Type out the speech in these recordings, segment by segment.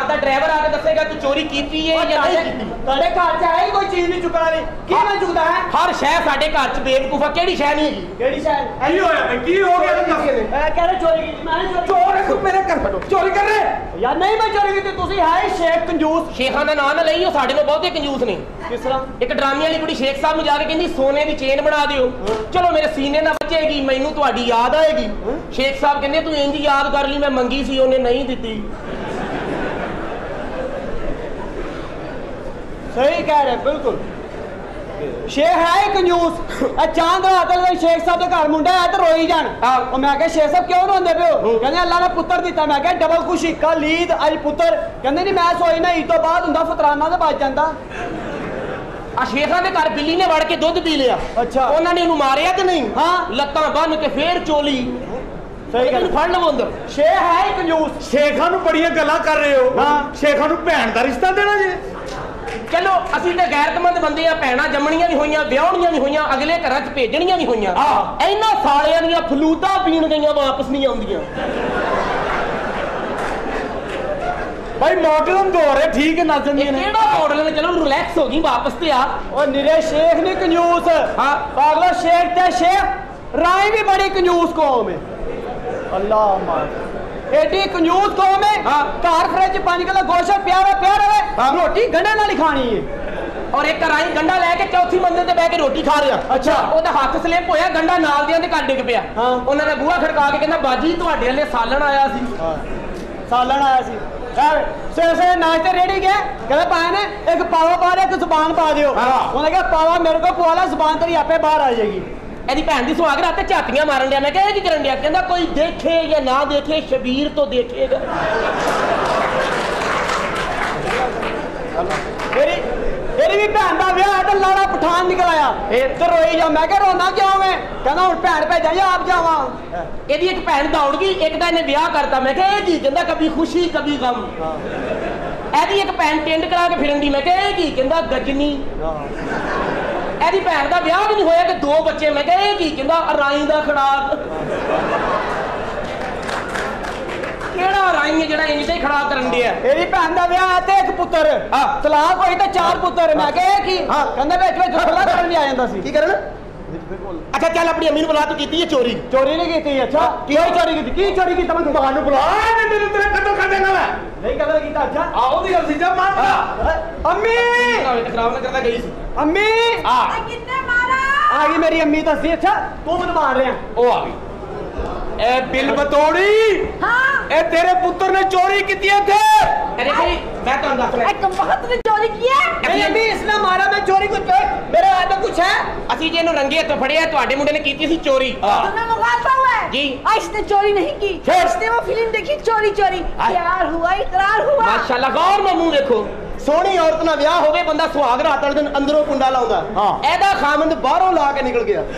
घर का ड्राइवर आके दसेगा तू चोरी की है या नहीं की। तेरे घर च है कोई चीज नहीं चुकना नहीं की मैं चुकदा है हर शह साडे घर च बेवकूफा केड़ी शह नहीं हैगी केड़ी शह की होया की हो गया कह रहे चोरी की मैं चोर है तू मेरे घर पर चोरी कर रहे यार नहीं मैं चोरी की तुसी है शेख कंजूस शेखां दा नाम ना लईओ साडे तो बहुते कंजूस ने किस तरह एक ड्रामे वाली कुड़ी शेख साहब ਨੂੰ ਜਾ ਕੇ ਕਹਿੰਦੀ ਸੋਨੇ ਦੀ ਚੇਨ ਬਣਾ ਦਿਓ ਚਲੋ ਮੇਰੇ ਸੀਨੇ ਨਾਲ ਵੱਜੇਗੀ ਮੈਨੂੰ ਤੁਹਾਡੀ ਯਾਦ ਆਏਗੀ शेख साहब ਕਹਿੰਦੇ ਤੂੰ ਇੰਜ ਯਾਦ ਕਰ ਲਈ ਮੈਂ ਮੰਗੀ ਸੀ ਉਹਨੇ नहीं ਦਿੱਤੀ सही कह रहे बिल्कुल शेख है कंजूस चांद रात शेख साहब के घर मुंडा है तो रोई जान मैं क्या शेख साहब क्यों रोंदे पे हो कहंदे अल्लाह ने पुत्र दिता मैं क्या डबल खुशी कल ईद अज पुत्र कहंदे नहीं मैं सोई ना ईद तो बाद हुंदा फतराना तो बच जांदा आ शेखां दे घर बिल्ली ने वड़ के दुध पी लिया अच्छा उन्होंने इहनू मारिया कि नहीं हां लत्तां बन के फिर चोली सही गल फड़ लवो अंदर शेख है कंजूस शेखां नू बड़ियां गल्लां कर रहे हो हां शेखां नू भैन दा रिश्ता देना जे चलो असीं ते गैरतमंद बंदे आ भैणां जम्मणियां भी होईयां विआहणियां भी होईयां अगले घरां च भेजणियां भी होईयां इन्हां सालियां दियां फलूदा पीण गईयां वापस नहीं आउंदियां भाई मॉडर्न दौर है ठीक है नाजन जी ने केड़ा मॉडर्न चलो रिलैक्स हो गई वापस ते आ और निरे शेख ने कंजूस हां पागलो शेख ते शेख राय भी बड़ी कंजूस कौम है अल्लाह मार एडी कंजूस कौम है घर फ्रिज 5 किलो गोश्त प्यारा प्यारा रोटी गंढे नाल खानी है और एक राई गंढा लेके चौथी मंजिल ते बैठ के रोटी खा रहा अच्छा ओदा हाथ स्लिप होया गंढा नाल दियां ते डिग पिया उन्हां ने बूहा खड़का के कहंदा बाजी तुहाडे वाले सालन आया सी सालन आया सी से नाश्ते रेडी गया कहते पाया ने एक पावा पा दे एक जुबान पा दियो उन्होंने कहा पावा मेरे को पवा जुबान तेरी आपे बाहर आ जाएगी एदी भैन दी सुहाग रात झातियां मारन दिया मैं क्या करन दिया कहंदा कोई देखे या ना देखे शबीर तो देखेगा मेरी भी भैन का ब्याह है तो लाड़ा पठान निकल आया तो रोई जा मैं क्या रोना क्यों मैं कहना हुण भैन भेजा या आप जावा एदी एक भैन दौड़ गई एक दा इन्हें ब्याह करता मैं क्या की कहंदा कभी खुशी कभी गम एदी एक भैन टेंड करा के फिरन दी मैं क्या की कहंदा गजनी एदी भैन का ब्याह भी नहीं होया कि 2 बच्चे मैं क्या की कहंदा राई दा खड़ाक केड़ा राई है जेड़ा इंज ते खड़ा करन दिया मेरी भैन दा ब्याह ते एक पुत्र तलाक होई ते 4 पुत्र मैं क्या की कहंदा विच विच खला करन नहीं आ जांदा सी की करन अच्छा चल अपनी अम्मी बुला तू कीती है चोरी चोरी नहीं की अच्छा की चोरी की चोरी की तमन दुकान नु बुला तेरे तेरे कत्ल कर देना मैं नहीं कदर कीता अच्छा आओ दी गल सी जब मान अम्मी खराब ना करदा गई सी अम्मी कितने मारा आ गई मेरी अम्मी दसदी अच्छा तू मैनू मार रहा ओ आ गई ए बिल बतौड़ी हां ए तेरे पुत्र ने चोरी की थे अरे भाई मैं तो दस रहा एक वक्त ने चोरी किया मेरी अम्मी इसने मारा मैं चोरी कुछ मेरे हाथ में कुछ है ਅਸੀਂ ਜੇ ਇਹਨੂੰ ਰੰਗੇ ਹੱਥੋਂ ਫੜਿਆ ਤੁਹਾਡੇ ਮੁੰਡੇ ਨੇ ਕੀਤੀ ਸੀ ਚੋਰੀ तुम्हें मुखालफा हुआ है जी इसने चोरी नहीं की इसने वो फिल्म देखी चोरी चोरी प्यार हुआ इकरार हुआ माशाल्लाह गौर ਨਾਲ ਮੂੰਹ ਦੇਖੋ ਸੋਹਣੀ ਔਰਤ ਨਾਲ ਵਿਆਹ ਹੋਵੇ ਬੰਦਾ ਸੁਹਾਗ ਰਾਤ ਵਾਲੇ ਦਿਨ ਅੰਦਰੋਂ ਕੁੰਡਾ ਲਾਉਂਦਾ ਇਹਦਾ ਖਾਮੰਦ ਬਾਹਰੋਂ ਲਾ ਕੇ ਨਿਕਲ ਗਿਆ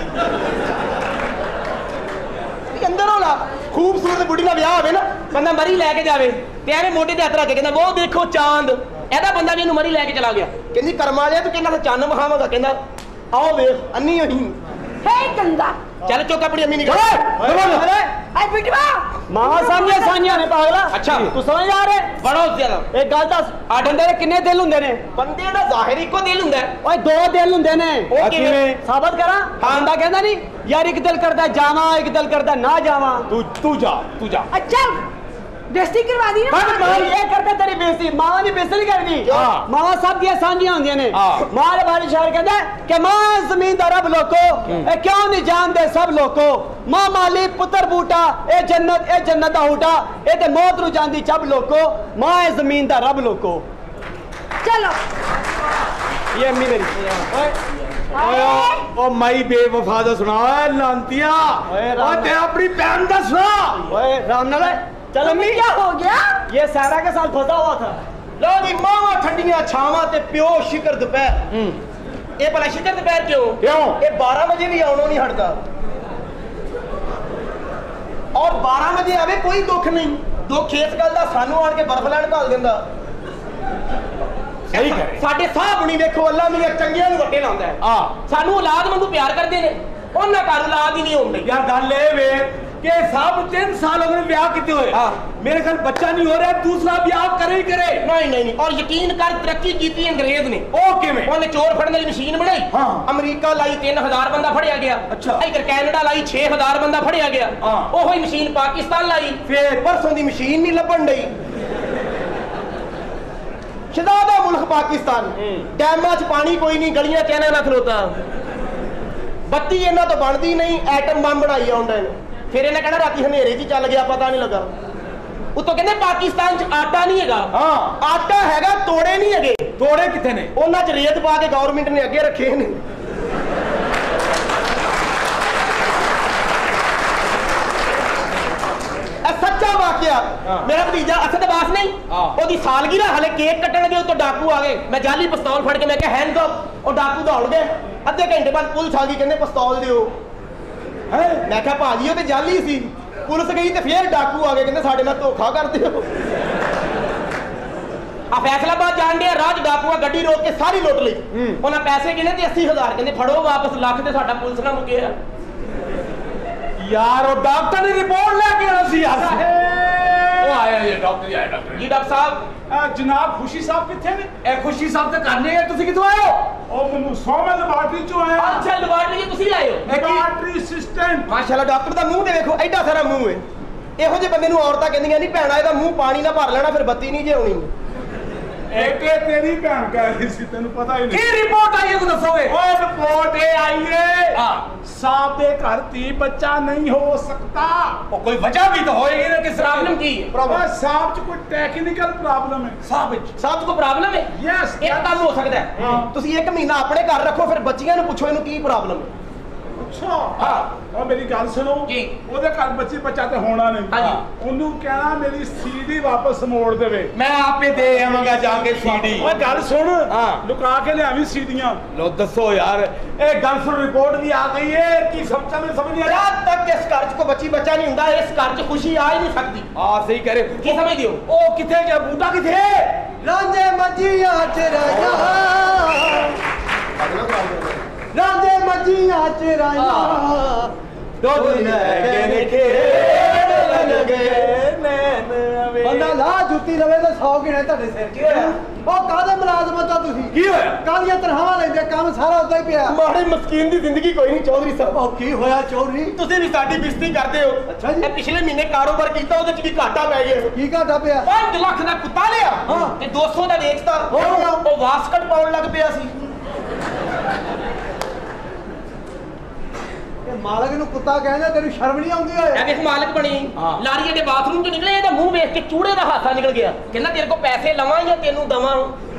ਅੰਦਰੋਂ ਲਾ ਖੂਬਸੂਰਤ ਬੁੱਢੀ ਨਾਲ ਵਿਆਹ ਹੋਵੇ ਨਾ ਬੰਦਾ ਮਰੀ ਲੈ ਕੇ ਜਾਵੇ ਤੇ ਐਵੇਂ ਮੋਢੇ ਤੇ ਹੱਥ ਰੱਖ ਕੇ ਕਹਿੰਦਾ ਉਹ ਦੇਖੋ ਚਾਂਦ ਇਹਦਾ ਬੰਦਾ ਵੀ ਇਹਨੂੰ ਮਰੀ ਲੈ ਕੇ ਚਲਾ ਗਿਆ ਕਹਿੰਦੀ ਕਰਮ ਵਾਲਿਆ ਤੂੰ ਕਹਿੰਦਾ ਚੰਨ ਮਖਾਵਾਂਗਾ ਕਹਿੰਦਾ आओ देख अन्नी होई हे गंगा चल चौक अपनी अम्मी निकल आई बिटवा मां सामने सानिया ने पागला अच्छा तू समझ आ रे बड़ा ज्यादा एक गल दस आ बंदे दे कितने दिल हुंदे ने बंदे दा जाहिर इको दिल हुंदा है ओए 2 दिल हुंदे ने ओ किवें साबित करा बंदा कहंदा नहीं यार एक दिल करदा जावां एक दिल करदा ना जावां तू जा अच्छा बेइज्जती करवा दी ना मां ये करते तेरी बेइज्जती मां ने बेइज्जती नहीं करनी मां सब दी सांझियां होंदियां ने मां दे बारे शायर कहंदा कि मां जमीन दा रब लोको ए क्यों नहीं जानदे सब लोको मां माली पुत्र बूटा ए जन्नत दा हूटा ए ते मौत रू जांदी चब लोको मां ए जमीन दा रब लोको चलो ये अम्मी मेरी ओ माई बेवफा दा सुना लांतिया ओ ते अपनी बहन दा सुना ओए राम नाल चल अम्मी क्या हो गया ये सारा के साथ फंसा हुआ था लो जी मावा ठंडियां छावां ते प्यो शिकर दोपहर ये भला शिकर दोपहर क्यों ये 12 बजे भी आउणों नहीं हटदा और 12 बजे आवे कोई दुख नहीं दुख इस गल दा सानू आण के बर्फ लैण घाल दिंदा सही करे साडे साह बुणी देखो अल्लाह मियां चंगियां नूं वट्टे लाउंदा है सानू औलाद वांगू प्यार करदे ने ਉਹਨਾਂ ਘਰ ਔਲਾਦ ਹੀ ਨਹੀਂ ਹੁੰਦੀ यार गल ये वे कि सब 3 साल हो गए ब्याह किते हुए मेरे घर बच्चा नहीं हो रहा दूसरा ब्याह करे ही करे नहीं और यकीन कर तरक्की की अंग्रेज ने ओ किवें ਉਹਨੇ ਚੋਰ ਫੜਨ ਵਾਲੀ ਮਸ਼ੀਨ ਬਣਾਈ ਅਮਰੀਕਾ ਲਾਈ 3000 ਬੰਦਾ ਫੜਿਆ ਗਿਆ ਅੱਛਾ ਇਧਰ ਕੈਨੇਡਾ ਲਾਈ 6000 ਬੰਦਾ ਫੜਿਆ ਗਿਆ ਉਹੋ ਹੀ ਮਸ਼ੀਨ ਪਾਕਿਸਤਾਨ ਲਾਈ ਫਿਰ ਪਰਸੋਂ ਦੀ ਮਸ਼ੀਨ ਨਹੀਂ ਲੱਭਣ ਡਈ ਸ਼ਦਾਦਾ ਮੁਲਕ ਪਾਕਿਸਤਾਨ ਡੈਮਾਂ 'ਚ ਪਾਣੀ ਕੋਈ ਨਹੀਂ ਗਲੀਆਂ ਚੈਨਾਂ ਨਾਲ ਖਲੋਤਾ ਬੱਤੀ ਇਹਨਾਂ ਤੋਂ ਬਣਦੀ ਨਹੀਂ ਐਟਮ ਬੰਬ ਬਣਾਈ ਆਉਂਦੇ ਨੇ ਫਿਰ ਇਹਨੇ ਕਹਿਣਾ ਰਾਤੀ ਹਨੇਰੇ 'ਚ ਚੱਲ ਗਿਆ ਪਤਾ ਨਹੀਂ ਲੱਗਾ ਉਤੋਂ ਕਹਿੰਦੇ ਪਾਕਿਸਤਾਨ 'ਚ ਆਟਾ ਨਹੀਂ ਹੈਗਾ ਆਟਾ ਹੈਗਾ ਤੋੜੇ ਨਹੀਂ ਹੈਗੇ ਤੋੜੇ ਕਿੱਥੇ ਨੇ ਉਹਨਾਂ 'ਚ ਰੇਤ ਪਾ ਕੇ ਗਵਰਨਮੈਂਟ ਨੇ ਅੱਗੇ ਰੱਖੇ ਨੇ सच्चा वाकया मेरा भतीजा असद अब्बास नहीं ओदी सालगिरह हले केक कटण गए तो डाकू आ गए मैं जाली पिस्तौल फड़ के मैं कहा हैंड्स अप और डाकू दौड़ गए अद्धे घंटे बाद पुलिस आ गई कहने पिस्तौल दियो मैं कहा भाजी वो तो जाली सी पुलिस गई तो फिर डाकू आ गए कहते साडे नाल धोखा करदे हो आ फैसलाबाद जान दे राज डाकू गड्डी रोक के सारी लुट लई उन्हां पैसे गिने ते 80000 कहते फड़ो वापस लाख ते साडा पुलिस ना मुकिया यार वो डॉक्टर ने रिपोर्ट लेके आना सी यार वो आया ये डॉक्टर आया डॉक्टर जी डॉक्टर साहब जनाब खुशी साहब किथे ने ए खुशी साहब ते करने है तुसी किथों आए हो ओ मैनू 100 में लैबोरेटरी चो आया अच्छा लैबोरेटरी तुसी आए हो लैबोरेटरी असिस्टेंट माशाल्लाह डॉक्टर दा मुंह ते देखो एडा सारा मुंह है ਇਹੋ ਜਿਹੇ ਬੰਦੇ ਨੂੰ ਔਰਤਾਂ ਕਹਿੰਦੀਆਂ ਨਹੀਂ ਭੈਣਾ ਇਹਦਾ ਮੂੰਹ ਪਾਣੀ ਨਾਲ ਭਰ ਲੈਣਾ ਫਿਰ ਬੱਤੀ ਨਹੀਂ ਜੇ ਆਉਣੀ एक तेरी भैन कह रही सी तेनू पता ही नहीं की रिपोर्ट आई है को दसोगे ओए रिपोर्ट ये आई है साहब दे घर ती बच्चा नहीं हो सकता ओ कोई वजह भी तो होएगी ना किस प्रॉब्लम की है प्रॉब्लम साहब च कोई टेक्निकल प्रॉब्लम है साहब को प्रॉब्लम है यस एक काम हो सकता है ਤੁਸੀਂ ਇੱਕ ਮਹੀਨਾ ਆਪਣੇ ਘਰ ਰੱਖੋ ਫਿਰ ਬੱਚੀਆਂ ਨੂੰ ਪੁੱਛੋ ਇਹਨੂੰ ਕੀ ਪ੍ਰੋਬਲਮ ਹੈ अच्छा हाँ और मेरी गल सुनो जी ओदे घर बच्ची बच्चा ते होना नहीं हां जी ओनू कहना मेरी सीडी वापस मोड़ देवे मैं आपे दे आवांगा जाके सीडी ओए गल सुन हां लुका के लियावी सीडियां लो दसो यार ए गल सुन रिपोर्ट भी आ गई है कि समझ नहीं आ रहा रात तक इस घर को बच्ची बच्चा नहीं हुंदा इस घर च खुशी आ ही नहीं सकती हां सही कह रहे की समझ दियो ओ किथे जा बूटा किथे रांझे मजिया च राजा रांझे मजिया च राजा दुध ने खेल लगे नैन वे बंदा ला जुत्ती लवे तो 100 गिने ਤੁਹਾਡੇ ਸਿਰ ਕੀ ਹੋਇਆ ਉਹ ਕਾਦੇ ਮੁਲਾਜ਼ਮਤ ਆ ਤੁਸੀਂ ਕੀ ਹੋਇਆ ਕਾਲੀਆਂ ਤਰਹਾਵਾਂ ਲੈਂਦੇ ਕੰਮ ਸਾਰਾ ਉਦਾਂ ਹੀ ਪਿਆ ਮਾੜੀ ਮਸਕੀਨ ਦੀ ਜ਼ਿੰਦਗੀ ਕੋਈ ਨਹੀਂ ਚੌਧਰੀ ਸਾਹਿਬ ਉਹ ਕੀ ਹੋਇਆ ਚੌਧਰੀ ਤੁਸੀਂ ਵੀ ਸਾਡੀ ਬਿਸਤੀ ਕਰਦੇ ਹੋ ਅੱਛਾ ਜੀ। ਇਹ ਪਿਛਲੇ ਮਹੀਨੇ ਕਾਰੋਬਾਰ ਕੀਤਾ ਉਹਦੇ ਚ ਵੀ ਘਾਟਾ ਪੈ ਗਿਆ ਕੀ ਘਾਟਾ ਪਿਆ 5 ਲੱਖ ਦਾ ਕੁੱਤਾ ਲਿਆ ਤੇ 200 ਦਾ ਵੇਚਤਾ ਉਹ ਵਾਸਕਟ ਪਾਉਣ ਲੱਗ ਪਿਆ ਸੀ ਮਾਲਕ ਨੂੰ ਕੁੱਤਾ ਕਹਿੰਦਾ ਤੈਨੂੰ ਸ਼ਰਮ ਨਹੀਂ ਆਉਂਦੀ ਓਏ ਇਹ ਵੇਖ ਮਾਲਕ ਬਣੀ ਲਾਰੀਏ ਦੇ ਬਾਥਰੂਮ ਚੋਂ ਨਿਕਲੇ ਇਹਦਾ ਮੂੰਹ ਵੇਖ ਕੇ ਚੂੜੇ ਦਾ ਹਾਸਾ ਨਿਕਲ ਗਿਆ ਕਹਿੰਦਾ ਤੇਰੇ ਕੋਲ ਪੈਸੇ ਲਵਾਂ ਜਾਂ ਤੈਨੂੰ ਦਵਾਂ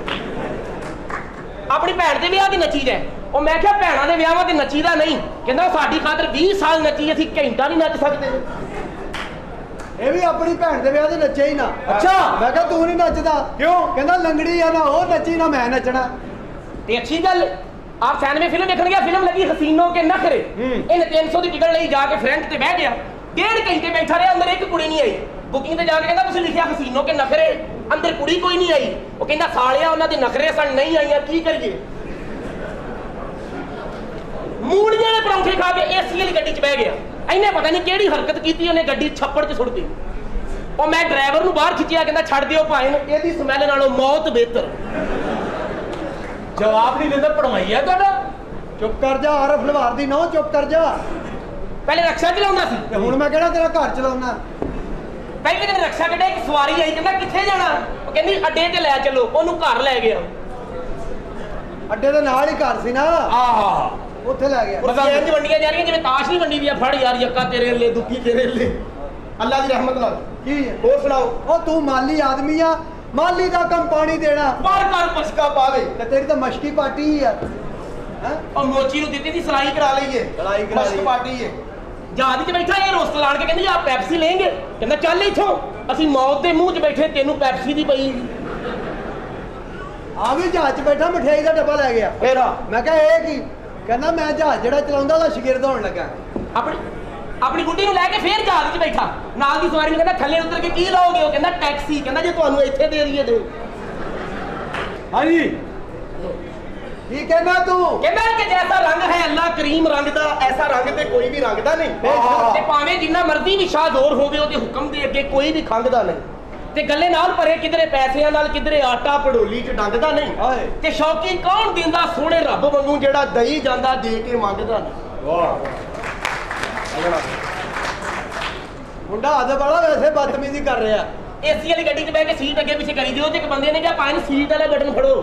ਆਪਣੀ ਭੈਣ ਦੇ ਵਿਆਹ ਦੀ ਨੱਚੀ ਹੈ ਉਹ ਮੈਂ ਕਿਹਾ ਭੈਣਾਂ ਦੇ ਵਿਆਹਾਂ ਤੇ ਨੱਚੀਦਾ ਨਹੀਂ ਕਹਿੰਦਾ ਸਾਡੀ ਖਾਤਰ 20 ਸਾਲ ਨੱਚੀ ਅਸੀਂ ਘੰਟਾ ਨਹੀਂ ਨੱਚ ਸਕਦੇ ਇਹ ਵੀ ਆਪਣੀ ਭੈਣ ਦੇ ਵਿਆਹ ਤੇ ਨੱਚਿਆ ਹੀ ਨਾ ਅੱਛਾ ਮੈਂ ਕਿਹਾ ਤੂੰ ਨਹੀਂ ਨੱਚਦਾ ਕਿਉਂ ਕਹਿੰਦਾ ਲੰਗੜੀ ਆ ਨਾ ਉਹ ਨੱਚੀ ਨਾ ਮੈਂ ਨੱਚਣਾ ਤੇ ਅੱਛੀ ਗੱਲ आप सैन में फिल्म देखने गया फिल्म लगी हसीनों के नखरे इन 300 की टिकट ਲਈ ਜਾ ਕੇ फ्रंट ਤੇ ਬਹਿ ਗਿਆ 1.5 ਘੰਟੇ ਬੈਠਾ ਰਿਹਾ ਅੰਦਰ ਇੱਕ ਕੁੜੀ ਨਹੀਂ ਆਈ ਬੁਕਿੰਗ ਤੇ ਜਾ ਕੇ ਕਹਿੰਦਾ ਤੁਸੀਂ ਲਿਖਿਆ ਹਸੀਨੋਂ ਕੇ ਨਖਰੇ ਅੰਦਰ ਕੁੜੀ ਕੋਈ ਨਹੀਂ ਆਈ ਉਹ ਕਹਿੰਦਾ ਸਾਲਿਆ ਉਹਨਾਂ ਦੇ ਨਖਰੇ ਸਣ ਨਹੀਂ ਆਈਆਂ ਕੀ ਕਰੀਏ ਮੂੜੀਆਂ ਦੇ ਪਰੌਂਠੇ ਖਾ ਕੇ ਏਸੀ ਵਾਲੀ ਗੱਡੀ 'ਚ ਬਹਿ ਗਿਆ ਇਹਨੇ ਪਤਾ ਨਹੀਂ ਕਿਹੜੀ ਹਰਕਤ ਕੀਤੀ ਉਹਨੇ ਗੱਡੀ ਛੱਪੜ 'ਚ ਸੁੱਟਤੀ ਉਹ ਮੈਂ ਡਰਾਈਵਰ ਨੂੰ ਬਾਹਰ ਖਿੱਚਿਆ ਕਹਿੰਦਾ ਛੱਡ ਦਿਓ ਭਾਈ ਨੂੰ ਇਹਦੀ ਸਮੈਲ ਨਾਲੋਂ ਮੌਤ ਬਿਹਤਰ जवाब नहीं देता पढ़वाई है ਤੁਹਾਡਾ ਚੁੱਪ ਕਰ ਜਾ ਆਰਫ ਲਵਾਰ ਦੀ ਨੋ ਚੁੱਪ ਕਰ ਜਾ ਪਹਿਲੇ ਰਕਸ਼ਾ ਚਲਾਉਂਦਾ ਸੀ ਤੇ ਹੁਣ ਮੈਂ ਕਿਹੜਾ ਤੇਰਾ ਘਰ ਚਲਾਉਣਾ ਪਹਿਲੇ ਦਿਨ ਰਕਸ਼ਾ ਕੱਢਿਆ ਇੱਕ ਸਵਾਰੀ ਆਈ ਕਹਿੰਦਾ ਕਿੱਥੇ ਜਾਣਾ ਉਹ ਕਹਿੰਦੀ ਅੱਡੇ ਤੇ ਲੈ ਚੱਲੋ ਉਹਨੂੰ ਘਰ ਲੈ ਗਿਆ ਅੱਡੇ ਦੇ ਨਾਲ ਹੀ ਘਰ ਸੀ ਨਾ ਆਹ ਉੱਥੇ ਲੈ ਗਿਆ ਕੁਰਸੀਆਂ ਇੰਜ ਵੰਡੀਆਂ ਜਾ ਰਹੀਆਂ ਜਿਵੇਂ ਤਾਸ਼ ਨਹੀਂ ਵੰਡੀ ਦੀ ਆ ਫੜ ਯਾਰ ਯੱਕਾ ਤੇਰੇ ਲੈ ਦੁੱਖੀ ਤੇਰੇ ਲੈ ਅੱਲਾ ਦੀ ਰਹਿਮਤ ਨਾਲ ਕੀ ਹੈ ਹੋਰ ਸੁਣਾਓ ਉਹ ਤੂੰ ਮਾਲੀ ਆਦਮੀ ਆ ਮਾਲੀ ਦਾ ਕੰਮ ਪਾਣੀ ਦੇਣਾ ਪਰ ਕਰ ਪਸਕਾ ਪਾਵੇ ਤੇ ਤੇਰੀ ਤਾਂ ਮਸ਼ਕੀ ਪਾਟੀ ਹੀ ਆ ਹੈ ਉਹ ਮੋਚੀ ਨੂੰ ਦਿੱਤੀ ਸੀ ਸਲਾਈ ਕਰਾ ਲਈਏ ਸਲਾਈ ਕਰਾ ਮਸ਼ਕ ਲਈ। ਪਾਟੀ ਹੈ ਜਹਾਜ਼ 'ਚ ਬੈਠਾ ਇਹ ਰੋਸਟ ਲਾਣ ਕੇ ਕਹਿੰਦੀ ਆ ਪੈਪਸੀ ਲੈਣਗੇ ਕਹਿੰਦਾ ਚੱਲ ਇੱਥੋਂ ਅਸੀਂ ਮੌਤ ਦੇ ਮੂੰਹ 'ਚ ਬੈਠੇ ਤੈਨੂੰ ਪੈਪਸੀ ਦੀ ਪਈ ਆ ਵੀ ਜਹਾਜ਼ 'ਚ ਬੈਠਾ ਮਠਿਆਈ ਦਾ ਡੱਬਾ ਲੈ ਗਿਆ ਫੇਰ ਮੈਂ ਕਿਹਾ ਇਹ ਕੀ ਕਹਿੰਦਾ ਮੈਂ ਜਹਾਜ਼ ਜਿਹੜਾ ਚਲਾਉਂਦਾ ਉਹਦਾ ਸ਼ਾਗਿਰਦ ਹੋਣ ਲੱਗਾ ਆਪਣੀ ਗੁੱਡੀ ਨੂੰ ਲੈ ਕੇ ਫੇਰ ਜਹਾਜ਼ 'ਚ ਬੈਠਾ ਨਾਲ ਦੀ ਸਵਾਰੀ ਨੂੰ ਕਹਿੰਦਾ ਥੱਲੇ ਉਤਰ ਕੇ ਕੀ ਲਾਓਗੇ ਉਹ ਕਹਿੰਦਾ ਟੈਕਸੀ ਕਹਿੰਦਾ ਜੇ ਤੁਹਾਨੂੰ ਇੱਥੇ ਦੇ ਦਈਏ ਦੇ हाँ जी की कहना तू कहना कि जैसा रंग है अल्लाह करीम रंग दा ऐसा रंग ते कोई भी रंग दा नहीं ते भावें जिन्ना मर्जी भी शाहजोर होवे ओदे हुक्म दे अगे कोई भी खंगदा नहीं ते गले नाल भरे किधरे पैसियां नाल किधरे आटा पड़ोली च डंगदा नहीं ते शौकी कौन दिंदा सोहणे रब वांगू जेड़ा दई जांदा दे के मंगदा नहीं वाह मुंडा आदे बड़ा वैसे बदतमीजी कर रहा एसी वाली गड्डी च बैठ के सीट अगे पीछे करी दियो ते एक बंदे ने कहा पानी सीट वाला बटन फड़ो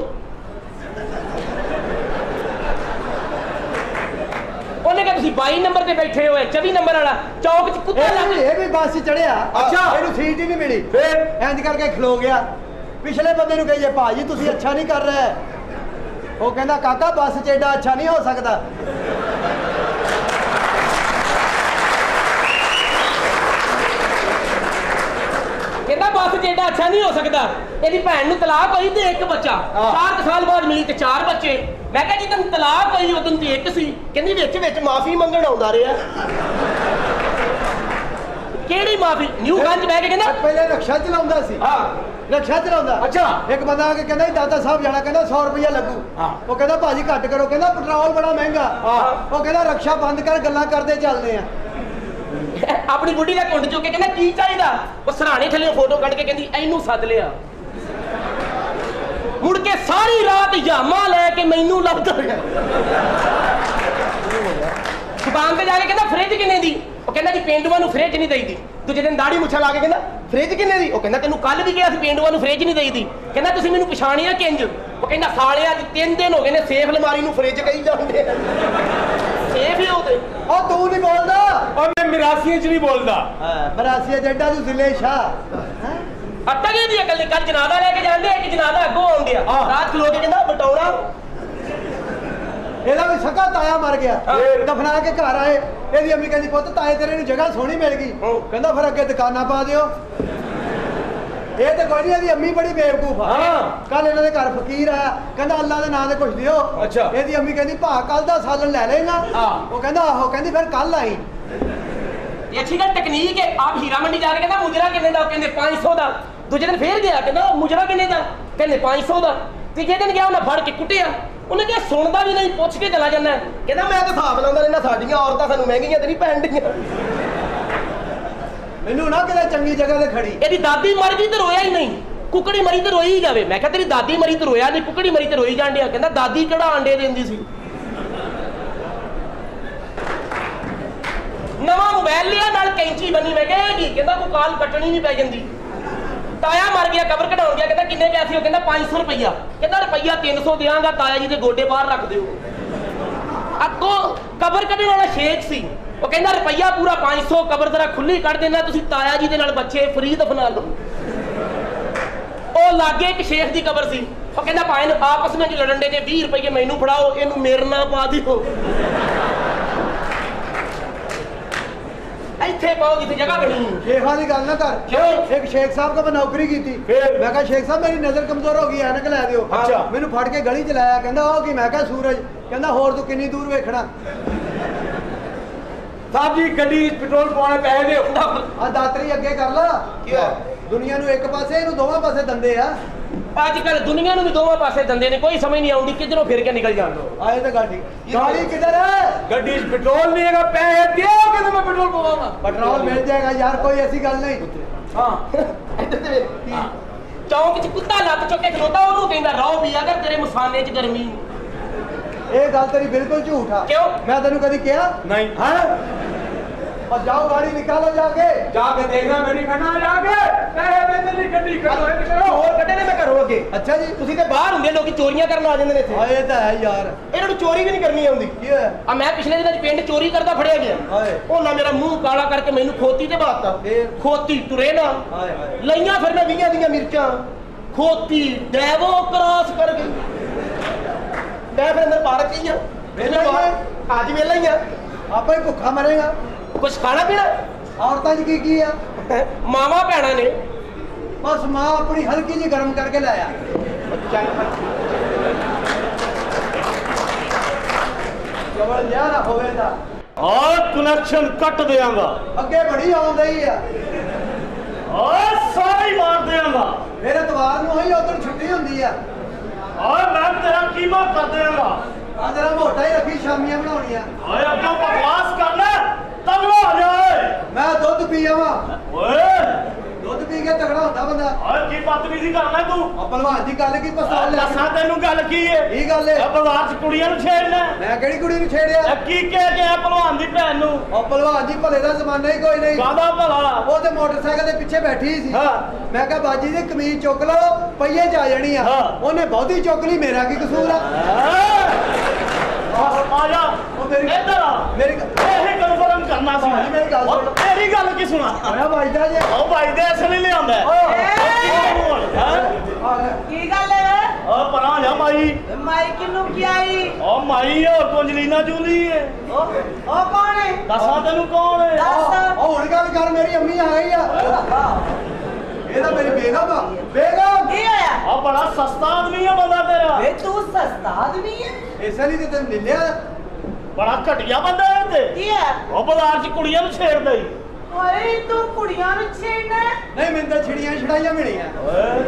ਉਹਨੇ ਕਿਹਾ ਤੁਸੀਂ 22 ਨੰਬਰ ਤੇ ਬੈਠੇ ਹੋਏ 24 ਨੰਬਰ ਵਾਲਾ ਚੌਕ 'ਚ ਕੁੱਤਾ ਲੱਗ ਇਹ ਵੀ ਬੱਸ ਚੜਿਆ ਅੱਛਾ ਇਹਨੂੰ ਸੀਟ ਹੀ ਨਹੀਂ ਮਿਲੀ ਫਿਰ ਇੰਜ ਕਰਕੇ ਖਲੋ ਗਿਆ ਪਿਛਲੇ ਬੰਦੇ ਨੂੰ ਕਹੀਏ ਭਾਜੀ ਤੁਸੀਂ ਅੱਛਾ ਨਹੀਂ ਕਰ ਰਹੇ ਉਹ ਕਹਿੰਦਾ ਕਾਕਾ ਬੱਸ 'ਚ ਐਡਾ ਅੱਛਾ ਨਹੀਂ ਹੋ ਸਕਦਾ ਕਹਿੰਦਾ ਬੱਸ 'ਚ ਐਡਾ ਅੱਛਾ ਨਹੀਂ ਹੋ ਸਕਦਾ ਇਹਦੀ ਭੈਣ ਨੂੰ ਤਲਾਕ ਹੋਈ ਤੇ ਇੱਕ ਬੱਚਾ 4 ਸਾਲ ਬਾਅਦ ਮਿਲੀ ਤੇ 4 ਬੱਚੇ ਮੈਂ ਕਿਹਾ ਜੀ ਤੈਨੂੰ ਤਲਾਕ ਹੋਈ ਉਦੋਂ ਤੇ ਇੱਕ ਸੀ ਕਹਿੰਦੀ ਵਿੱਚ ਵਿੱਚ ਮਾਫੀ ਮੰਗਣ ਆਉਂਦਾ ਰਿਹਾ ਕਿਹੜੀ ਮਾਫੀ ਨਿਊ ਗੰਜ ਬਹਿ ਕੇ ਕਹਿੰਦਾ ਪਹਿਲੇ ਰਕਸ਼ਾ ਚਲਾਉਂਦਾ ਸੀ ਹਾਂ ਰਕਸ਼ਾ ਚਲਾਉਂਦਾ ਅੱਛਾ ਇੱਕ ਬੰਦਾ ਆ ਕੇ ਕਹਿੰਦਾ ਜੀ ਦਾਦਾ ਸਾਹਿਬ ਜਾਣਾ ਕਹਿੰਦਾ 100 ਰੁਪਇਆ ਲੱਗੂ ਉਹ ਕਹਿੰਦਾ ਭਾਜੀ ਘੱਟ ਕਰੋ ਕਹਿੰਦਾ ਪੈਟਰੋਲ ਬੜਾ ਮਹਿੰਗਾ ਉਹ ਕਹਿੰਦਾ ਰਕਸ਼ਾ ਬੰਦ ਕਰ ਗੱਲਾਂ ਕਰਦੇ ਚੱਲਦੇ ਆ ਆਪਣੀ ਬੁੱਢੀ ਦਾ ਕੁੰਡ ਚੁੱਕ ਕੇ ਕਹਿੰਦਾ ਕੀ ਚਾਹੀਦਾ ਉਹ ਸਰਾਣੇ ਥੱਲੇ ਫੋਟੋ ਕੱਢ ਕੇ ਕਹਿੰਦੀ ਇਹਨੂੰ ਸੱਦ ਲਿਆ ਮੁੜ ਕੇ ਸਾਰੀ ਰਾਤ ਜਾਮਾ ਲੈ ਕੇ ਮੈਨੂੰ ਲੱਭਦਾ ਰਿਹਾ ਦੁਕਾਨ ਤੇ ਜਾ ਕੇ ਕਹਿੰਦਾ ਫ੍ਰਿਜ ਕਿੰਨੇ ਦੀ ਉਹ ਕਹਿੰਦਾ ਜੀ ਪੇਂਡੂਆਂ ਨੂੰ ਫ੍ਰਿਜ ਨਹੀਂ ਦੇਈਦੀ ਦੂਜੇ ਦਿਨ ਦਾੜੀ ਮੁੱਛਾਂ ਲਾ ਕੇ ਕਹਿੰਦਾ ਫ੍ਰਿਜ ਕਿੰਨੇ ਦੀ ਉਹ ਕਹਿੰਦਾ ਤੈਨੂੰ ਕੱਲ ਵੀ ਕਿਹਾ ਸੀ ਪੇਂਡੂਆਂ ਨੂੰ ਫ੍ਰਿਜ ਨਹੀਂ ਦੇਈਦੀ ਕਹਿੰਦਾ ਤੁਸੀਂ ਮੈਨੂੰ ਪਛਾਣਿਆ ਕਿੰਜ ਉਹ ਕਹਿੰਦਾ ਸਾਲਿਆ ਜੀ 3 ਦਿਨ ਹੋ ਗਏ ਨੇ ਸੇਫ ਅਲਮਾਰੀ ਨੂੰ ਫ੍ਰਿਜ ਕਹੀ ਜਾਂਦੇ ਸੇਫ ਹੀ ਉਹਦੇ ਉਹ ਤੂੰ ਨਹੀਂ ਬੋਲਦਾ और मैं मिरासी च नहीं बोलता ਬਰਾਸੀਆ ਜੱਡਾ ਤੂੰ ਜ਼ਿਲ੍ਹੇ ਸ਼ਾਹ ਅੱਟਗੇ ਦੀ ਅਕਲ ਕੱਲ ਜਨਾਜ਼ਾ ਲੈ ਕੇ ਜਾਂਦੇ ਇੱਕ ਜਨਾਜ਼ਾ ਅੱਗੋਂ ਆਉਂਦੇ ਆ ਰਾਤ ਖਲੋ ਕੇ ਕਹਿੰਦਾ ਬਟਾਉਣਾ ਇਹਦਾ ਵੀ ਸਕਾ ਤਾਇਆ ਮਰ ਗਿਆ ਦਫਨਾ ਕੇ ਘਰ ਆਏ ਇਹਦੀ ਅੰਮੀ ਕਹਿੰਦੀ ਪੁੱਤ ਤਾਏ ਤੇਰੇ ਨੂੰ ਜਗ੍ਹਾ ਸੋਹਣੀ ਮਿਲ ਗਈ ਕਹਿੰਦਾ ਫਿਰ ਅੱਗੇ ਦੁਕਾਨਾਂ ਪਾ ਦਿਓ ਇਹ ਤੇ ਕੋਈ ਨਹੀਂ ਇਹਦੀ ਅੰਮੀ ਬੜੀ ਬੇਵਕੂਫ ਆ ਕੱਲ ਇਹਨਾਂ ਦੇ ਘਰ ਫਕੀਰ ਆਇਆ ਕਹਿੰਦਾ ਅੱਲਾ ਦੇ ਨਾਂ ਤੇ ਕੁਛ ਦਿਓ ਅੱਛਾ ਇਹਦੀ ਅੰਮੀ ਕਹਿੰਦੀ ਭਾ ਕੱਲ ਦਾ ਸਾਲਨ ਲੈ ਲੈਗਾ ਉਹ ਕਹਿੰਦਾ ਆਹੋ ਕਹਿੰਦੀ ਫਿਰ ਕੱਲ ਆਈ ਇਹ ਅੱਛੀ ਗੱਲ ਟੈਕਨੀਕ ਹੈ ਆਪ ਹੀਰਾ ਮੰਡੀ ਜਾ ਕੇ ਕਹਿੰਦਾ ਮੁਜਰਾ ਕਿੰਨੇ ਦਾ ਕਹਿੰਦੇ 500 ਦਾ ਦੂਜੇ ਦਿਨ ਫੇਰ ਗਿਆ ਕਹਿੰਦਾ ਮੁਜਰਾ ਕਿੰਨੇ ਦਾ ਕਹਿੰਦੇ 500 ਦਾ ਤੀਜੇ ਦਿਨ ਗਿਆ ਉਹਨੇ ਫੜ ਕੇ ਕੁੱਟਿਆ ਉਹਨੇ ਕਿਹਾ ਸੁਣਦਾ ਵੀ ਨਹੀਂ ਪੁੱਛ ਕੇ ਚਲਾ ਜਾਂਦਾ ਕਹਿੰਦਾ ਮੈਂ ਤਾਂ ਹਿਸਾਬ ਲਾਉਂਦਾ ਰਹਿਣਾ ਸਾਡੀਆਂ ਔਰਤਾਂ ਸਾਨੂੰ ਮਹਿੰਗੀਆਂ ਤੇ ਨਹੀਂ ਪੈਣ ਡੀਆਂ ਮੈਨੂੰ ਨਾ ਕਿਤੇ ਚੰਗੀ ਜਗ੍ਹਾ ਤੇ ਖੜੀ ਇਹਦੀ ਦਾਦੀ ਮਰ ਗਈ ਤੇ ਰੋਇਆ ਹੀ ਨਹੀਂ ਕੁਕੜੀ ਮਰੀ ਤੇ ਰੋਈ ਹੀ ਜਾਵੇ ਮੈਂ ਕਿਹਾ ਤੇਰੀ ਦਾਦੀ ਮਰੀ ਤੇ ਰੋਇਆ ਨਹੀਂ ਕੁਕੜੀ ਮਰੀ ਤੇ ਰੋਈ ਜਾਣ ਡਿਆ ਕਹਿੰਦਾ ਦਾਦੀ ਕਿਹੜਾ ਆਂਡੇ ਦਿੰਦੀ ਸੀ ਨਵਾਂ ਮੋਬਾਈਲ ਲਿਆ ਨਾਲ ਕੈਂਚੀ ਬੰਨੀ ਮੈਂ ਕਿਹਾ ਕੀ ਕਹਿੰਦਾ ਕੋਈ ਕਾਲ ਕੱਟਣੀ ਨਹੀਂ ਪੈ ਜਾਂਦੀ ਤਾਇਆ ਮਰ ਗਿਆ ਕਬਰ ਕਢਾਉਣ ਗਿਆ ਕਹਿੰਦਾ ਕਿੰਨੇ ਪੈਸੇ ਹੋ ਕਹਿੰਦਾ 500 ਰੁਪਈਆ ਕਹਿੰਦਾ ਰੁਪਈਆ 300 ਦਿਆਂਗਾ ਤਾਇਆ ਜੀ ਦੇ ਗੋਡੇ ਬਾਹਰ ਰੱਖ ਦਿਓ ਅੱਗੋਂ ਕਬਰ ਕੱਢਣ ਵਾਲਾ ਸ਼ੇਖ ਸੀ ਉਹ ਕਹਿੰਦਾ ਰੁਪਈਆ ਪੂਰਾ 500 ਕਬਰ ਜ਼ਰਾ ਖੁੱਲੀ ਕੱਢ ਦੇਣਾ ਤੁਸੀਂ ਤਾਇਆ ਜੀ ਦੇ ਨਾਲ ਬੱਚੇ ਫਰੀ ਦਫਨਾ ਲਓ ਉਹ ਲਾਗੇ ਇੱਕ ਸ਼ੇਖ ਦੀ ਕਬਰ ਸੀ ਉਹ ਕਹਿੰਦਾ ਭਾਵੇਂ ਆਪਸ ਵਿੱਚ ਲੜਨ ਦੇ 20 ਰੁਪਏ ਮੈਨੂੰ ਫੜਾਓ ਇਹਨੂੰ ਮੇਰੇ ਨਾਲ ਪਾ ਦਿਓ ਇੱਥੇ ਪਾਓ ਜਿੱਥੇ ਜਗ੍ਹਾ ਬਣੀ ਸ਼ੇਖਾਂ ਦੀ ਗੱਲ ਨਾ ਕਰ ਕਿਉਂ ਇੱਕ ਸ਼ੇਖ ਸਾਹਿਬ ਕੋਲ ਮੈਂ ਨੌਕਰੀ ਕੀਤੀ ਫਿਰ ਮੈਂ ਕਿਹਾ ਸ਼ੇਖ ਸਾਹਿਬ ਮੇਰੀ ਨਜ਼ਰ ਕਮਜ਼ੋਰ ਹੋ ਗਈ ਐਨਕ ਲੈ ਦਿਓ ਅੱਛਾ ਮੈਨੂੰ ਫੜ ਕੇ ਗਲੀ ਚ ਲਾਇਆ ਕਹਿੰਦਾ ਉਹ ਕੀ ਮੈਂ ਕਿਹਾ ਸੂਰਜ ਕਹਿੰਦਾ ਹੋਰ ਤੂੰ ਕਿੰਨੀ ਦੂਰ ਵੇਖਣਾ साहब जी गड्डी पेट्रोल पाने पैसे दे ਆ ਦਾਤਰੀ ਅੱਗੇ ਕਰ ਲਾ ਕੀ ਹੋਇਆ? ਦੁਨੀਆ ਨੂੰ ਇੱਕ ਪਾਸੇ ਇਹਨੂੰ ਦੋਵਾਂ ਪਾਸੇ ਦੰਦੇ ਆ ਅੱਜ ਕੱਲ ਦੁਨੀਆ ਨੂੰ ਵੀ ਦੋਵਾਂ ਪਾਸੇ ਦੰਦੇ ਨੇ ਕੋਈ ਸਮਝ ਨਹੀਂ ਆਉਂਦੀ ਕਿਧਰੋਂ ਫਿਰ ਕੇ ਨਿਕਲ ਜਾਣ ਦੋ ਆਏ ਤਾਂ ਗੱਲ ਠੀਕ ਗਾੜੀ ਕਿਧਰ ਹੈ गड्डी पेट्रोल नहीं है पैसे दो कि मैं पेट्रोल पवाऊंगा ਪੈਟਰੋਲ ਮਿਲ ਜਾਏਗਾ ਯਾਰ ਕੋਈ ਐਸੀ ਗੱਲ ਨਹੀਂ हाँ ਇੱਧਰ ਤੇ ਵੇਖ ਚੌਂਕ 'ਚ ਕੁੱਤਾ ਲੱਤ ਚੁੱਕ ਕੇ ਖਲੋਤਾ ਉਹਨੂੰ ਕਹਿੰਦਾ ਰੌ ਵੀ ਅਗਰ ਤੇਰੇ ਮਸਾਨੇ 'ਚ ਗਰਮੀ ਇਹ ਗੱਲ ਤੇਰੀ ਬਿਲਕੁਲ ਝੂਠ ਆ ਕਿਉਂ ਮੈਂ ਤੈਨੂੰ ਕਦੀ ਕਿਹਾ नहीं ਹੈ और जाओ गाड़ी निकालो जाके जाके देखना मैं नहीं करना जाके पैसे देने नहीं गड्डी करो ਹੋਰ ਕੱਢੇ ਨੇ ਮੈਂ ਘਰੋਂ ਅੱਗੇ अच्छा जी ਤੁਸੀਂ ਤੇ ਬਾਹਰ ਹੁੰਦੇ ਲੋਕੀ ਚੋਰੀਆਂ ਕਰਨ ਆ ਜਾਂਦੇ ਨੇ ਇੱਥੇ ਆਏ ਤਾਂ ਹੈ ਯਾਰ ਇਹਨਾਂ ਨੂੰ ਚੋਰੀ ਵੀ ਨਹੀਂ ਕਰਨੀ ਆਉਂਦੀ ਕੀ ਹੋਇਆ ਆ ਮੈਂ ਪਿਛਲੇ ਦਿਨਾਂ 'ਚ ਪਿੰਡ ਚੋਰੀ ਕਰਦਾ ਫੜਿਆ ਗਿਆ ਹਾਏ ਉਹਨਾਂ ਮੇਰਾ ਮੂੰਹ ਕਾਲਾ ਕਰਕੇ ਮੈਨੂੰ ਖੋਤੀ ਤੇ ਬਾਤਾ ਫੇਰ? ਖੋਤੀ ਟੁਰੇ ਨਾ ਹਾਏ ਹਾਏ ਲਈਆਂ ਫਿਰ ਮੈਂ 20 ਦੀਆਂ ਮਿਰਚਾਂ ਖੋਤੀ ਡੈਵੋ ਕ੍ਰਾਸ ਕਰ ਗਈ ਮੈਂ ਫਿਰ ਅੰਦਰ ਪਾਰਕ ਹੀ ਆ ਵਿਹਲਾ ਹੀ ਆ? ਅੱਜ ਵੇਲਾ ਹੀ ਆ ਆਪੇ ਹੀ ਭੁੱਖਾ ਮਰੇਗਾ ਕੁਛ ਖਾਣਾ ਪੀਣਾ ਔਰਤਾਂ 'ਚ ਕੀ ਆ ਮਾਵਾ ਭੈਣਾਂ ਨੇ ਬਸ ਮਾਂ ਆਪਣੀ ਹਲਕੀ ਜੀ ਗਰਮ ਕਰਕੇ ਲਾਇਆ ਜਬਰ ਜਿਆ ਨਾ ਹੋਵੇ ਤਾਂ और कनेक्शन कट देंगा ਅੱਗੇ ਬੜੀ ਆਉਂਦੀ ਆ और सारी मार देंगा ਫਿਰ ਇਤਵਾਰ ਨੂੰ ਹੀ ਉਧਰ ਛੁੱਟੀ ਹੁੰਦੀ ਆ ਓਏ ਮੈਂ ਤੇਰਾ ਕੀਮਾ ਕਰ ਦੇਵਾਂਗਾ ਆ ਜਰਾ ਮੋਟਾ ਹੀ ਰੱਖੀ ਸ਼ਾਮੀਆਂ ਬਣਾਉਣੀਆਂ ਓਏ ਅੱਗੋਂ ਬਕਵਾਸ ਕਰਨਾ ਤਗੜਾ ਹੋ ਜਾ ਮੈਂ ਦੁੱਧ ਪੀ ਆਵਾਂ ਓਏ ਦੁੱਧ ਪੀ ਕੇ ਤਗੜਾ ਹੁੰਦਾ ਬੰਦਾ ਓਏ ਕੀ ਬਦਤਮੀਜ਼ੀ ਕਰਨਾ ਤੂੰ ਆ ਭਲਵਾਨ ਦੀ ਗੱਲ ਕੀ ਪਸਤੌਲ ਲੈ ਦੱਸਾਂ ਤੈਨੂੰ ਗੱਲ ਕੀ ਏ ਕੀ ਗੱਲ ਏ ਆ ਬਾਜ਼ਾਰ 'ਚ ਕੁੜੀਆਂ ਨੂੰ ਛੇੜਨਾ ਮੈਂ ਕਿਹੜੀ ਕੁੜੀ ਨੂੰ ਛੇੜਿਆ ਇਹ ਕੀ ਕਹਿ ਗਿਆ ਭਲਵਾਨ ਦੀ ਭੈਣ ਨੂੰ ਉਹ ਭਲਵਾਨ ਜੀ ਭਲੇ ਦਾ ਜ਼ਮਾਨਾ ਹੀ ਕੋਈ ਨਹੀਂ ਕਾਹਦਾ ਭਲਾ ਉਹ ਤੇ ਮੋਟਰਸਾਈਕਲ ਦੇ ਪਿੱਛੇ ਬੈਠੀ ਸੀ ਹਾਂ ਮੈਂ ਕਿਹਾ ਬਾਜੀ ਦੀ ਕਮੀਜ਼ ਚੁੱਕ ਲਓ ਪਈਏ ਚ ਆ ਜਾਣੀ ਆ ਹਾਂ। ਉਹਨੇ ਬਹੁਤੀ ਚੁੱਕ ਲਈ ਮੇਰਾ ਕੀ ਕਸੂਰ ਆ ਆ ਜਾ ਉਹ ਮੇਰੀ ਇੱਧਰ ਆ ਮੇਰੀ ਇਹੀ ਕਨਫਰਮ ਕਰਨਾ ਸੀ ਭਾਈ, ਮੇਰੀ ਗੱਲ ਸੁਣ। ਤੇਰੀ ਗੱਲ ਕੀ ਸੁਣਾ ਹੋਇਆ ਵੱਜਦਾ ਜੇ ਉਹ ਭਾਈ ਦੇ ਅਸਲ ਹੀ ਲਿਆਂਦਾ ਕੀ ਗੱਲ ਹੈ ਆ ਪਰਾਂ ਜਾ ਮਾਈ ਮਾਈ ਕਿਨੂੰ ਕੀ ਆਈ ਉਹ ਮਾਈ ਹੋਰ ਤੋਂ ਅੰਜਲੀਨਾ ਜੂਲੀ ਏ ਉਹ ਕੌਣ ਹੈ ਦੱਸਾਂ ਤੈਨੂੰ ਕੌਣ ਏ ਦੱਸ ਉਹ ਹੁਣ ਗੱਲ ਕਰ ਮੇਰੀ ਅੰਮੀ ਆ ਗਈ ਆ ਇਹ ਤਾਂ ਮੇਰੀ ਬੇਗਮ ਆ ਬੇਗਮ ਕੀ ਹੋਇਆ ਆ ਬੜਾ ਸਸਤਾ ਆਦਮੀ ਆ ਬੰਦਾ ਤੇਰਾ ਵੇ ਤੂੰ ਸਸਤਾ ਆਦਮੀ ਹੈ ਇਸੇ ਲਈ ਤੇ ਤੈਨੂੰ ਲੈ ਲਿਆ ਬੜਾ ਘਟੀਆ ਬੰਦਾ ਇਹ ਤੇ ਕੀ ਹੈ ਉਹ ਬਾਜ਼ਾਰ 'ਚ ਕੁੜੀਆਂ ਨੂੰ ਛੇੜਦਾ ਈ ਓਏ ਤੂੰ ਕੁੜੀਆਂ ਨੂੰ ਛੇੜਨਾ ਹੈ? ਨਹੀਂ ਮੈਨੂੰ ਤਾਂ ਛਿੜੀਆਂ ਛੜਾਈਆਂ ਮਿਲੀਆਂ ਓਏ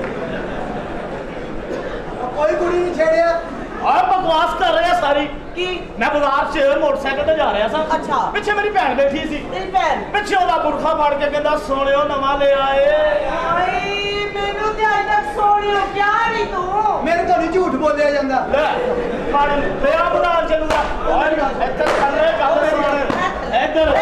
ਕੋਈ ਕੁੜੀ ਨਹੀਂ ਛੇੜਿਆ ਆ ਬਕਵਾਸ ਕਰ ਰਿਹਾ ਸਾਰੀ ਕੀ ਮੈਂ ਬਾਜ਼ਾਰ 'ਚ ਮੋਟਰਸਾਈਕਲ ਤੇ ਜਾ ਰਿਹਾ ਸਾਂ ਅੱਛਾ। ਪਿੱਛੇ ਮੇਰੀ ਭੈਣ ਬੈਠੀ ਸੀ ਤੇਰੀ ਭੈਣ ਪਿੱਛੇ ਉਹਦਾ ਬੁਰਖਾ ਫੜ ਕੇ ਕਹਿੰਦਾ ਸੋਹਣਿਓ ਨਵਾਂ ਲੈ ਆਏ ਓਏ ਮੈਨੂੰ ਤੇ ਅਜੇ ਤੱਕ ਸੋਹਣਿਓ ਕਿਆ ਨਹੀਂ ਤੂੰ ਮੇਰੇ ਤੋਂ ਨਹੀਂ ਝੂਠ ਬੋਲਿਆ ਜਾਂਦਾ ਲੈ ਫੜ ਲਿਆ ਬਾਜ਼ਾਰ ਚੱਲੂਗਾ ਓਏ ਇੱਥੇ ਥੱਲੇ ਗੱਲ ਸੁਣ ਇੱਧਰ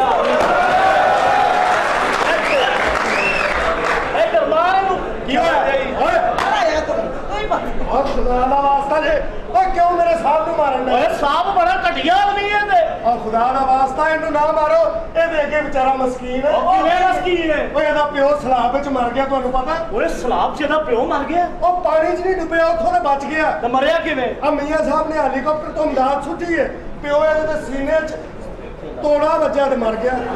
ਇੱਧਰ ਮਾਰ ਨੂੰ ਕੀ ਹੋਇਆ ਓਏ ਆਇਆ ਤੂੰ ਕੋਈ ਬਾਤ और खुदा का वास्ता जे ओए क्यों मेरे साहब ਨੂੰ ਮਾਰਨ ਓਏ ਸਾਹਬ ਬੜਾ ਘਟੀਆ ਆਦਮੀ ਹੈ ਤੇ और खुदा का वास्ता ਇਹਨੂੰ ਨਾ ਮਾਰੋ ਇਹਦੇ ਅੱਗੇ ਵਿਚਾਰਾ ਮਸਕੀਨ ਉਹ ਕਿਵੇਂ ਮਸਕੀਨ ਹੈ ਓਏ ਇਹਦਾ ਪਿਓ ਸਲਾਬ ਵਿੱਚ ਮਰ ਗਿਆ ਤੁਹਾਨੂੰ ਪਤਾ ਓਏ ਸਲਾਬ 'ਚ ਇਹਦਾ ਪਿਓ ਮਰ ਗਿਆ ਉਹ ਪਾਣੀ 'ਚ ਨਹੀਂ ਡੁੱਬਿਆ ਉੱਥੋਂ ਤਾਂ ਬਚ ਗਿਆ ਤੇ ਮਰਿਆ ਕਿਵੇਂ ਆ ਮੀਆਂ ਸਾਹਿਬ ਨੇ ਹੈਲੀਕਾਪਟਰ ਤੋਂ ਮਦਦ ਸੁੱਟੀ ਹੈ ਪਿਓ ਇਹਦੇ ਦੇ ਸੀਨੇ 'ਚ ਤੋੜਾ ਵੱਜਿਆ ਤੇ ਮਰ ਗਿਆ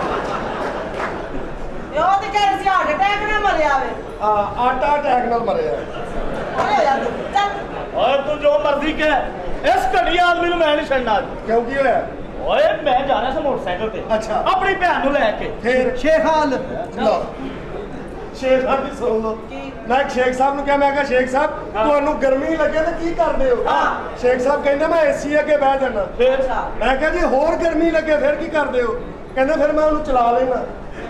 ਉਹ ਤੇ ਕਹਿ ਸੀ ਹਾਰਟ ਅਟੈਕ ਨਾਲ ਮਰਿਆ ਵੇ ਆਟਾ ਅਟੈਕ ਨਾਲ ਮਰਿਆ ਓਏ ਯਾਰ ਤੂੰ ਚੱਲ ਓਏ ਤੂੰ ਜੋ ਮਰਜ਼ੀ ਕਹਿ ਇਸ ਘਟੀਆ ਆਦਮੀ ਨੂੰ ਮੈਂ ਨਹੀਂ ਛੱਡਣਾ ਕਿਉਂ ਕੀ ਹੋਇਆ ਓਏ ਮੈਂ ਜਾ ਰਿਹਾ ਸੀ ਮੋਟਰਸਾਈਕਲ ਤੇ ਅੱਛਾ। ਆਪਣੀ ਭੈਣ ਨੂੰ ਲੈ ਕੇ ਫੇਰ ਸ਼ੇਖਾਲ ਲਓ ਸ਼ੇਖ ਸਾਹਿਬ ਦੀ ਸੁਣ ਲਓ ਕੀ? ਮੈਂ ਸ਼ੇਖ ਸਾਹਿਬ ਨੂੰ ਕਿਹਾ ਮੈਂ ਕਿਹਾ ਸ਼ੇਖ ਸਾਹਿਬ ਤੁਹਾਨੂੰ ਗਰਮੀ ਲੱਗੇ ਤਾਂ ਕੀ ਕਰਦੇ ਹੋ ਸ਼ੇਖ ਸਾਹਿਬ ਕਹਿੰਦੇ ਮੈਂ ਏਸੀ ਅੱਗੇ ਬਹਿ ਜਾਣਾ ਫਿਰ ਮੈਂ ਕਿਹਾ ਜੀ ਹੋਰ ਗਰਮੀ ਲੱਗੇ ਫਿਰ ਕੀ ਕਰਦੇ ਹੋ ਕਹਿੰਦੇ ਫਿਰ ਮੈਂ ਉਹਨੂੰ ਚਲਾ ਲੈਣਾ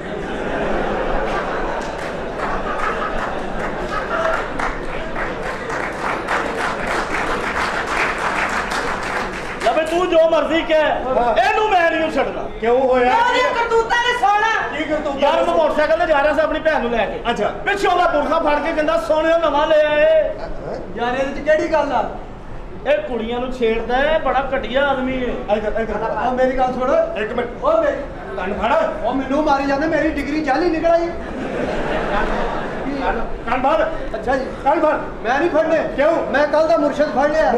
ਲਵੇ ਤੂੰ ਜੋ ਮਰਜ਼ੀ ਕਹਿ ਇਹਨੂੰ ਮੈਂ ਨਹੀਂ ਛੱਡਣਾ ਕਿਉਂ ਹੋਇਆ ਉਹਦੀਆਂ ਕਰਤੂਤਾਂ ਨੇ ਸੋਣਾ ਕੀ ਕਰਤੂੰ ਯਾਰ ਮੈਂ ਮੋਟਰਸਾਈਕਲ ਤੇ ਜਾ ਰਿਹਾ ਸੀ ਆਪਣੀ ਭੈਣ ਨੂੰ ਲੈ ਕੇ ਅੱਛਾ ਪਿੱਛੇ ਉਹਦਾ ਬੁਰਖਾ ਫੜ ਕੇ ਕਹਿੰਦਾ ਸੋਹਣਿਓ ਨਵਾਂ ਲੈ ਆਏ ਯਾਰ ਇਹਦੇ ਚ ਕਿਹੜੀ ਗੱਲ ਆ ਇਹ ਕੁੜੀਆਂ ਨੂੰ ਛੇੜਦਾ ਹੈ ਬੜਾ ਘਟੀਆ ਆਦਮੀ ਹੈ ਇੱਧਰ ਆ ਮੇਰੀ ਗੱਲ ਸੁਣ ਇੱਕ ਮਿੰਟ ਓ ਮੇਰੀ ਕੰਨ ਫੜ ਉਹ ਮੈਨੂੰ ਮਾਰੀ ਜਾਂਦੇ ਮੇਰੀ ਡਿਗਰੀ ਜਾਲੀ ਨਿਕਲ ਆਈ ਕੰਨ ਫੜ ਅੱਛਾ ਜੀ ਕੰਨ ਫੜ ਮੈਂ ਨਹੀਂ ਫੜਨੇ ਕਿਉਂ ਮੈਂ ਕੱਲ ਦਾ ਮੁਰਸ਼ਦ ਫੜ ਲਿਆ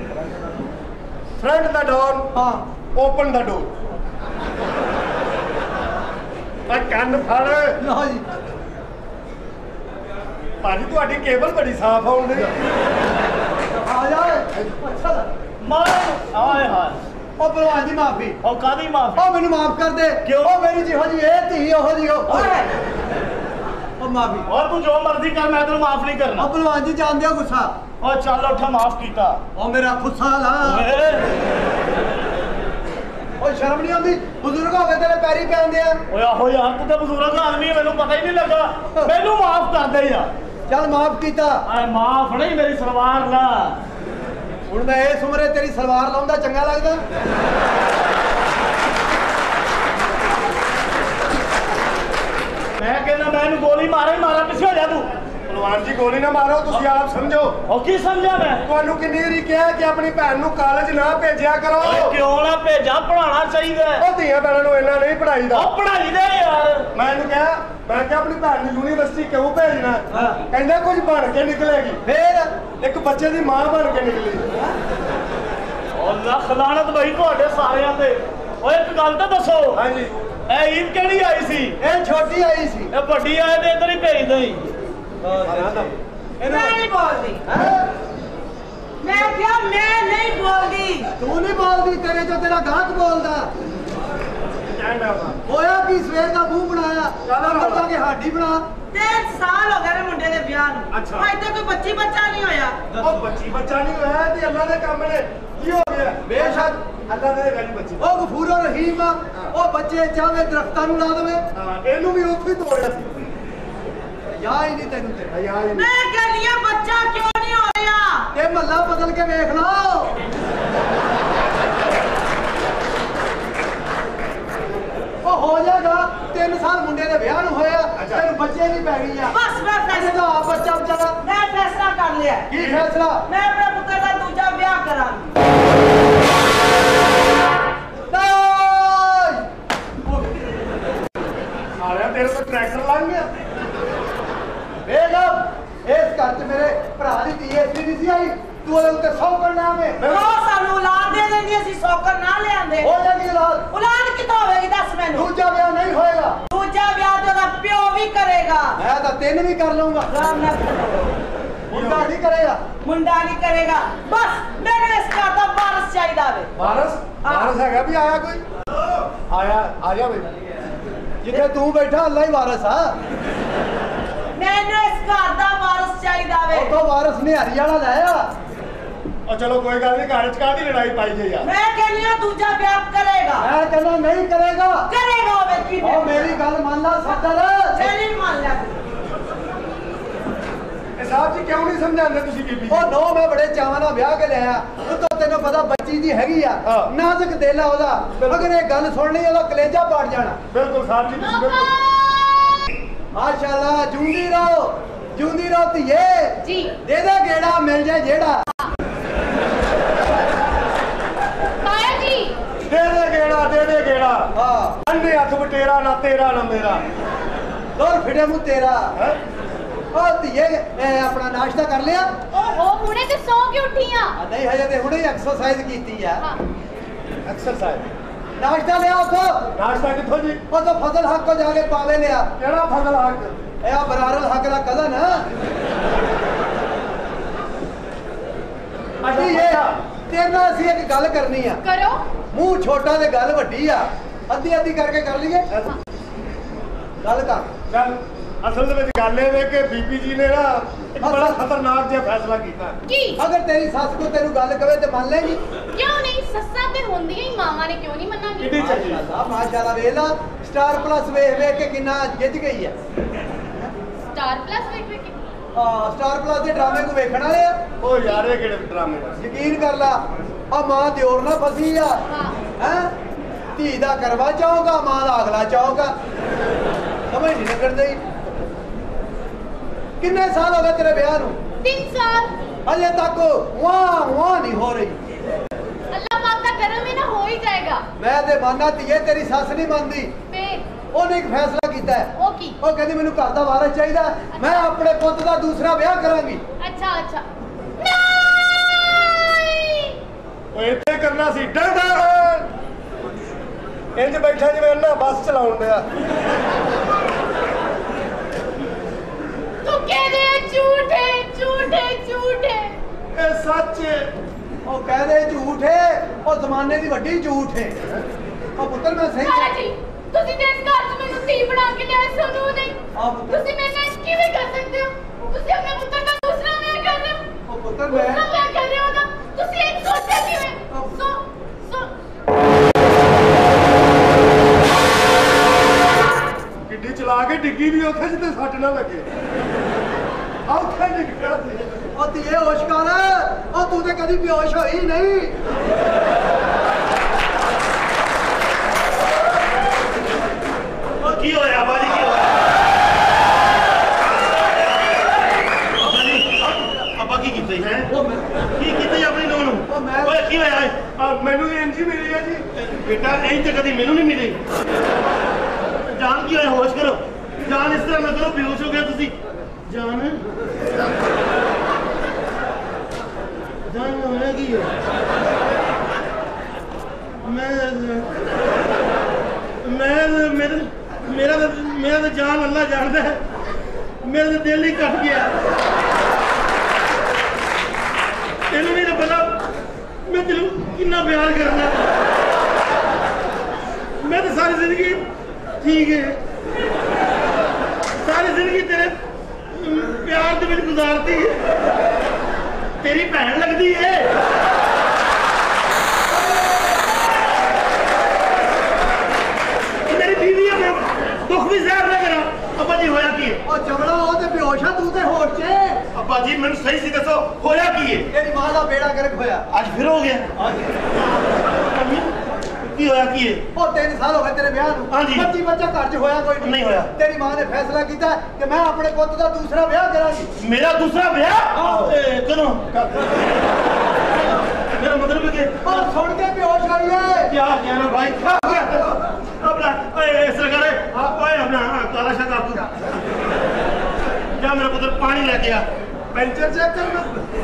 ਫਰੰਟ ਦਾ ਡੋਰ ਹਾਂ ਓਪਨ ਦਾ ਡੋਰ ਆ ਕੰਨ ਫੜ ਲਓ ਜੀ ਭਾਜੀ ਤੁਹਾਡੀ ਕੇਬਲ ਬੜੀ ਸਾਫ਼ ਆਉਂਦੀ ਆ ਜਾ ਅੱਛਾ ਮਾਰ ਆਏ ਹਾਏ ਉਹ ਭਲਵਾਨ ਦੀ ਮਾਫੀ ਉਹ ਕਾਦੀ ਮਾਫੀ ਉਹ ਮੈਨੂੰ ਮਾਫ ਕਰ ਦੇ ਕਿਉਂ? ਉਹ ਮੇਰੀ ਜਿਹੋ ਜੀ ਇਹ ਧੀ ਉਹੋ ਜੀ ਉਹ ਮਾਫੀ ਓਏ ਤੂੰ ਜੋ ਮਰਜ਼ੀ ਕਰ ਮੈਂ ਤੈਨੂੰ ਮਾਫ ਨਹੀਂ ਕਰਨਾ ਉਹ ਭਲਵਾਨ ਜੀ ਜਾਣਦੇ ਹੋ ਗੁੱਸਾ ਓ ਚੱਲ ਉੱਠ ਮਾਫ ਕੀਤਾ ਉਹ ਮੇਰਾ ਗੁੱਸਾ ਲਾ ਓਏ ਉਹ ਸ਼ਰਮ ਨਹੀਂ ਆਉਂਦੀ ਬਜ਼ੁਰਗ ਹੋ ਗਏ ਤੇਰੇ ਪੈਰੀ ਪੈਂਦੇ ਆ ਓਏ ਆਹੋ ਯਾਰ ਤੂੰ ਤਾਂ ਬਜ਼ੁਰਗ ਆਦਮੀ ਹੈ ਮੈਨੂੰ ਪਤਾ ਹੀ ਨਹੀਂ ਲੱਗਾ ਮੈਨੂੰ ਮਾਫ ਕਰ ਦੇ ਯਾਰ ਚੱਲ ਮਾਫ ਕੀਤਾ ਆਏ ਮਾਫ ਨਹੀਂ ਮੇਰੀ ਸਲਵਾਰ ਲਾ ਹੁਣ ਮੈਂ ਇਸ ਉਮਰੇ ਤੇਰੀ ਸਲਵਾਰ ਲਾਉਂਦਾ ਚੰਗਾ ਲੱਗਦਾ ਮੈਂ ਕਹਿੰਦਾ ਮੈਂ ਇਹਨੂੰ ਗੋਲੀ ਮਾਰਾਂ ਹੀ ਮਾਰਾਂ ਪਿੱਛੇ ਹੋ ਜਾ ਤੂੰ ਭਲਵਾਨ ਜੀ ਗੋਲੀ ਨਾ ਮਾਰੋ ਤੁਸੀਂ ਆਪ ਸਮਝੋ ਉਹ ਕੀ ਸਮਝਿਆ ਮੈਂ ਤੁਹਾਨੂੰ ਕਿੰਨੀ ਵਾਰੀ ਕਿਹਾ ਕਿ ਆਪਣੀ ਭੈਣ ਨੂੰ ਕਾਲਜ ਨਾ ਭੇਜਿਆ ਕਰੋ ਓਏ ਕਿਉਂ ਨਾ ਭੇਜਾਂ ਪੜਾਉਣਾ ਚਾਹੀਦਾ ਹੈ। ਉਹ ਧੀਆਂ ਭੈਣਾਂ ਨੂੰ ਇੰਨਾ ਨਹੀਂ ਪੜਾਈਦਾ ਉਹ ਪੜਾਈ ਦੇ ਯਾਰ ਮੈਂ ਇਹਨੂੰ ਕਿਹਾ ਮੈਂ ਕਿਹਾ ਆਪਣੀ ਭੈਣ ਨੂੰ ਯੂਨੀਵਰਸਿਟੀ ਕਿਉਂ ਭੇਜਣਾ ਕਹਿੰਦਾ ਕੁਝ ਬਣ ਕੇ ਨਿਕਲੇਗੀ ਫੇਰ ਇੱਕ ਬੱਚੇ ਦੀ ਮਾਂ ਬਣ ਕੇ ਨਿਕਲੀ ਉਹ ਲੱਖ ਲਾਨਤ ਬਈ ਤੁਹਾਡੇ ਸਾਰਿਆਂ ਤੇ ਓਏ ਇੱਕ ਗੱਲ ਤਾਂ ਦੱਸੋ ਹਾਂਜੀ ਇਹ ਈਦ ਕਿਹੜੀ ਆਈ ਸੀ ਇਹ ਛੋਟੀ ਆਈ ਸੀ ਇਹ ਵੱਡੀ ਆਏ ਤੇ ਇੱਧਰ ਹੀ ਭੇਜ ਦੇਈ ਮੈਂ ਨਹੀਂ ਬੋਲਦੀ ਮੈਂ ਕਿਹਾ ਮੈਂ ਨਹੀਂ ਬੋਲਦੀ ਤੂੰ ਨਹੀਂ ਬੋਲਦੀ ਤੇਰੇ ਤੋਂ ਤੇਰਾ ਗਾਹਕ ਬੋਲਦਾ होया कि सवेर का मुंह बनाया अंदर जाके हाडी बना 3 साल हो गए ने मुंडे दे ब्याह नूं अच्छा। अजे तक कोई बच्ची बच्चा नहीं होया ਉਹ ਬੱਚੀ ਬੱਚਾ ਨਹੀਂ ਹੋਇਆ ਤੇ ਅੱਲਾ ਦੇ ਕੰਮ ਨੇ ਕੀ ਹੋ ਗਿਆ बेशक ਅੱਲਾ ਦੇ ਗੱਲ ਬੱਚੀ ओ गफूर रहीम ओ बच्चे चाहे दरख्तां नूं ला देवे ਹਾਂ ਇਹਨੂੰ ਵੀ ਉੱਥੇ ਹੀ ਤੋੜਿਆ ਸੀ या ही नहीं तेनू ते ਯਾਰ मैं कहनी है बच्चा क्यों नहीं होया ते महल्ला बदल के वेख लो ओ हो जाएगा 3 साल मुंडे दे ब्याह नूं होया तेरे बच्चे नहीं पै गई आ बस मैं अजे फैसला तो आप बच्चा बेचारा मैं फैसला कर लिया की फैसला मैं अपने पुत्र का दूजा ब्याह करांगी ਸਾਲਿਆ ਤੇਰੇ ਕੋਲ ਟਰੈਕਟਰ ਲੰਘ ਗਿਆ बेगम इस घर च मेरे भरा दी धी इतनी नहीं सी आई तू ओदे उत्ते सौ करना में वो सानू औलाद दे देंदी असि सौकर ना ले आंदे हो जाएगी औलाद औलाद कितों होएगी दस मैनू दूजा ब्याह नहीं होएगा दूजा ब्याह तो ओदा प्यो भी करेगा मैं तो 3 भी कर लूंगा राम ना मुंडा नहीं करेगा मुंडा नहीं करेगा बस मैंने इस घर दा वारिस चाहिदा वे ਵਾਰਸ ਵਾਰਸ ਹੈਗਾ ਵੀ ਆਇਆ ਕੋਈ ਆਇਆ ਆ ਜਾ ਬਈ जिथे तू बैठा अल्लाह ही वारिस आ मैंने इस घर दा वारिस चाहिदा वे ਉਹ ਤੋਂ ਵਾਰਿਸ ਨਿਹਾਰੀ ਵਾਲਾ ਲੈ ਆ ਉਹ ਚਲੋ ਕੋਈ ਗੱਲ ਨਹੀਂ ਘਰ ਚ ਕਾਹਦੀ ਲੜਾਈ ਪਾਈ ਜੇ ਯਾਰ मैं कहनी हूं दूजा ब्याह करेगा मैं कहना नहीं करेगा करेगा वे की ओ मेरी गल मान ला सदर नहीं मान लिया ਇਹ ਸਾਹਿਬ ਜੀ ਕਿਉਂ ਨਹੀਂ ਸਮਝਾਉਂਦੇ ਤੁਸੀਂ ਬੀਬੀ ਉਹ ਨੋ ਮੈਂ ਬੜੇ ਚਾਵਾਂ ਨਾਲ ਵਿਆਹ ਕੇ ਲਿਆ ਉਹ ਤਾਂ ਤੈਨੂੰ ਪਤਾ ਬੱਚੀ ਦੀ ਹੈਗੀ ਆ ਹਾਂ। ਨਾਜ਼ੁਕ ਦਿਲ ਆ ਉਹਦਾ ਅਗਰ ਇਹ ਗੱਲ ਸੁਣ ਲਈ ਉਹਦਾ ਕਲੇਜਾ ਪਾੜ ਜਾਣਾ ਬਿਲਕੁਲ ਸਾਹਿਬ ਜੀ ਤੁਸੀਂ ਬਿਲਕੁਲ ਮਾਸ਼ਾਅੱਲਾ ਜੂੰਦੀ ਰਹੋ ਧੀਏ जी ਦੇ ਦੇ ਗੇੜਾ ਮਿਲ ਜਾਏ ਜਿਹੜਾ ताया जी ਦੇ ਦੇ ਗੇੜਾ ਹਾਂ ਅੰਨੇ ਹੱਥ ਬਟੇਰਾ ਨਾ ਤੇਰਾ ਨਾ ਮੇਰਾ ਦੋਰ ਫਿੜੇ ਮੂੰ ਤੇਰਾ ਹੈ ਉਹ ਧੀਏ ਆਪਣਾ ਨਾਸ਼ਤਾ ਕਰ ਲਿਆ ओहो हुणे ते सो के उठी हां ਨਹੀਂ ਹਜੇ ਤੇ ਹੁਣੇ ਐਕਸਰਸਾਈਜ਼ ਕੀਤੀ ਆ हां ਐਕਸਰਸਾਈਜ਼ ਨਾਸ਼ਤਾ ਲਿਆ ਉਥੋਂ ਨਾਸ਼ਤਾ ਕਿੱਥੋਂ ਜੀ ਉਹ ਤਾਂ ਫਜ਼ਲ ਹੱਕ ਕੋ ਜਾ ਕੇ ਪਾਵੇ ਲਿਆ ਕਿਹੜਾ ਫਜ਼ਲ ਹੱਕ ਇਹ ਆ ਬਰਾਰਲ ਹੱਕ ਦਾ ਕਜ਼ਨ ਅੱਡੀ ਇਹ ਤੇਰੇ ਨਾਲ ਅਸੀਂ ਇੱਕ ਗੱਲ ਕਰਨੀ ਆ करो ਮੂੰਹ ਛੋਟਾ ਤੇ ਗੱਲ ਵੱਡੀ ਆ ਅੱਧੀ ਅੱਧੀ ਕਰਕੇ ਕਰ ਲਈਏ ਗੱਲ ਕਰ ਚੱਲ ਅਸਲ ਦੇ ਵਿੱਚ ਗੱਲ ਇਹ ਵੇ ਕਿ ਬੀਬੀ ਜੀ ਨੇ ਨਾ ਇੱਕ ਬੜਾ ਖਤਰਨਾਕ ਜਿਹਾ ਫੈਸਲਾ ਕੀਤਾ की ਅਗਰ ਤੇਰੀ ਸੱਸ ਕੋ ਤੈਨੂੰ ਗੱਲ ਕਵੇ ਤੇ ਮੰਨ ਲੇਗੀ क्यों नहीं सस्सा ते होंदी ही मामा ने क्यों नहीं मन्नागी ਕਿੱਡੀ ਚੱਲੀ ਮਾਸ਼ਾਅੱਲਾ ਵੇਲਾ ਸਟਾਰ ਪਲੱਸ ਵੇਖ ਵੇਖ ਕੇ ਕਿੰਨਾ ਜਿੱਤ ਗਈ ਆ स्टार प्लस वेख वेख के ਸਟਾਰ ਪਲੱਸ ਦੇ ਡਰਾਮੇ ਕੋ ਵੇਖਣ ਵਾਲੇ ਆ ਉਹ ਯਾਰ ਇਹ ਕਿਹੜੇ ਡਰਾਮੇ ਨੇ ਯਕੀਨ ਕਰ ਲਾ ਆ ਮਾਂ ਦਿਓਰ ਨਾ ਫਸੀ ਆ हां ਹੈ ਧੀ ਦਾ ਕਰਵਾ ਚਾਹੋਗਾ ਮਾਂ ਦਾ ਅਗਲਾ ਚਾਹੋਗਾ ਸਮਝ ਨਹੀਂ ਲੱਗਦੀ ਕਿੰਨੇ ਸਾਲ ਹੋ ਗਏ ਤੇਰੇ ਵਿਆਹ ਨੂੰ 3 साल ਅਜੇ ਤੱਕ ਵਾਹ ਨਹੀਂ ਹੋ ਰਹੀ अल्लाह पाक का करम है ना हो ही जाएगा ਮੈਂ ਤੇ ਮੰਨਣਾ ਧੀਏ ਤੇਰੀ ਸੱਸ ਨਹੀਂ ਮੰਨਦੀ फिर ਉਹਨੇ ਇੱਕ ਫੈਸਲਾ ਕੀਤਾ ਹੈ ओ की ਉਹ ਕਹਿੰਦੀ ਮੈਨੂੰ ਘਰ ਦਾ ਵਾਰਸ ਚਾਹੀਦਾ ਮੈਂ ਆਪਣੇ ਪੁੱਤ ਦਾ ਦੂਸਰਾ ਵਿਆਹ ਕਰਾਂਗੀ अच्छा अच्छा नहीं ਉਹ ਇੱਥੇ ਕਰਨਾ ਸੀ ਡਰ ਇੰਜ ਬੈਠਾ ਜਿਵੇਂ ਉਹਨਾਂ ਬੱਸ ਚਲਾਉਣ ਡਿਆ तू कह दे झूठे झूठे झूठे ਇਹ ਸੱਚ ਹੈ ਉਹ ਕਹਦੇ ਝੂਠ ਹੈ ਉਹ ਜ਼ਮਾਨੇ ਦੀ ਵੱਡੀ ਝੂਠ ਹੈ ਉਹ ਪੁੱਤਰ ਮੈਂ ਸਹੀ ताया जी ਤੁਸੀਂ ਤੇ ਇਸ ਘਰ 'ਚ ਮੈਨੂੰ ਧੀ ਬਣਾ ਕੇ ਲਿਆਏ ਸਾਨੂੰ ਨਹੀਂ ਆ ਪੁੱਤਰ ਤੁਸੀਂ ਮੇਰੇ ਨਾਲ ਕਿਵੇਂ ਕਰ ਸਕਦੇ ਹੋ ਤੁਸੀਂ ਆਪਣੇ ਪੁੱਤਰ ਦਾ ਦੂਸਰਾ ਵਿਆਹ ਕਰ ਰਹੇ ਹੋ ਉਹ ਪੁੱਤਰ ਦੂਸਰਾ ਮੈਂ ਵਿਆਹ ਕਰ ਰਹੇ ਹੋ ਨਾ ਤੁਸੀਂ ਇੱਕ ਸੋਚਿਆ ਕਿਵੇਂ ਸੋ ਕਿੱਡੀ ਚਲਾ ਕੇ ਡਿੱਗੀ ਵੀ ਉੱਥੇ ਜਿੱਤੇ ਸੱਟ ਨਾ ਲੱਗੇ ਆ ਉੱਥੇ ਡਿੱਗ ਪਿਆ ਸੀ ਉਹ ਧੀਏ ਹੋਸ਼ ਕਰ ਉਹ ਤੂੰ ਤੇ ਕਦੀ ਬੇਹੋਸ਼ ਹੋਈ ਨਹੀਂ ਉਹ ਕੀ ਹੋਇਆ ਬਾਜੀ ਕੀ ਹੋਇਆ ਆਪਾਂ ਕੀ ਕੀਤਾ ਹੈ ਕੀ ਕੀਤਾ ਆਪਣੀ ਨੂੰਹ ਨੂੰ ਉਹ ਮੈਂ- ਓਏ ਕੀ ਹੋਇਆ ਏ? ਮੈਨੂੰ ਇੰਜ ਹੀ ਮਿਲੀ ਹੈ ਜੀ ਬੇਟਾ ਇਹ ਤੇ ਕਦੀ ਮੈਨੂੰ ਨਹੀਂ ਮਿਲੀ ਜਾਨ ਕੀ ਹੋਇਆ ਹੋਸ਼ ਕਰੋ ਜਾਨ ਇਸ ਤਰ੍ਹਾਂ ਨਾ ਕਰੋ ਬੇਹੋਸ਼ ਹੋ ਗਿਆ ਤੁਸੀਂ ਜਾਨ ਜਾਨ ਹੋਇਆ ਕੀ ਹੈ ਮੇਰਾ ਤਾਂ ਜਾਨ ਅੱਲਾ ਜਾਣਦਾ ਹੈ ਮੇਰਾ ਤਾਂ ਦਿਲ ਹੀ ਕੱਟ ਗਿਆ ਤੈਨੂੰ ਨਹੀਂ ਪਤਾ ਮੈਂ ਤੈਨੂੰ ਕਿੰਨਾ ਪਿਆਰ ਕਰਦਾ मैं तो सारी जिंदगी ठीक है, सारी जिंदगी तेरे प्यार दे विच गुजारती है, तेरी भैन लगती है। मेरी बीवी है, मैं दुख भी ज़ाहिर ना करा। अब्बा जी होया की है? ओ चमड़ा हो ते बेहोश है तू ते होश च। अब्बा जी मैंने सही सी दसो होया की है? तेरी मां दा बेड़ा गर्क होया। आज फिर हो गया? की होया की है? ओ 3 साल हो गए तेरे ब्याह नूं। हाँ जी। बच्ची बच्चा घर च होया कोई नहीं होया। तेरी मां ने फैसला कीता कि मैं अपने पुੱਤ दा दूसरा ब्याह करांगी। मेरा दूसरा ब्याह? कदों? मेरा मतलब है कि और सुन के बेहोश गई है। क्या कह रहा भाई? अपना इस तरह करे ओए अपना काला शाह काकू जा मेरा पुत्र पानी लेके आ, पंचर चेक करना।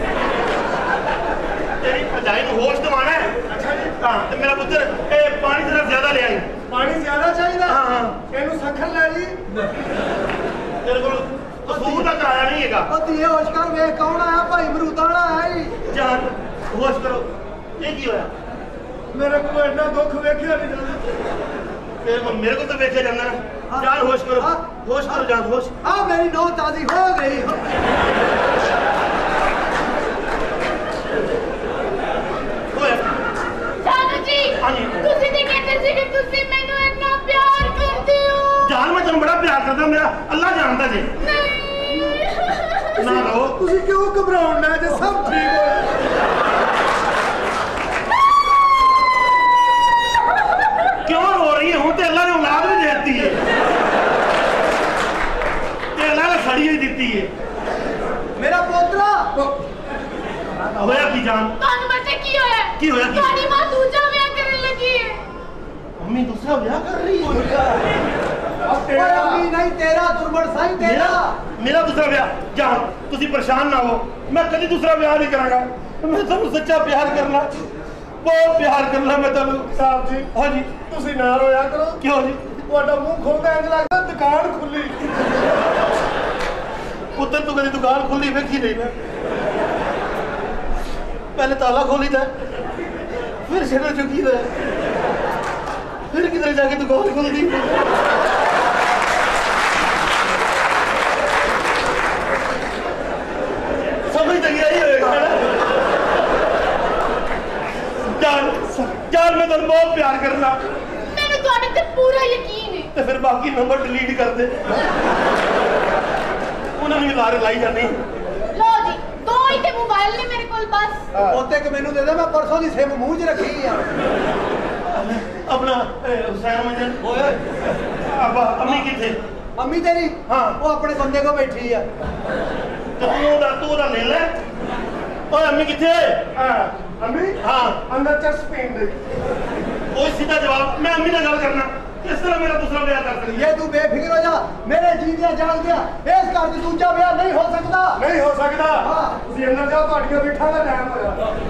तेरी भजाई को होश दवाना है। अच्छा जी। हाँ तो मेरा पुत्र पानी जरा ज्यादा ले आई। पानी ज्यादा चाहिए? हाँ हाँ। ਇਹਨੂੰ ਸਖਣ ਲੈ ਜੀ। तेरे को कसूर का कराया नहीं हैगा। ओ धीए होश कर वे कौन आया भाई मरूदा वाला है ही। जान होश करो, ये की होया? ਮੇਰੇ ਕੋਲ ਇੰਨਾ ਦੁੱਖ ਵੇਖਿਆ ਨਹੀਂ ਜਾਂਦਾ। मेरे को तो देखे जाना ना। जान होश करो, होश करो जान होश। हाँ मेरी नौ ताजी हो गई। जानू जी हाँ जी। तुसी नहीं कहते सी कि तुसी मैनू इतना प्यार करते हो। जान मैं तेन बड़ा प्यार करता, मेरा अल्लाह जानता जी। नहीं ना रो। ਤੁਸੀਂ ਕਿਉਂ ਘਬਰਾਉਣਾ ਜੇ ਸਭ ਠੀਕ ਹੋਇਆ? क्यों रो रही है? हूं तो अल्लाह ने औलाद भी देती है, ते अल्लाह ने सड़ी ही दी है। मेरा पोतरा होया की जान? ਤੁਹਾਨੂੰ ਬੱਚੇ ਕੀ ਹੋਇਆ? की होया की? ਤੁਹਾਡੀ ਮਾਂ ਦੂਜਾ ਵਿਆਹ ਕਰਨ ਲੱਗੀ ਹੈ। मम्मी दूसरा ब्याह कर रही है? अब तेरा अम्मी नहीं तेरा दुर्बल साई तेरा। मेरा दूसरा ब्याह? जान तुसी परेशान ना हो, मैं कभी दूसरा ब्याह नहीं करांगा। मैं तुम सच्चा प्यार करना, बहुत प्यार करना मैं तुम। ਸਾਹਿਬ ਜੀ हाँ जी। ਤੁਸੀਂ ਨਾ ਰੋਇਆ ਕਰੋ। क्यों जी? ਤੁਹਾਡਾ ਮੂੰਹ ਖੁੱਲਦਾ ਇੰਜ ਲੱਗਦਾ ਦੁਕਾਨ ਖੁੱਲੀ। पुत्र तू कभी दुकान खुली वेखी नहीं मैं। पहले ताला खोली था, फिर शटर चुकी था, फिर किधर जाके दुकान खोल दी। समझ तक यही होएगा ना? जान जान मैं तेन बहुत प्यार करना। ਮੈਨੂੰ ਤੁਹਾਡੇ ਤੇ ਪੂਰਾ ਯਕੀਨ ਹੈ। तो फिर बाकी नंबर डिलीट कर दे, उन्होंने भी लारे लाई जानी। ਲੋ ਜੀ ਦੋ ਹੀ ਤੇ ਮੋਬਾਈਲ ਨੇ ਮੇਰੇ ਕੋਲ ਬਸ। पोते के मेनू दे दे मैं परसों दी सिम मुंह च रखी है। अपना हुसैन मंजन अब अम्मी किथे? अम्मी तेरी हाँ। वो अपने बंदे को बैठी है। तो तू दा ले ले। ओए अम्मी किथे? अम्मी हाँ अंदर चर्च पीन दे। कोई सीधा जवाब। मैं अम्मी ना गल करना, किस तरह मेरा दूसरा ब्याह कर सकती है? ये तू बेफिक्र हो जा, मेरे जींदिया जाग गया इस घर च दूजा ब्याह नहीं हो सकता। नहीं हो सकता। हाँ। ਤੁਸੀਂ ਅੰਦਰ ਜਾਓ, ਤੁਹਾਡੀਆਂ ਬਿਠਾਂ ਦਾ ਟਾਈਮ ਹੋਇਆ।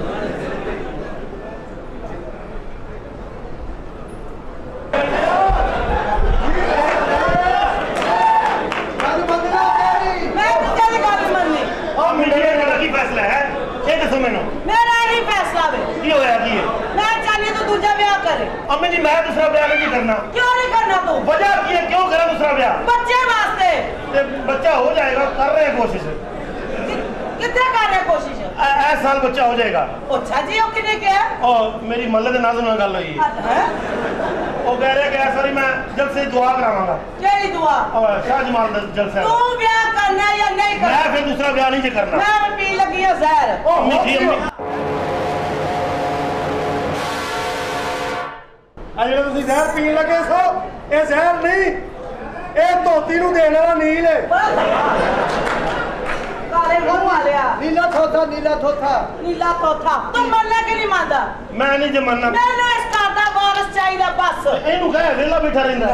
गल बदला तेरी। मैं किसी की गल मननी। और मीडिया का की फैसला है ये दसो मैनू मेरा ही फैसला वे। की होया की है? मैं चाहनी तू दूजा ब्याह करे। अम्मी जी मैं दूसरा ब्याह नहीं करना। क्यों नहीं करना तू? वजह की है क्यों करा दूसरा ब्याह? बच्चे वास्ते। ते बच्चा हो जाएगा, कर रहे हैं कोशिश। कितने कर रहे कोशिश? ऐसा साल बच्चा हो जाएगा। अच्छा जी वो किने क्या? और मेरी मल्ले के नाज़ नाल गल हुई है? वो कह रहे कि ऐसा मैं जल्द से दुआ करावांगा। केड़ी दुआ? और शाह जमाल दा जलसा है। तू ब्याह करना या नहीं करना? मैं फिर दूसरा ब्याह नहीं करना। मैं पी लगी है जहर। ओ मीठी अम्मी ਆ ਜਿਹੜਾ ਤੁਸੀਂ ਜ਼ਹਿਰ ਪੀਣ ਲੱਗੇ ਸੋ ਇਹ ਜ਼ਹਿਰ ਨਹੀਂ, ਇਹ ਧੋਤੀ ਨੂੰ ਦੇਣ ਵਾਲਾ ਨੀਲ ਹੈ। काले मुंह वालिया। नीला थोथा नीला थोथा। नीला तोथा। तू मरना कि नहीं मानदा? मैं नहीं जमाना। मैंने इस घर दा वारिस चाहिदा बस। ਇਹਨੂੰ ਕਹੇ ਵੇਲਾ ਬੈਠਾ ਰਹਿੰਦਾ।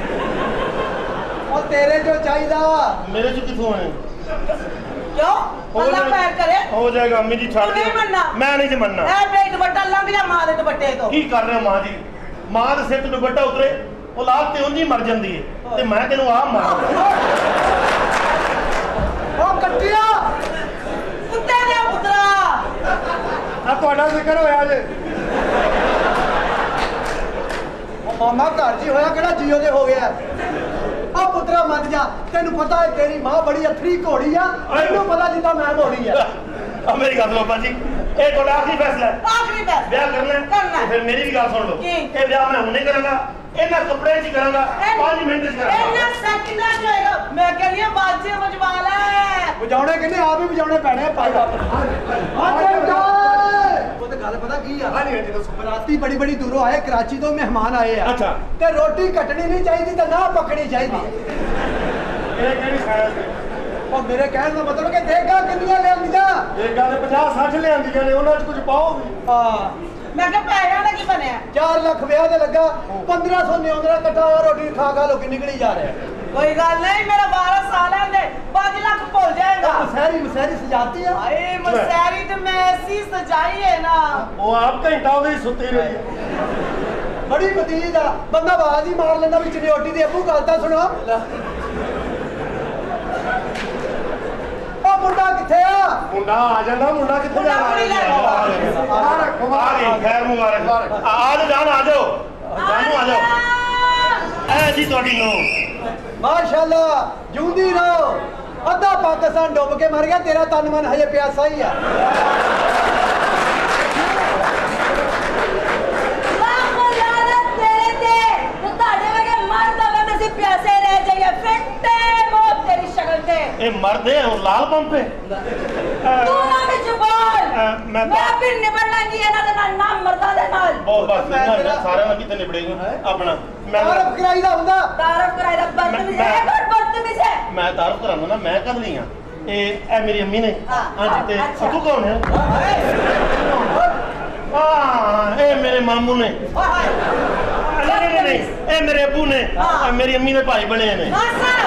और तेरे जो चाहिदा मेरे जो किथों है? क्यों? अल्लाह पैर करे। हो जाएगा अम्मी जी छाड़ तू नहीं मनना? मैं नहीं जमाना। ए बेट दुपट्टा लंघ जा मां दे दुपट्टे तो। की कर रहे हो मां जी? मां दे सिर ते दुपट्टा उतरे औलाद ते उंज ही मर जांदी है ते मैं तेनू आ मार। ओ कट्टिया कुत्ते दे पुत्रा। ਆ ਤੁਹਾਡਾ ਜ਼ਿਕਰ ਹੋਇਆ ਜੇ। ਮਾਮਾ ਘਰ ਜੀ ਹੋਇਆ ਕਿਹੜਾ ਜੀਓ ਦੇ ਹੋ ਗਿਆ ਆ ਪੁੱਤਰਾ ਮੰਨ ਜਾ ਤੈਨੂੰ ਪਤਾ ਹੈ ਤੇਰੀ ਮਾਂ ਬੜੀ ਅਥਰੀ ਘੋੜੀ ਆ ਤੈਨੂੰ ਪਤਾ ਜਿੱਦਾਂ ਮੈਂ ਘੋੜੀ ਆ ਮੇਰੀ ਗੱਲ ਸੁਣੋ ਬਾਜੀ ਇਹ ਤੁਹਾਡਾ ਆਖਰੀ ਫੈਸਲਾ ਹੈ ਆਖਰੀ ਫੈਸਲਾ ਵਿਆਹ ਕਰਨਾ ਤੇ ਫਿਰ ਮੇਰੀ ਵੀ ਗੱਲ ਸੁਣ ਲਓ ਇਹ ਵਿਆਹ ਮੈਂ ਹੁਣੇ ਕਰਾਂਗਾ ਇਹਨਾਂ ਕੱਪੜੇ 'ਚ ਕਰਾਂਗਾ 5 ਮਿੰਟ 'ਚ ਕਰਾਂਗਾ ਇਹਨਾਂ ਸੈਕਿੰਡਾਂ 'ਚ ਹੋਏਗਾ ਮੈਂ ਕਹਿੰਦੀ ਆ ਬਾਜੇ ਵਜਵਾ ਲੈ ਵਜਾਉਣੇ ਕਿੰਨੇ ਆਪ ਹੀ ਵਜਾਉਣੇ ਪੈਣੇ ਪਾਈ ਉਹ ਤੇ ਗੱਲ ਪਤਾ ਕੀ ਆ ਹਾਂਜੀ ਹਾਂਜੀ ਦੱਸੋ ਬਰਾਤੀ ਬੜੀ ਬੜੀ ਦੂਰੋਂ ਆਏ ਕਰਾਚੀ ਤੋਂ ਮਹਿਮਾਨ ਆਏ ਆ ਅੱਛਾ ਤੇ ਰੋਟੀ ਕੱਟਣੀ ਨਹੀਂ ਚਾਹੀਦੀ ਤੇ ਨਾ ਪੱਕਣੀ ਚਾਹੀਦੀ ਇਹ ਕਿਹੜੀ ਖਾਇਆ ਸੀ ਉਹ ਮੇਰੇ ਕਹਿਣ ਦਾ ਮਤਲਬ ਕਿ ਦੇਖਾ ਕਿੰਨੀਆਂ ਲਿਆਂਦੀਆਂ ਇਹ ਗੱਲ 50 60 ਲਿਆਂਦੀਆਂ ਨੇ ਉਹਨਾਂ 'ਚ ਕੁਝ ਪਾਓ ਵੀ ਹਾਂ ਮੈਂ ਕਿਹਾ ਪੈਸਿਆਂ ਦਾ ਕੀ ਬਣਿਆ 4 ਲੱਖ ਵਿਆਹ ਦੇ ਲੱਗਾ 1500 ਨਿਉਂਦਰਾ ਇਕੱਠਾ ਹੋਇਆ ਰੋਟੀ ਖਾ ਖਾ ਲੋਕੀ ਨਿਕਲੀ ਜਾ ਰਿਹਾ ਕੋਈ ਗੱਲ ਨਹੀਂ ਮੇਰਾ 12 ਸਾਲਾਂ ਦੇ 5 ਲੱਖ ਭੁੱਲ ਜਾਏਗਾ ਮਸਹਿਰੀ ਸਜਾਤੀ ਆ ਆਏ ਮਸੈਰੀ ਤੇ ਮੈਂ ਐਸੀ ਸਜਾਈ ਹੈ ਨਾ ਉਹ ਆਪ ਘੰਟਾ ਉਹਦੇ ਹੀ ਸੁੱਤੀ ਰਹੀ ਹੈ ਬੜੀ ਬਦੀਦ ਆ ਬੰਦਾ ਆਵਾਜ਼ ਹੀ ਮਾਰ ਲੈਂਦਾ ਵੀ ਚਿੜਿਓਟੀ ਦੀ ਅੱਬੂ ਗੱਲ ਤਾਂ ਸੁਣੋ ਉਹ ਮੁੰਡਾ ਕਿੱਥੇ ਆ ਮੁੰਡਾ ਆ ਜਾਂਦਾ ਮੁੰਡਾ ਕਿੱਥੇ ਮੁੰਡਾ ਜਾਣਾ ਕੁੜੀ ਲੈ ਜਾਓ। ਆ ਗਈ ਖੈਰ ਮੁਬਾਰਕ ਆ ਜਾਓ ਆ ਜਾਓ ਜਾਨੂ ਆ ਜਾਓ ਐ ਜੀ ਤੁਹਾਡੀ ਨੋ ਮਾਸ਼ਾਅੱਲਾ ਜੂਦੀ ਰਹੋ ਅੱਧਾ ਪਾਕਿਸਤਾਨ ਡੁੱਬ ਕੇ ਮਰ ਗਿਆ ਤੇਰਾ ਤਨ ਮਨ ਹਜੇ ਪਿਆਸਾ ਹੀ ਆ ਇਹ ਮਰਦ ਹੈ ਉਹ ਲਾਲ ਪੰਪ ਹੈ ਤੂੰ ਨਾ ਵਿੱਚ ਬੋਲ ਮੈਂ ਫਿਰ ਨਿਬੜਨਾਂਗੀ ਇਹਨਾਂ ਦੇ ਨਾਲ ਨਾ ਮਰਦਾਂ ਦੇ ਨਾਲ ਬਹੁਤ ਬਸ ਸਾਰਿਆਂ ਨਾਲ ਕਿਤੇ ਨਿਬੜੇਗਾ ਆਪਣਾ ਮੈਂ ਤਾਰਫ ਕਰਾਈਦਾ ਹੁੰਦਾ ਤਾਰਫ ਕਰਾਇਦਾ ਬਰਤਮੀਜ਼ ਹੈ ਪਰ ਬਰਤਮੀਜ਼ ਹੈ ਮੈਂ ਤਾਰਫ ਕਰਾਂਗਾ ਨਾ ਮੈਂ ਕਦ ਲਈ ਆ ਇਹ ਮੇਰੀ ਅੰਮੀ ਨੇ ਹਾਂਜੀ ਤੇ ਤੂੰ ਕੌਣ ਹੈ ਹਾਂ ਇਹ ਮੇਰੇ ਮਾਮੂ ਨੇ ਨਹੀਂ ਇਹ ਮੇਰੇ ਅੱਬੂ ਨੇ ਮੇਰੀ ਅੰਮੀ ਦੇ ਭਾਈ ਬਣੇ ਨੇ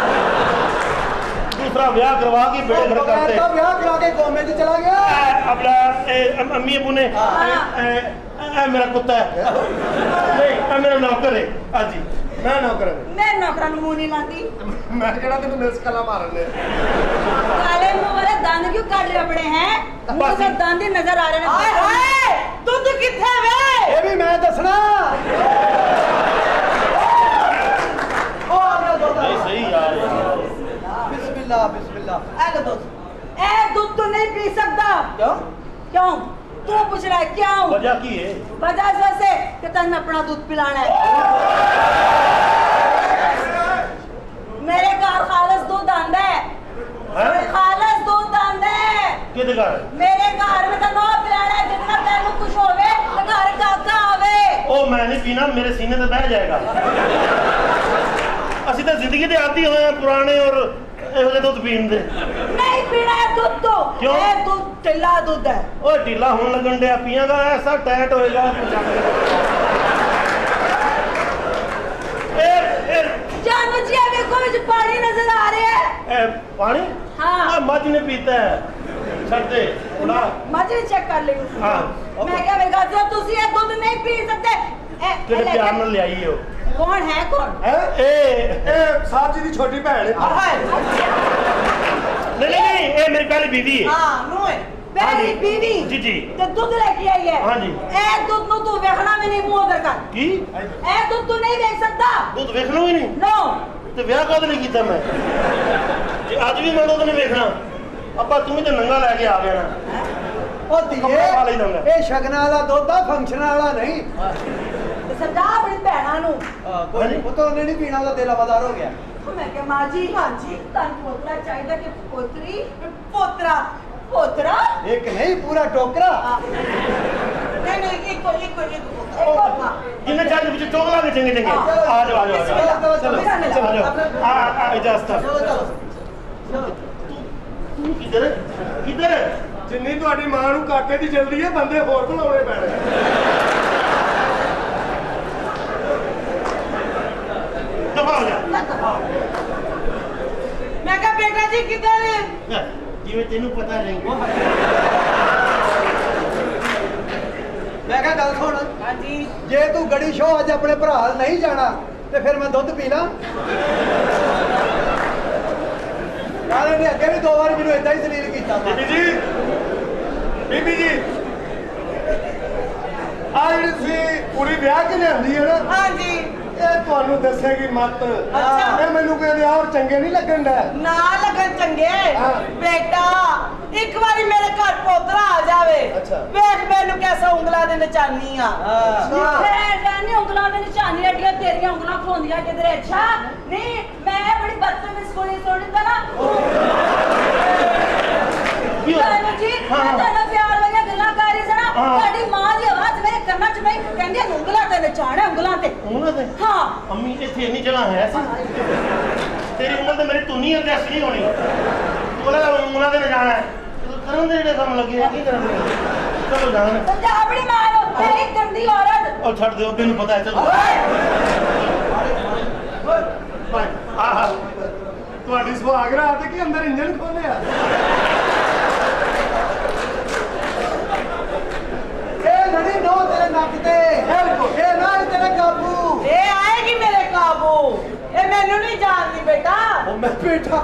दूसरा ब्याह करवा के बेड़े घर करते ब्याह करा के कौमे से चला गया अपना अम्मी अबू ने मेरा कुत्ता है नहीं मेरा नौकर है हाँ जी मैं नौकर मैं नौकरां ਨੂੰ ਮੂੰਹ ਨਹੀਂ ਲਾਂਦੀ मैं केड़ा तेन मिस कला मारने काले मुंह वाले दंद क्यों काट रहे अपने हैं मुंह से दंद ही नजर आ रहे हैं हाय हाय दुध किथे वे ये भी मैं दसना ओ अपना दुध सही यार बिस्मिल्लाह बिस्मिल्लाह ए लो दोस्त ए दूध तो नहीं पी सकता क्यों क्यों तू पूछ रहा है क्यों वजह की है वजह से कि तन अपना दूध पिलाना है मेरे घर खालस दूध आंदा है खालस दूध आंदा है किधर घर मेरे घर में तो नौ पिलाना है जितना तेन कुछ होवे तो घर काका आवे ओ मैं नहीं पीना मेरे सीने पे बह जाएगा ਅਸੀਂ ਤਾਂ ਜ਼ਿੰਦਗੀ ਦੇ ਆਦੀ ਹੋਏ ਆ ਪੁਰਾਣੇ ਔਰ ਇਹੋ ਜਿਹੇ ਦੁੱਧ ਪੀਣ ਦੇ नहीं पीना है दूध तो क्यों? ये दूध ढिला दूध है ਓਏ ਢੀਲਾ ਹੋਣ ਲੱਗਣ ਡਿਆ ਪੀਆਂਗਾ ਐਸਾ ਟੈਟ ਹੋਏਗਾ जानू जी अभी को मुझे पानी नजर आ रहा है पानी हाँ मज ने पीता है छड़ते उड़ा मजे चेक कर ली हाँ मैं क्या बेगा जो तुसी ये दूध नहीं पी सकते तेरे प्यार नाल ले आई हो कौन है कौन ए साहब जी दी छोटी भैन है नहीं ये मेरी पहली बीवी है हां नो है पहली बीवी जी जी तो दूध लेके आई है हाँ जी ए दूध नु तू देखना भी नहीं मुंह उधर कर की ए दूध तू नहीं देख सकता दूध देखना ही नहीं नो ਤੇ ਵਿਆਹ ਕਦ ਨਹੀਂ ਕੀਤਾ ਮੈਂ ਜੇ ਅੱਜ ਵੀ ਮੈਂ ਦੁੱਧ ਨਹੀਂ ਵੇਖਣਾ ਅੱਬਾ ਤੂੰ ਵੀ ਤੇ ਨੰਗਾ ਲੈ ਕੇ ਆ ਗਿਆ ਨਾ ਉਹ ਧੀਏ ਇਹ ਸ਼ਗਨਾਂ ਵਾਲਾ ਦੁੱਧ ਆ ਫੰਕਸ਼ਨਾਂ ਵਾਲਾ ਨਹੀਂ ਤੇ ਸਮਝਾ ਆਪਣੀ ਭੈਣਾਂ ਨੂੰ ਕੋਈ ਉਹ ਤਾਂ ਉਹਨੇ ਨਹੀਂ ਪੀਣਾ ਦਾ ਦਿਲ ਆਵਾਜ਼ਾਰ ਹੋ ਗਿਆ ਮੈਂ ਕਿਹਾ ਮਾਂ ਜੀ ਹਾਂ ਜੀ ਤੁਹਾਨੂੰ ਪੋਤਰਾ ਚਾਹੀਦਾ ਕਿ ਪੋਤਰੀ ਪੋਤਰਾ ਪੋਤਰਾ ਇੱਕ ਨਹੀਂ ਪੂਰਾ ਟੋਕਰਾ ਨਹੀਂ ਨਹੀਂ ਇੱਕ ਜਿੰਨੇ ਚਾਹ ਦੇ ਵਿੱਚ ਚੋਕ ਲਾ ਕੇ ਚੰਗੇ ਚੰਗੇ ਆ ਜਾਓ ਚਲੋ ਆ ਇਜਾਜ਼ਤ ਤੂੰ ਕਿਧਰ ਜਿੰਨੀ ਤੁਹਾਡੀ ਮਾਂ ਨੂੰ ਕਾਕੇ ਦੀ ਜਲਦੀ ਹੈ ਬੰਦੇ ਹੋਰ ਬੁਲਾਉਣੇ ਪੈਣੇ ਦਫਾ ਹੋ ਜਾ ਮੈਂ ਕਿਹਾ ਬੇਟਾ ਜੀ ਕਿੱਧਰ ਜਿਵੇਂ ਤੈਨੂੰ ਪਤਾ ਨਹੀਂ ਮੈਂ ਕਿਹਾ ਗੱਲ ਸੁਣ ਹਾਂਜੀ ਜੇ ਤੂੰ ਗੜੀ ਸ਼ੋ ਅੱਜ ਆਪਣੇ ਭਰਾ ਨਹੀਂ ਜਾਣਾ ਤੇ ਫਿਰ ਮੈਂ ਦੁੱਧ ਪੀ ਲਾਂ ਕਾਲੇ ਨੇ ਅੱਗੇ ਵੀ 2 ਵਾਰ ਮੈਨੂੰ ਇਦਾਂ ਹੀ ਜ਼ਲੀਲ ਕੀਤਾ ਬੀਬੀ ਜੀ ਆ ਜਿਹੜੀ ਤੁਸੀਂ ਕੁੜੀ ਵਿਆਹ ਕੇ ਲਿਆਂਦੀ ਹੈ ਨਾ ਹਾਂਜੀ ਇਹ ਤੁਹਾਨੂੰ ਦੱਸੇਗੀ ਮਤ ਅੱਛਾ। ਇਹ ਮੈਨੂੰ ਕਹਿੰਦੇ ਹੋਰ ਚੰਗੇ ਨਹੀਂ ਲੱਗਣ ਦਾ ਨਾ ਲੱਗਣ ਚੰਗੇ ਹਾਂ। ਬੇਟਾ ਇੱਕ ਵਾਰੀ ਮੇਰੇ ਘਰ ਪੋਤਰਾ ਆ ਜਾਵੇ ਅੱਛਾ। ਵੇਖ ਮੈਨੂੰ ਕਿਹਦਾ ਉਂਗਲਾਂ ਦੇ ਨਚਾਨੀ ਆ ਮੈਂ ਕਹਿੰਦੀ ਉਂਗਲਾਂ ਦੇ ਨਚਾਨੀ ਅੱਡੀਆਂ ਤੇਰੀਆਂ ਉਂਗਲਾਂ ਖੋਂਦੀਆਂ ਕਿਧਰੇ ਅੱਛਾ ਨਹੀਂ ਮੈਂ ਬੜੀ ਬਦਤਮੀਜ਼ ਕੋਲੀ ਸੁਣਦਾ ਨਾ ਤੁਹਾਨੂੰ ਜੀ ਮੈਂ ਤੁਹਾਨੂੰ ਪਿਆਰ ਵਾਲੀਆਂ ਗੱਲਾਂ ਕਰ ਰਹੀ ਸੀ ਨਾ ਤੁਹਾਡੀ ਮਾਂ ਦੀ ਆਵਾਜ਼ ਮੇਰੇ ਕੰਨਾਂ 'ਚ ਪਈ ਕਹਿੰਦੀ ਉਂਗਲਾਂ ਤੇ ਨਚਾਣਾ ਉਂਗਲਾਂ ਤੇ ਹਾਂ ਅੰਮੀ ਇੱਥੇ ਇੰਨੀ ਜਗ੍ਹਾ ਹੈ ਸੀ ਤੇਰੀ ਉਮਰ ਤੇ ਮੇਰੀ ਤੁਨੀ ਅਡਜਸਟ ਨਹੀਂ ਹੋਣੀ ਉਹਨਾਂ ਦੇ ਜਾਣਾ ਹੈ ਕਰਨ ਦੇ ਜਿਹੜੇ ਕੰਮ ਲੱਗੇ ਆ ਕੀ ਕਰਾਂਗੇ ਚਲੋ ਜਾਣਾ ਸਮਝਾ ਆਪਣੀ ਮਾਂ ਨੂੰ ਤੇਰੀ ਗੰਦੀ ਔਰਤ ਉਹ ਛੱਡ ਦਿਓ ਮੈਨੂੰ ਪਤਾ ਹੈ ਚਲੋ ਆਹ ਤੁਹਾਡੀ ਸੁਹਾਗ ਰਾਤ ਕੀ ਅੰਦਰ ਇੰਜਨ ਖੋਲਿਆ ਇਹ ਨੜੀ ਨੋ ਤੇਰੇ ਨੱਕ ਤੇ ਇਹ ਨਾ ਤੇਰੇ ਕਾਬੂ ਇਹ ਆਏਗੀ ਮੇਰੇ ਕਾਬੂ ਇਹ ਮੈਨੂੰ ਨਹੀਂ ਜਾਣਦੀ ਬੇਟਾ ਉਹ ਮੈਂ ਬੇਟਾ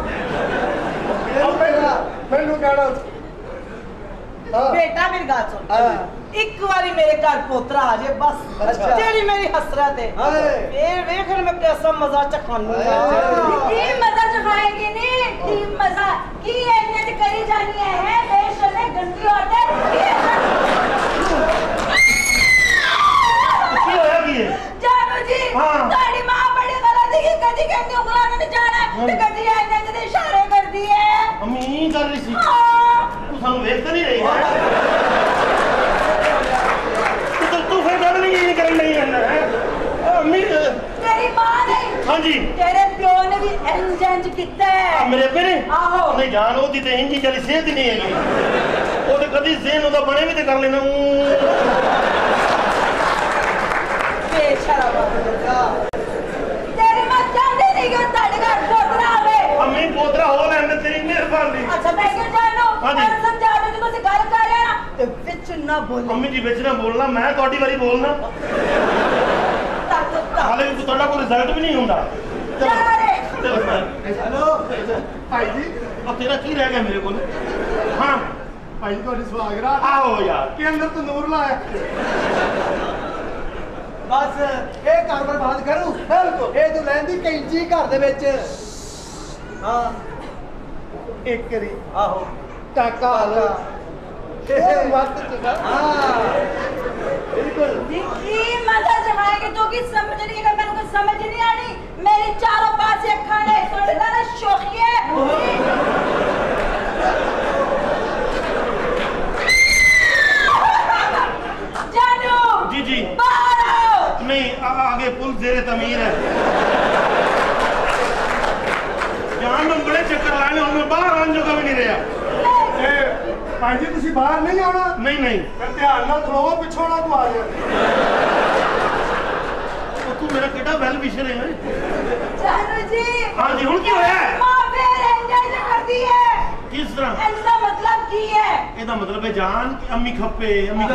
ਮੈਨੂੰ ਕਹਿਣਾ ਬੇਟਾ ਮੇਰੀ ਗੱਲ ਸੁਣ ਇੱਕ ਵਾਰੀ ਮੇਰੇ ਘਰ ਪੋਤਰਾ ਆ ਜੇ ਬਸ ਅੱਛਾ। ਜਿਹੜੀ ਮੇਰੀ ਹਸਰਤ ਹੈ ਫੇਰ ਵੇਖ ਮੈਂ ਕਿਹਦਾ ਮਜ਼ਾ ਚਖਾਨੀ ਕੀ ਮਜ਼ਾ ਚਖਾਏਗੀ ਨੀ ਕੀ ਮਜ਼ਾ ਕੀ ਇਹਨੇ ਤੇ ਕਰੀ ਜਾਣੀ ਹੈ ਬੇਸ਼ਰਮੇ ਗੰਦੀ ਔਰਤ ਕੀ ਹੋਇਆ ਕੀ ਹੈ ਜਾਨੂ ਜੀ ਹਾਂ। ਤੁਹਾਡੀ ਮਾਂ ਬੜੀ ਗਲਤ ਹੈ ਕਦੀ ਕਹਿੰਦੀ ਉਂਗਲਾਂ ਨੂੰ ਜਾਣਾ ਤੇ ਕਦੀ ਇਹਨੇ ਤੇ ਇਸ਼ਾਰੇ ਕਰਦੀ ਹੈ ਅੰਮੀ ਕਰ ਰਹੀ ਸੀ ਹਾਂ। ਤੂੰ ਸਾਨੂੰ ਵੇਖ ਤਾਂ ਨਹੀਂ ਰਹੀ ਤੂੰ ਫਿਰ ਗੱਲ ਨਹੀਂ ਕਰਨ ਲਈ ਹੈ ਅੰਮੀ ਤੇਰੀ ਮਾਂ ਨੇ ਹਾਂਜੀ ਤੇਰੇ ਪਿਓ ਨੇ ਵੀ ਇੰਜ ਕੀਤਾ ਹੈ ਮੇਰੇ ਪੇ ਨੇ ਆਹੋ। ਨਹੀਂ ਜਾਨ ਉਹਦੀ ਤੇ ਇੰਜੀ ਚਲੀ ਸਿਹਤ ਹੀ ਨਹੀਂ ਹੈਗੀ ਉਹ ਤੇ ਕਦੀ ਜ਼ੇਨ ਉਹਦਾ ਬਣੇ ਵੀ ਤੇ ਕਰ ਲੈਣਾ ਬੇਸ਼ਰਮ ਤੇਰੀ ਮਾਂ ਚਾਹਦੀ ਨਹੀਂ ਕਿ ਤੁਹਾਡੇ ਘਰ ਪੋਤਰਾ ਆਵੇ ਅੰਮੀ ਪੋਤਰਾ ਹੋ ਲੈਣ ਤੇਰੀ ਮਿਹਰਬਾਨੀ ਅੱਛਾ ਮੈਂ ਕਿਉਂ ਜਾਣੋ ਹਾਂਜੀ। ਮੈਂ ਸਮਝਾ ਦੇ ਕਿ ਤੁਸੀਂ ਗੱਲ ਕਰ ਰਹੇ ਨਾ ਤੇ ਵਿੱਚ ਨਾ ਬੋਲੋ ਅੰਮੀ ਜੀ ਵਿੱਚ ਨਾ ਬੋਲਣਾ ਮੈਂ ਤੁਹਾਡੀ ਵਾਰੀ ਬੋਲਣਾ ਤੱਕ ਹਾਲੇ ਵੀ ਤੁਹਾਡਾ ਕੋਈ ਰਿਜ਼ਲਟ ਵੀ ਨਹੀਂ ਹੁੰਦਾ ਚਲੋ ਹੈਲੋ ਭਾਈ ਜੀ ਆ ਤੇਰਾ ਕੀ ਰਹਿ ਗਿਆ ਮੇਰੇ ਕੋਲ ਹਾਂ ਭਾਈ ਜੀ ਤੁਹਾਡੀ ਸੁਹਾਗ ਰਾਤ ਆਓ ਯਾਰ ਕਿ ਅੰਦਰ ਤੰਦੂਰ ਲਾਇਆ ਬਸ ਇਹ ਘਰ ਬਰਬਾਦ ਕਰੂ ਬਿਲਕੁਲ ਇਹ ਤੂੰ ਲੈਂਦੀ ਕੈਂਚੀ ਘਰ ਦੇ ਵਿੱਚ ਹਾਂ ਇੱਕ ਕਰੀ ਆਹੋ ਟਾਕਾ ਹਾਲ ਇਹ ਵਕਤ ਚ ਹਾਂ ਬਿਲਕੁਲ ਕੀ ਮਜ਼ਾ ਜਮਾਏਗੇ ਤੂੰ ਕੀ ਸਮਝ ਨਹੀਂ ਹੈ ਮੈਨੂੰ ਕੁਝ ਸਮਝ ਨਹੀਂ ਆਣੀ ਮੇਰੇ ਚਾरों ਪਾਸੇ ਅੱਖਾਂ ਨੇ ਤੁਹਾਡੇ ਦਾ ਸ਼ੌਕੀ ਹੈ जानू जी जी बाहर आओ नहीं आगे पुल जेरे तमीर है जान में बड़े चक्कर लाने और मैं बाहर आने जोगा भी नहीं रहा ਭਾਈ ਜੀ ਤੁਸੀਂ ਬਾਹਰ ਨਹੀਂ ਆਉਣਾ नहीं नहीं ਫਿਰ ਧਿਆਨ ਨਾਲ ਖਲੋਵੋ ਪਿੱਛੋਂ ਨਾ ਕੋ ਆ ਜਾ तो तू मेरा कितना वेल विशर है जानू जी हाँ जी हुन की होया है मां फिर एंजॉय करती है किस तरह इसका मतलब की है ਇਹਦਾ ਮਤਲਬ ਹੈ ਜਾਨ ਕਿ ਅੰਮੀ ਖੱਪੇ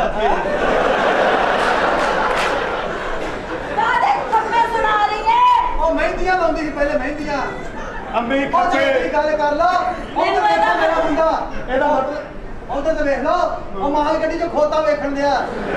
दादे खम्मे सुना रही है ਉਹ ਮਹਿੰਦੀਆਂ ਲਾਉਂਦੀ ਸੀ ਪਹਿਲੇ ਮਹਿੰਦੀਆਂ ਅੰਮੀ ਉਹ ਜਿਹੜੀ ਗੱਲ ਕਰ ਲਓ ਉਹ ਤਾਂ ਮੇਰਾ ਮੁੰਡਾ ਇਹਦਾ ਮਤਲਬ ਉਹਦੇ ਤੇ ਵੇਖ ਲਓ ਉਹ ਮਾਲ ਗੱਡੀ 'ਚ ਖੋਤਾ ਵੇਖਣ ਦਿਆ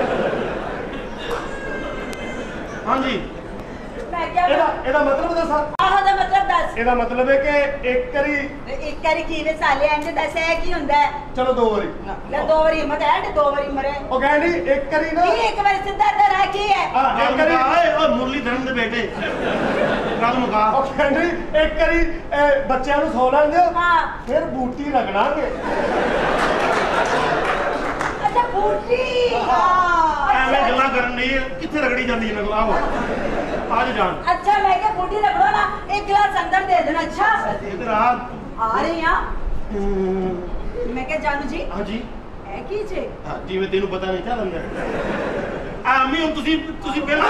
हाँ जी मैं क्या ਇਹਦਾ ਮਤਲਬ ਦੱਸਾਂ ਆਹ ਦਾ ਮਤਲਬ ਦੱਸ ਇਹਦਾ ਮਤਲਬ ਹੈ ਕਿ ਇੱਕ ਵਾਰੀ ਇੱਕ ਵਾਰੀ ਕੀ ਸਾਲੇ ਇੰਜ ਦੱਸ ਹੈ ਕੀ ਹੁੰਦਾ ਹੈ ਚਲੋ ਦੋ ਵਾਰੀ ਲੈ ਦੋ ਵਾਰੀ ਹਿੰਮਤ ਹੈ ਤੇ ਦੋ ਵਾਰੀ ਮਰੇ ਉਹ ਕਹਿੰਦੀ ਇੱਕ ਵਾਰੀ ਨਾ ਕੀ ਇੱਕ ਵਾਰੀ ਸਿੱਧਾ ਦਰ ਹੈ ਕੀ ਹੈ ਹਾਂ ਇੱਕ ਵਾਰੀ ਓਏ ਮੁਰਲੀਧਰਨ ਦੇ ਬੇਟੇ ਗੱਲ ਮੁਕਾ ਉਹ ਕਹਿੰਦੀ ਇੱਕ ਵਾਰੀ ਬੱਚਿਆਂ ਨੂੰ ਸੌ ਲੈਣ ਦਿਓ ਹਾਂ ਫਿਰ ਬੂਟੀ ਰਗੜਾਂਗੇ ਅੱਛਾ ਬੂਟੀ ਹਾਂ ਐਵੇਂ ਗੱਲਾਂ ਕਰਨ ਲਈ ਕਿੱਥੇ ਰਗੜੀ ਜਾਂਦੀ ਇਹਨਾਂ ਕੋਲ ਆਓ आज जान अच्छा मैं क्या बूटी रगड़ो ना एक गिलास अंदर दे देना अच्छा इधर आ रही हैं मैं क्या जानू जी हाँ जी है की जे हाँ जी मैं तेनू पता नहीं था अंदर अम्मी हम तुसी पहला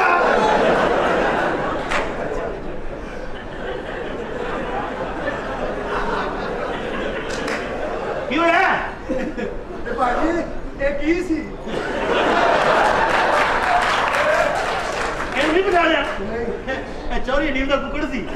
की होया ਭਾਜੀ ਇਹ ਕੀ ਸੀ नहीं बजा लिया चौरी नीम का कुकड़ सी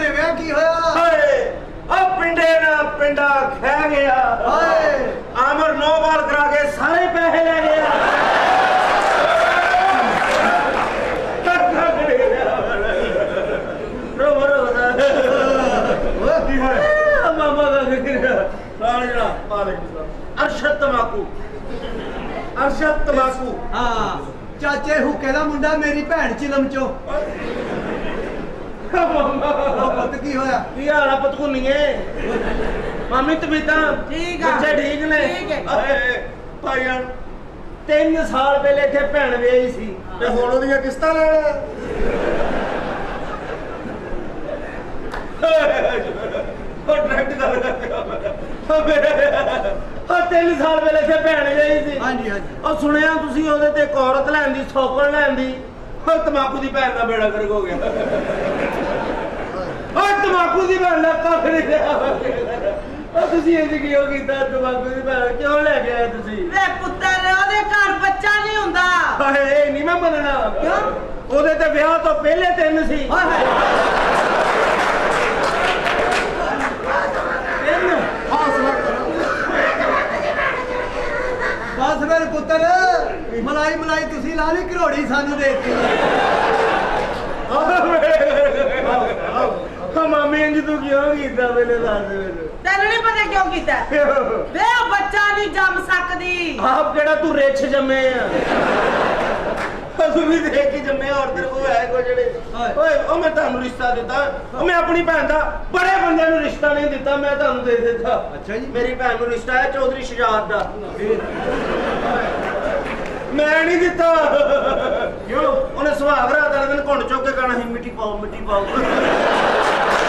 ਹੁਣੇ ਵਿਆਹ ਕੀ ਹੋਇਆ ਹਾਏ ਆ ਪਿੰਡੇ ਨਾ ਪਿੰਡਾ ਖਹਿ ਗਿਆ ਹਾਏ ਆਮਰ 9 ਬਾਲ ਕਰਾ ਕੇ ਸਾਰੇ ਪੈਸੇ ਲੈ ਗਿਆ मामा अरशद तमाकू हाँ चाचे हुक्के दा मुंडा मेरी भैन चिलम चो पुत की होया की हाल है पतकुनिए मामी तबीयतां ठीक है बच्चे ठीक ने भाई 3 साल पहले इत्थे भैन विआही सी ते हुण ओदियां किस्तां लेण डायरेक्ट गल कर 3 साल पहले इत्थे भैन विआही सी हाँ जी हाँ जी और सुनिया तुसी ओदे ते एक औरत लैन दी सौकण लैन दी और तमाकू दी भैन दा बेड़ा गर्क हो गया और तमाकू दी भैन दा कख नहीं रहा और तुसी इंज कियों कीता तमाकू दी भैन क्यों ले के आए तुसी वे पुੱਤਰ ਉਹਦੇ ਘਰ ਬੱਚਾ ਨਹੀਂ ਹੁੰਦਾ ਹਾਏ ਇਹ ਨਹੀਂ ਮੈਂ ਮੰਨਣਾ ਕਿਉਂ ਉਹਦੇ ਤੇ ਵਿਆਹ ਤੋਂ ਪਹਿਲੇ 3 ਸੀ बस मेरे पुत्र मलाई मलाई तुसी ला ली घरोड़ी सानू देती मामी इंज तू क्यों कीता मैंने दस मेरे ਤੈਨੂੰ ਨਹੀਂ ਪਤਾ ਕਿਉਂ ਕੀਤਾ ਵੇ ਉਹ ਬੱਚਾ ਨਹੀਂ ਜੰਮ ਸਕਦੀ आप केड़ा तू रिच जम्मे तू भी देख के जम्मे और तेरे को है कोई जेड़े ओए ओ मैं तानू रिश्ता देता ओ मैं अपनी भैन दा बड़े बंदे नु रिश्ता नहीं दिता मैं तानू दे देता अच्छा जी मेरी भैन नु रिश्ता है चौधरी शजाद दा मैं नहीं दिता क्यों उन्हें सुहाग रात वाले दिन घुंड चुक के कहना ही मिट्टी पाओ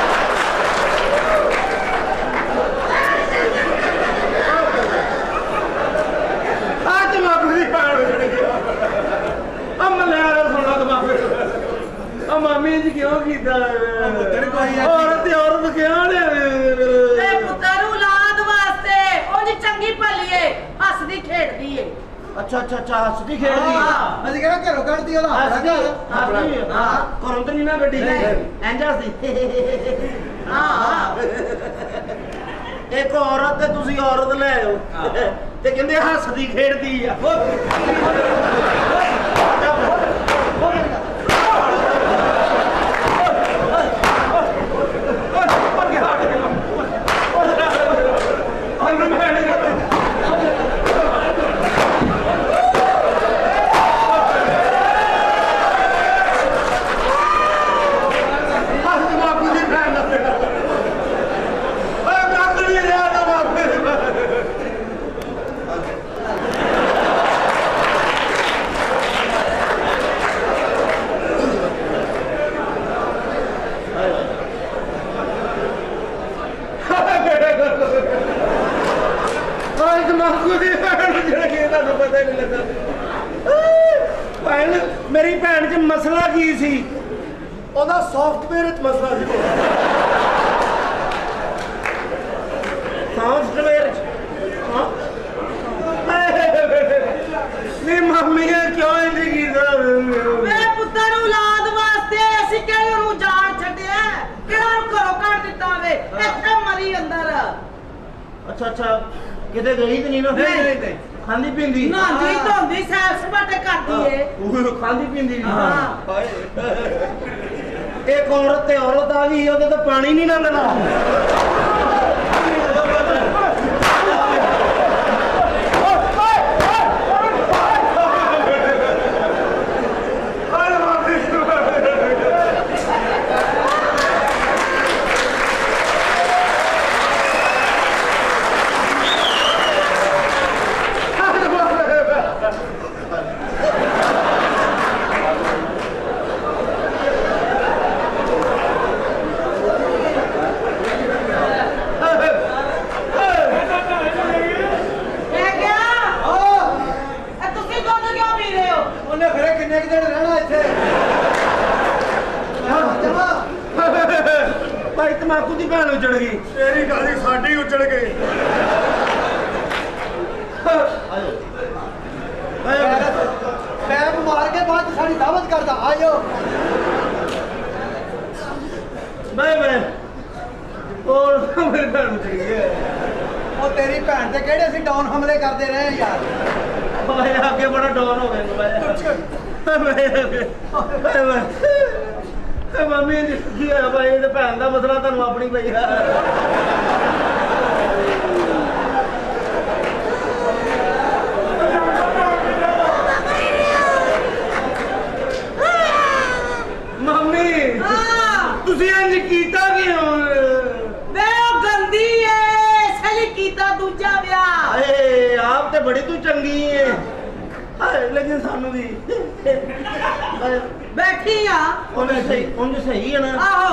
मामी जी क्यों कीता औरत औरत क्यों ने ਤੇ ਪੁੱਤਰ ਔਲਾਦ ਵਾਸਤੇ ਉਹ ਜੀ ਚੰਗੀ ਭਲੀ ਏ ਹੱਸਦੀ ਖੇਡਦੀ ਏ अच्छा अच्छा अच्छा हसदी खेलदी ਅਸੀਂ ਕਿਹੜਾ ਘਰੋਂ ਕੱਢਦੀ ਉਹਦਾ हसदी हां करन तो नहीं ना गड्डी इंज हसदी ਹਾਂ एक औरत ते तुसी औरत ले आओ ते कहंदे हसदी खेडदी आ मेरी भैन च मसला की सी ओदा सॉफ्टवेयर च मसला सी सॉफ्टवेयर नहीं मम्मी ने क्यों इंज कीता ਮੇਰੇ ਪੁੱਤਰ ਔਲਾਦ ਵਾਸਤੇ ਅਸੀਂ ਕਿਹੜੇ ਨੂੰ ਜਾਨ ਛੱਡਿਆ ਕਿਹੜਾ ਨੂੰ ਘਰੋਂ ਕੱਢ ਦਿੱਤਾ ਵੇ ਇੱਥੇ ਮਰੀ ਅੰਦਰ अच्छा अच्छा किते गई तो नहीं ना नहीं खांदी पींदी ਨਾਂਦੀ ਧੋਂਦੀ ਸੈਰ ਸਪਾਟੇ करती है ਉਹ ਖਾਂਦੀ ਪੀਂਦੀ हाँ। ਇੱਕ ਔਰਤ ਤੇ ਔਰਤ ਆ ਗਈ ਉਹਦੇ ਤਾਂ ਪਾਣੀ ਨਹੀਂ ਲੰਘਦਾ तमाकू की भैन उजड़ गई तेरी गाली साडी उजड़ गई पैप मार के बाद साड़ी दावत करता आयो बाय बाय और मेरी भैन चली गई ਉਹ ਤੇਰੀ ਭੈਣ ਤੇ ਕਿਹੜੇ ਅਸੀਂ ਡਾਊਨ ਹਮਲੇ ਕਰਦੇ ਰਹੇ ਯਾਰ भाई आगे बड़ा डॉन हो गया भाई मम्मी की है भाई ये भैन का मसला तुम अपनी पई है मम्मी तुसी इंज कीता क्यों वे ओ गंदी है इसलिए कीता दूजा ब्याह आप तो बड़ी तू चंगी है लेकिन सानू भी बैठी आ उन्हें सही है ना आहो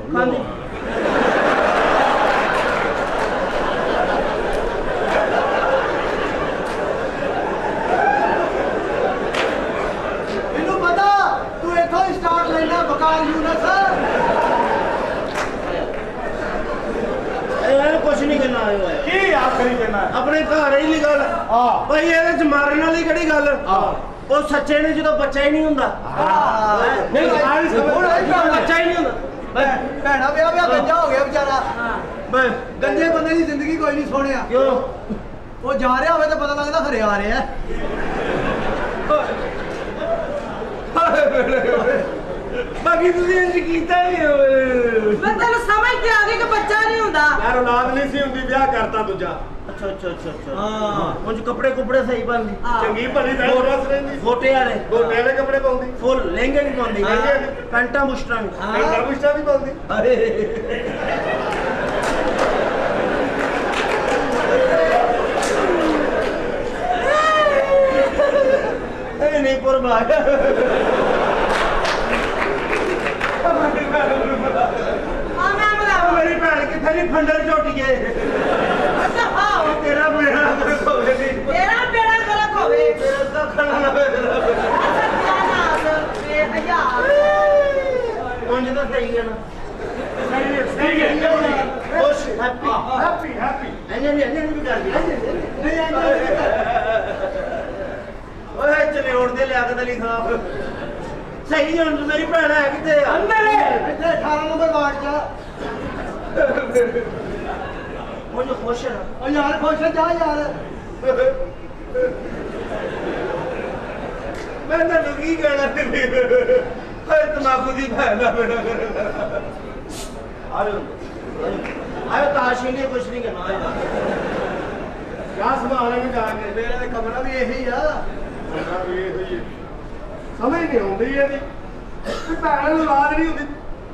ਮੈਨੂੰ ਪਤਾ ਤੂੰ ਇੱਥੋਂ ਹੀ ਸਟਾਰਟ ਲੈਣਾ ਬਕਾਰ ਯੂਨਸ कुछ नहीं करना ਕੀ ਆਖਰੀ ਦੇਣਾ अपने घर ही गल भाई ये मारन वाली केड़ी गल वो सच्चे ने जो बच्चा ही नहीं हुंदा बच्चा ही नहीं हुंदा ਭੈਣਾ ਵਿਆਹ ਗੰਜਾ ਹੋ ਗਿਆ ਵਿਚਾਰਾ ਗੰਜੇ ਬੰਦੇ ਦੀ ਜ਼ਿੰਦਗੀ ਕੋਈ ਨਹੀਂ ਸੋਹਣਿਆ क्यों ਉਹ ਜਾ ਰਿਹਾ ਹੋਵੇ ਤਾਂ ਪਤਾ ਲੱਗਦਾ ਘਰੇ ਆ ਰਿਹਾ बाकी तुसी इंज कीता नहीं मैं तेन समझ के आ गई कि बच्चा नहीं हुंदा ਯਾਰ ਔਲਾਦ ਨਹੀਂ ਸੀ ਹੁੰਦੀ ਵਿਆਹ ਕਰਤਾ ਦੂਜਾ अच्छा अच्छा अच्छा अच्छा हां मुझे कपड़े कुपड़े सही पांदी ਚੰਗੀ ਭਲੀ ਤਾਂ ਰਸ ਰਹਿੰਦੀ गोटे वाले ਗੋਟੇ ਵਾਲੇ ਕੱਪੜੇ ਪਾਉਂਦੀ फुल लहंगे नहीं पांदी पैंटा मुस्टा नहीं ਗਰਮਿਸ਼ਟਾ ਵੀ ਪਾਉਂਦੀ अरे नहीं पुरबा मेरी भैन कितने नहीं फंडर झोटिए तेरा बेड़ा गलत हो गया तेरा बेड़ा गलत होवे तेरा तो खाना ना उंज तो सही है ना खुश हैप्पी नहीं भी कर दिया ओए चले उड़ दे लिया अली साहब सही है मेरी भैन है कितने ਇੱਥੇ 18 ਨੰਬਰ ਵਾਰਡ ਚ मुझे खुश है ना ਉਹ ਯਾਰ ਖੁਸ਼ ਜਾ ਯਾਰ मैं तेन की कहना तमाकू की भैन का बेड़ा आयो ताश नहीं कुछ नहीं करना क्या संभाल में जाके मेरा तो कमरा भी यही है कमरा भी यही है समझ नहीं आती ਇਹਦੀ ਕਿ ਭੈਣ ਨੂੰ ਔਲਾਦ ਨਹੀਂ ਹੁੰਦੀ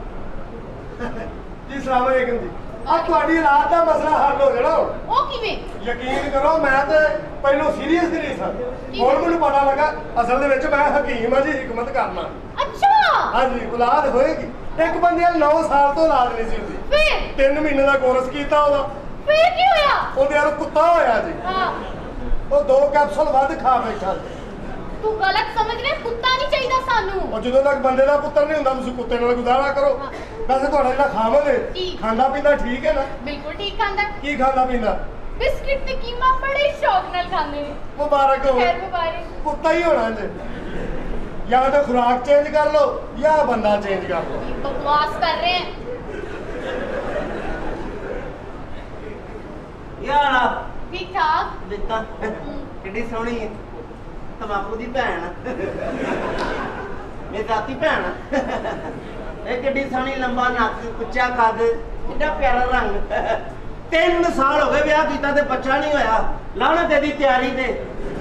ਜੀ ਸਲਾਮ ਅਲੈਕੁਮ ਜੀ ਆ ਤੁਹਾਡੀ ਔਲਾਦ ਦਾ ਮਸਲਾ ਹੱਲ ਹੋ ਜਾਣਾ ਉਹ ਕਿਵੇਂ ਯਕੀਨ ਕਰੋ ਮੈਂ ਤੇ ਪਹਿਲਾਂ ਸੀਰੀਅਸ ਨਹੀਂ ਸਾਂ ਹੁਣ ਮੈਨੂੰ ਪਤਾ ਲੱਗਾ ਅਸਲ ਦੇ ਵਿੱਚ ਮੈਂ ਹਕੀਮ ਆ ਜੀ ਹਕਮਤ ਕਰਨਾ ਅੱਛਾ ਹਾਂਜੀ ਔਲਾਦ ਹੋਏਗੀ ਇੱਕ ਬੰਦੇ ਨੂੰ 9 ਸਾਲ ਤੋਂ ਔਲਾਦ ਨਹੀਂ ਸੀ ਹੁੰਦੀ ਫਿਰ 3 ਮਹੀਨੇ ਦਾ ਕੋਰਸ ਕੀਤਾ ਉਹਦਾ ਫਿਰ ਕੀ ਹੋਇਆ ਉਹਦੇ ਨਾਲ ਕੁੱਤਾ ਹੋਇਆ ਜੀ ਹਾਂ ਉਹ 2 ਕੈਪਸੂਲ ਵੱਧ ਖਾ ਬੈਠਾ ਤੂੰ ਗਲਤ ਸਮਝ ਰਿਹਾ ਕੁੱਤਾ ਨਹੀਂ ਚਾਹੀਦਾ ਸਾਨੂੰ ਉਹ ਜਦੋਂ ਤੱਕ ਬੰਦੇ ਦਾ ਪੁੱਤਰ ਨਹੀਂ ਹੁੰਦਾ ਤੁਸੀਂ ਕੁੱਤੇ ਨਾਲ ਗੁਜ਼ਾਰਾ ਕਰੋ ਵੈਸੇ ਤੁਹਾਡਾ ਜਿਹੜਾ ਖਾਮਦ ਹੈ ਖਾਂਦਾ ਪੀਂਦਾ ਠੀਕ ਹੈ ਨਾ ਬਿਲਕੁਲ ਠੀਕ ਖਾਂਦਾ ਕੀ ਖਾਂਦਾ ਪੀਂਦਾ ਬਿਸਕਿਟ ਤੇ ਕੀਮਾ ਬੜੇ ਸ਼ੌਕ ਨਾਲ ਖਾਂਦੇ ਨੇ ਮੁਬਾਰਕ ਹੋਵੇ ਖੈਰ ਮੁਬਾਰਕ ਕੁੱਤਾ ਹੀ ਹੋਣਾ ਜੇ ਜਾਂ ਤਾਂ ਖੁਰਾਕ ਚੇਂਜ ਕਰ ਲਓ ਜਾਂ ਬੰਦਾ ਚੇਂਜ ਕਰ ਲਓ ਕੀ ਬਕਵਾਸ ਕਰ ਰਹੇ ਹੈ यार ठीक ठाक दिता किड्डी सोहनी है तमाकू दी भैन मेरी दाती भैन ये किड्डी सोहनी लंबा नक उच्चा कद किड्डा प्यारा रंग 3 साल हो गए ब्याह कीता ते बच्चा नहीं होया लाना तेरी तैयारी ते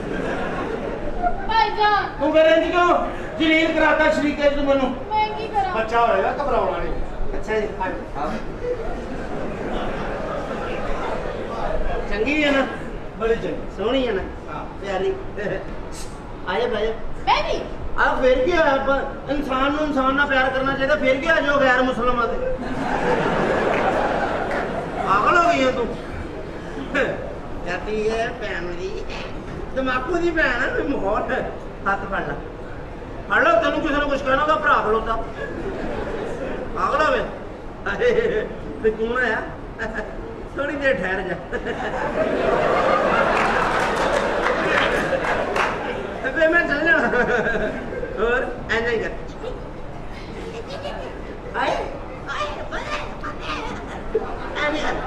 भाईजान तू मेरे इंज क्यों जलील कराता शरीके तू मैनू मैं की करा ਬੱਚਾ ਹੋਏਗਾ ਘਬਰਾਉਣਾ ਨਹੀਂ अच्छा जी चंगी है ना ਬੜੀ ਚੰਗੀ सोहनी है ना प्यारी आजा भाई मैं भी आ फिर क्या है इंसान नु इंसान ना प्यार करना चाहिए फिर क्या जो गैर मुसलमान से पागल हो गई है तू जाती है भैन दी तमाकू दी भैन है माहौल हाथ फड़ ला फड़ लो तेन किसी ने कुछ कहना होगा भरा खलोता पागल हो गए कौन आया थोड़ी देर ठहर जा मैं चल जाना और एंजॉय कर आए नहीं करना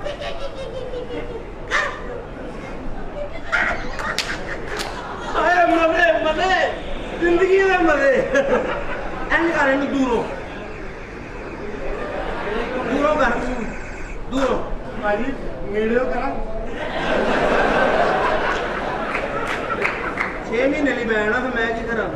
मजे मजे जिंदगी में मजे एंड कर दूरों दूरों कर दूरों भाजी नेड़े करा 6 महीने लिए बैठना तो मैं की करा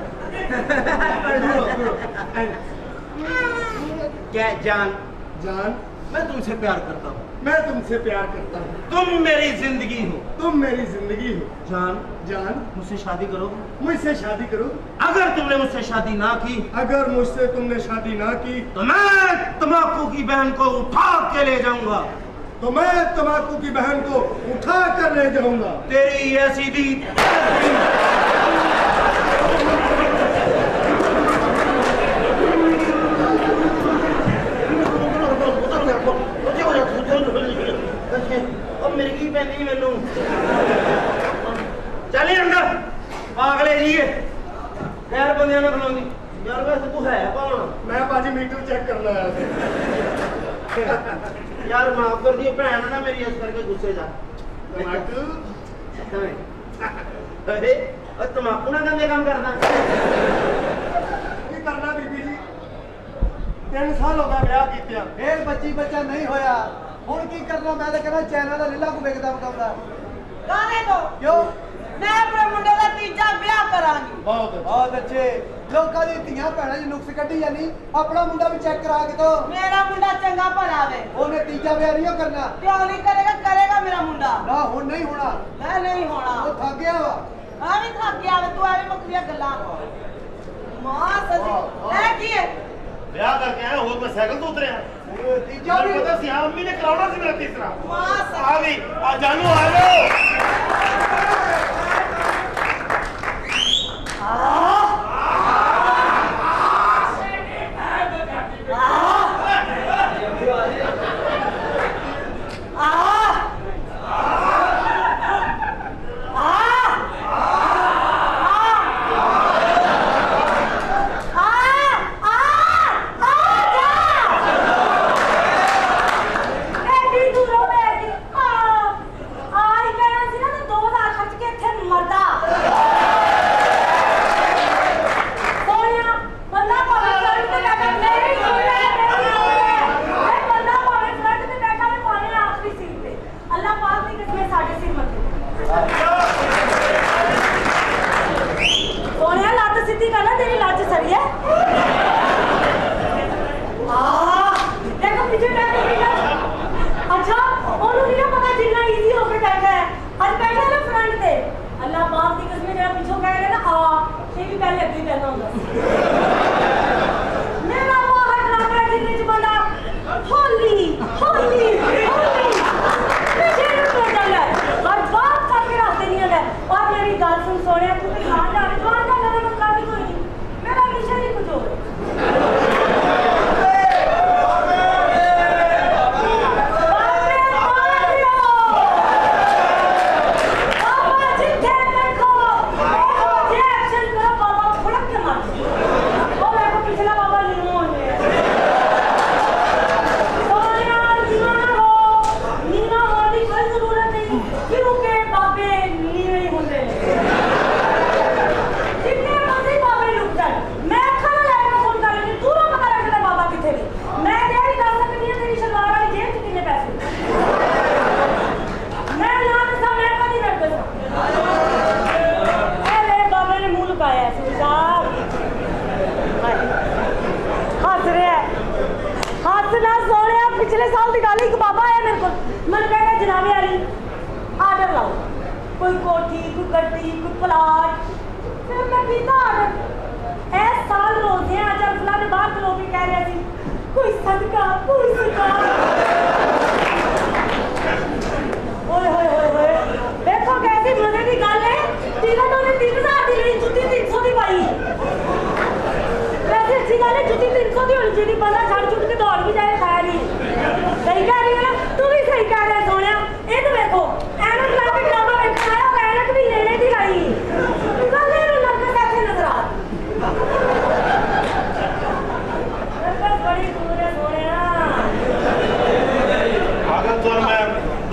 क्या जान जान मैं तुमसे प्यार करता हूँ मैं तुमसे प्यार करता हूँ तुम मेरी जिंदगी हो तुम मेरी जिंदगी हो जान जान मुझसे शादी करोगे मुझसे शादी करो अगर तुमने मुझसे शादी ना की अगर मुझसे तुमने शादी ना की तो मैं तम्बाकू की बहन को उठा के ले जाऊंगा तो मैं तम्बाकू की बहन को उठा कर ले जाऊंगा तेरी ऐसी दी मेरी की पैनी मैनू चल अंदर पागले जी खैर बंदे ना खलोंदी यार वैसे तू है कौन मैं बाजी मीटर चेक करना आया था यार माफ कर दियो भैन ना मेरी इस करके गुस्से जा तम्बाकू अरे तम्बाकू ना गंदे काम करदा की करना बीबी जी 3 साल हो गए ब्याह कीतिया फिर बच्चा नहीं होया ਹੁਣ ਕੀ ਕਰਨਾ ਮੈਂ ਤਾਂ ਕਹਿੰਦਾ ਚਾਈਨਾ ਦਾ ਲੀਲਾ ਕੋ ਵੇਖਦਾ ਬਤਾਉਂਦਾ गाने दो ਕਿਉਂ मैं अपने मुंडे का तीजा ब्याह करांगी ਬਹੁਤ ਅੱਛੇ ਲੋਕਾਂ ਦੀ ਧੀਆਂ ਭੈਣਾਂ 'ਚ ਨੁਕਸ ਕੱਢੀ ਜਾਨੀ ਆਪਣਾ ਮੁੰਡਾ ਵੀ ਚੈੱਕ ਕਰਾ ਕੇ ਦੋ मेरा मुंडा चंगा भला वे ਉਹਨੇ ਤੀਜਾ ਵਿਆਹ ਨਹੀਂ ਕਰਨਾ क्यों नहीं करेगा करेगा मेरा मुंडा ਨਾ ਹੁਣ ਨਹੀਂ ਹੋਣਾ मैं नहीं होना ਉਹ ਥੱਕ ਗਿਆ ਵਾ मैं भी थक गया वे तू एवं मकलिया गल्ला मां सजी ए की है ਵਿਆਹ ਕਰਕੇ ਆਇਆ ਹੋਰ ਮੈਂ ਸਾਈਕਲ ਤੋਂ ਉਤਰਿਆ ਤੀਜਾ ਵੀ ਪਤਾ ਸੀ ਆ ਮੰਮੀ ਨੇ ਕਰਾਉਣਾ ਸੀ ਮੇਰਾ ਤੀਸਰਾ मां ਆ ਗਈ ਆ ਜਾਨੂ ਆ ਜਾਓ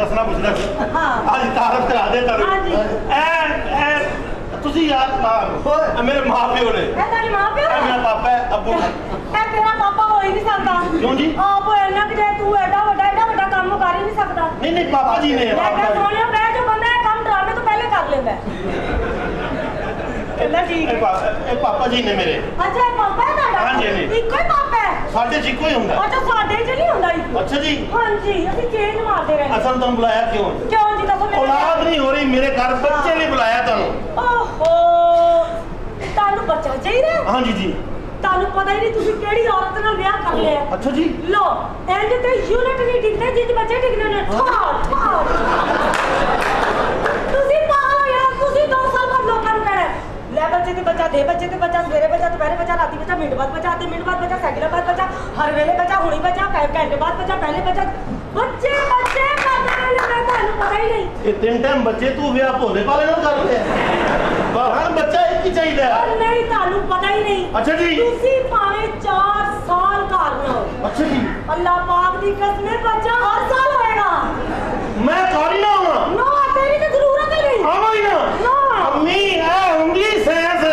ਦੱਸਣਾ ਪੁੱਛਦਾ ਹਾਂ ਅੱਜ ਤਾਰਫ ਕਰਾ ਦੇ ਤੁਹਾਨੂੰ ਹਾਂਜੀ ਤੁਸੀਂ ਯਾਰ ਮੇਰੇ ਮਾਂ ਪਿਓ ਨੇ ਇਹ ਤੁਹਾਡੀ ਮਾਂ ਪਿਓ ਇਹ ਮੇਰਾ ਪਾਪਾ ਹੈ ਅੱਬੂ ਇਹ ਤੇਰਾ ਪਾਪਾ ਹੋ ਹੀ ਨਹੀਂ ਸਕਦਾ ਕਿਉਂ ਜੀ ਆਪ ਇੰਨਾ ਕਿ ਜੇ ਤੂੰ ਐਡਾ ਵੱਡਾ ਕੰਮ ਕਰ ਹੀ ਨਹੀਂ ਸਕਦਾ ਨਹੀਂ ਨਹੀਂ ਪਾਪਾ ਜੀ ਨੇ ਮੈਂ ਕਿਹਾ ਸੋਹਣਿਆ ਮੈਂ ਜੋ ਬੰਦਾ ਇਹ ਕੰਮ ਡਰਾਮੇ ਤੋਂ ਪਹਿਲੇ ਕਰ ਲੈਂਦਾ ਕਹਿੰਦਾ ਠੀਕ ਹੈ ਇਹ ਪਾਪਾ ਜੀ ਨੇ ਮੇਰੇ ਅੱਛਾ ਇਹ ਪਾਪਾ ਹੈ ਤੁਹਾਡਾ ਹਾਂਜੀ, ਹਾਂਜੀ। ਇੱਕੋ ਹੀ ਪਾਪਾ ਹੈ ਸਾਡੇ ਚ ਇੱਕੋ ਹੀ ਹੁੰਦਾ ਅੱਛਾ ਸਾਡੇ ਚ ਨਹੀਂ ਹੁੰਦਾ ਇੱਕੋ ਅੱਛਾ ਜੀ ਹਾਂਜੀ ਅਸੀਂ ਚੇਂਜ ਮਾਰਦੇ ਰਹਿੰਦੇ ਅਸਲ ਤੁਹਾਨੂੰ ਬੁਲਾਇਆ ਕਿਉਂ ਕਿਉਂ ਜੀ ਦੱਸੋ ਔਲਾਦ ਨਹੀਂ ਹੋ ਰਹੀ ਮੇਰੇ ਘਰ ਬੱਚੇ ਨੇ ਬੁਲਾਇਆ ਤੁਹਾਨੂੰ ਓਹੋ ਤੁਹਾਨੂੰ ਬੱਚਾ ਚਾਹੀਦਾ ਹਾਂਜੀ ਜੀ ਤੁਹਾਨੂੰ ਪਤਾ ਹੀ ਨਹੀਂ ਤੁਸੀਂ ਕਿਹੜੀ ਔਰਤ ਨਾਲ ਵਿਆਹ ਕਰ ਲਿਆ ਅੱਛਾ ਜੀ ਲੋ ਐਂਡ ਤੇ ਯੂਨਿਟ ਨਹੀਂ ਟਿਕਦੇ ਜਿੱਦ ਬੱਚੇ ਟਿਕਦੇ ਨੇ ਤੁਸੀਂ ਪਾਗਲ ਹੋ ਯਾਰ ਤੁਸੀਂ 2 ਸਾਲ ਬਾਅਦ ਲੋਕਾਂ ਨੂੰ ਕਹਿਣਾ ਲੈ ਬੱਚੇ ਤੇ ਬੱਚਾ ਦੇ ਬੱਚੇ ਤੇ ਬੱਚਾ ਸਵੇਰੇ ਬੱਚਾ ਦੁਪਹਿਰੇ ਬੱਚਾ ਰਾਤੀ ਬੱਚਾ ਮਿੰਟ ਬਾਅਦ ਬੱਚਾ ਆਧੇ ਮਿੰਟ ਬਾਅਦ ਬੱਚਾ ਸੈਕਿੰਡ ਬਾਅਦ ਬੱਚਾ ਹਰ ਵੇਲੇ ਬੱਚਾ ਹੁਣੀ ਬੱਚਾ ਘੰਟੇ ਬਾਅਦ ਬੱਚਾ ਪਹਿਲੇ ਬੱਚਾ ਬੱਚੇ ਕਰਦੇ ਨੇ ਤੁਹਾਨੂੰ ਪਤਾ ਹੀ ਨਹੀਂ ਇਹ 3 ਟਾਈਮ ਬੱਚੇ ਤੂੰ ਵਿਆਹ ਭੋਲੇ ਪਾਲੇ ਨਾਲ ਕਰਦੇ ਹਰ ਬੱਚਾ ਇੱਕ ਹੀ ਚਾਹੀਦਾ ਹੈ ਨਹੀਂ ਤੁਹਾਨੂੰ ਪਤਾ ਹੀ ਨਹੀਂ ਅੱਛਾ ਜੀ ਤੁਸੀਂ ਭਾਵੇਂ 4 ਸਾਲ ਘਰ ਰਹੋ ਅੱਛਾ ਜੀ ਅੱਲਾਹ ਪਾਕ ਦੀ ਕਸਮ ਹੈ ਬੱਚਾ ਹਰ ਸਾਲ ਹੋਏਗਾ ਮੈਂ ਕਾਰੀ ਨਾ ਹਾਂ ਨਾ ਤੇਰੀ ਤਾਂ ਜ਼ਰੂਰਤ ਹੀ ਨਹੀਂ ਆਵਾਂ ਹੀ ਨਾ ਨਾ ਅੰਮੀ ਇਹ ਹੁੰਦੀ ਸੈਂਸ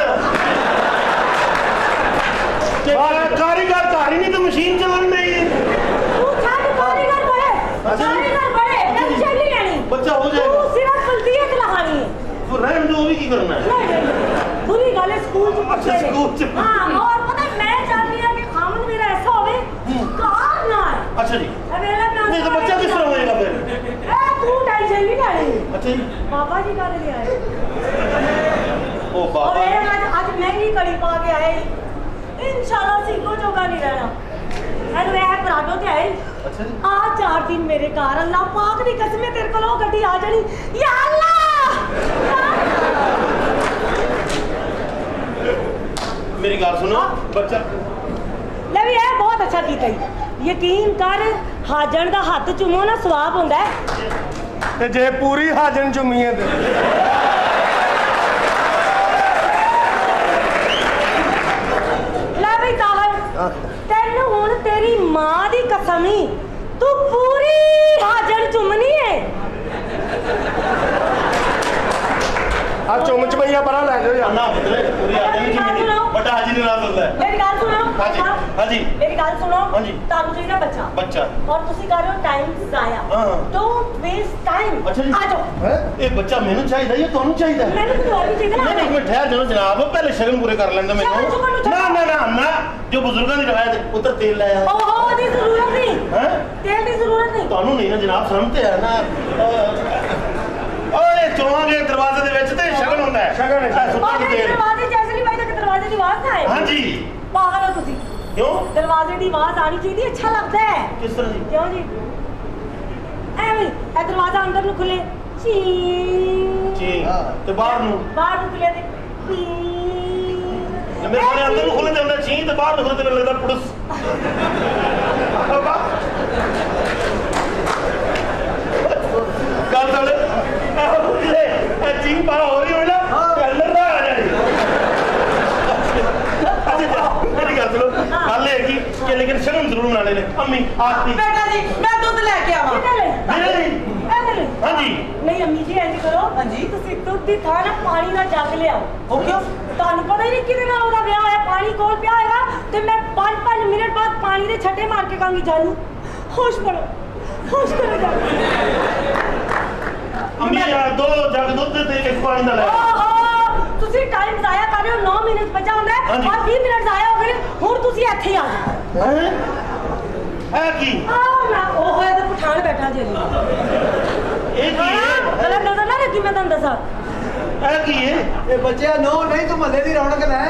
ਕਾਰੀਗਰ ਘਰ ਹੀ ਨਹੀਂ ਤਾਂ ਮਸ਼ੀਨ ਚੱਲਣ ਨਹੀਂ ਤੂੰ ਛੱਡ ਕਾਰੀਗਰ ਬੜੇ ਟੈਨਸ਼ਨ ਨਹੀਂ ਲੈਣੀ ਬੱਚਾ ਹੋ ਜਾਏਗਾ ਤੂੰ ਸਿਰਫ ਫਲਦੀਅਤ ਲਹਾਣੀ ਹੈ ਤੂੰ ਰਹਿਣ ਦੋ ਵੀ ਕੀ ਕਰਨਾ ਹੈ ਨਹੀਂ ਬੁਰੀ ਗੱਲ ਹੈ ਸਕੂਲ ਚ ਅੱਛਾ ਸਕੂਲ ਚ ਹਾਂ ਔਰ ਪਤਾ ਮੈਂ ਚਾਹਦੀ ਹਾਂ ਕਿ ਖਾਮਨ ਮੇਰਾ ਐਸਾ ਹੋਵੇ ਕਾਰ ਨਾ ਹੈ ਅੱਛਾ ਜੀ ਅਵੇਲਾ ਨਾ ਨਹੀਂ ਤਾਂ ਬੱਚਾ ਕਿਸ ਤਰ੍ਹਾਂ ਹੋਏਗਾ ਫਿਰ ਤੂੰ ਟੈਨਸ਼ਨ ਨਹੀਂ ਲੈਣੀ ਅੱਛਾ ਜੀ ਬਾਬਾ ਜੀ ਕਦ ਲਿਆ ਹੈ ਉਹ और ਬਾਬਾ आज महंगी कड़ी पा के आए इंशाल्लाह सीखो जोगा नहीं रहना अरे वह पराठों ते आए अच्छा जी आ 4 दिन मेरे घर अल्लाह पाक दी कसम है तेरे को गड्डी आ जानी या अल्लाह मेरी गल सुनो बच्चा ले भी है बहुत अच्छा कीता यकीन कर हाजन दा हाथ चुमो ना सवाब हुंदा है ते जे पूरी हाजन चुमीए ते तेन हुण तेरी मां दी कसम ही तू पूरी हाजर चुमनी है आ चुम चमैया परा लै जाओ यार ना मतलब पूरी आदमी की बड़ा हाजी ने नाम बोलता है मेरी गल सुनो हां जी हां जी मेरी गल सुनो हां जी तानू चाहिए बच्चा बच्चा और तुसी कर रहे हो टाइम जाया हां डोंट वेस्ट टाइम अच्छा जी आ जाओ ए बच्चा मेनू चाहिए या तोनू चाहिए मैंने तो और भी चाहिए ना नहीं एक मिनट ठहर जाओ जनाब पहले शगन पूरे कर लेंगे मेनू ना ना ना ना जो बुजुर्गों की रवायत उधर तेल लाया ओहो दी जरूरत नहीं हैं तेल की जरूरत नहीं तोनू नहीं ना जनाब समझते है ना ओए चोवांगे दरवाजे दे विच ते शगन होंदा है शगन है सुत्ता और तेल दरवाजे जैसे नहीं भाई दरवाजे की आवाज ना आए हां जी पागल हो तुसी क्यों दरवाजे की आवाज आनी चाहिए अच्छा लगता है किस तरह जी क्यों जी ਐਵੇਂ ਇਹ ਦਰਵਾਜ਼ਾ ਅੰਦਰ ਨੂੰ ਖੁੱਲੇ ਚੀ जी ते बाहर नु ਬਾਹਰ ਨੂੰ ਖੁੱਲੇ ਤੇ ਪੀ मेरे सारे अंदर ਨੂੰ ਖੁੱਲੇ ਤੇ ਹੁੰਦਾ ਚੀਂ ਤੇ ਬਾਹਰ ਨੂੰ ਖੁੱਲੇ ਤੇ ਮੈਨੂੰ ਲੱਗਦਾ ਪੁਲਿਸ ਗੱਲ ਤਾਂ ਇਹ ਚੀਂ ਬਾਹਰ ਹੋ ਰਹੀ ਹੋਈ ਨਾ ਕਲਰ ਦਾ ਆ ਜਾਣੀ मेरी गल सुनो गल है कि लेकिन शगन जरूर बनाने ने अम्मी आती बेटा जी मैं दूध लेके आवा मेरे लिए हाँ जी नहीं अम्मी जी ऐसे करो हाँ जी ਤੁਸੀਂ ਦੁੱਧ ਦੀ ਥਾਂ ਨਾ ਪਾਣੀ ਨਾਲ ਜੱਗ ਲਿਆਓ ਉਹ ਕਿਉਂ ਤੁਹਾਨੂੰ ਪਤਾ ਹੀ ਨਹੀਂ ਕਿਹਦੇ ਨਾਲ ਉਹਦਾ ਵਿਆਹ ਹੋਇਆ ਪਾਣੀ ਕੋਲ ਪਿਆ ਹੋਏਗਾ ਤੇ ਮੈਂ 5-5 ਮਿੰਟ ਬਾਅਦ ਪਾਣੀ ਦੇ ਛੱਟੇ ਮਾਰ ਕੇ ਕਹਾਂਗੀ ਜਾਨੂ ਹੋਸ਼ ਕਰੋ ਜਾ अम्मी यार 2 जग दूध ते एक पानी दा ले ਤੁਸੀਂ ਟਾਈਮ ਜ਼ਾਇਆ ਕਰ ਰਹੇ ਹੋ 9 ਮਿੰਟ ਬਚਾ ਹੁੰਦਾ ਹੈ ਹਾਂਜੀ। ਔਰ 20 ਮਿੰਟ ਜ਼ਾਇਆ ਹੋ ਗਏ ਹੁਣ ਤੁਸੀਂ ਇੱਥੇ ਹੀ ਆ ਜਾਓ हैं है की ਨਾ ਉਹ ਹੋਇਆ ਤੇ ਪਠਾਨ ਬੈਠਾ ਜੇ ਇਹ ਕੀ ਹੈ ਗਲਤ ਨਜ਼ਰ ਨਾ ਲੱਗੀ ਮੈਂ ਤੁਹਾਨੂੰ ਦੱਸਾਂ ਇਹ ਕੀ ਹੈ ए बच्चे नो नहीं तू मल्ले दी रौनक लै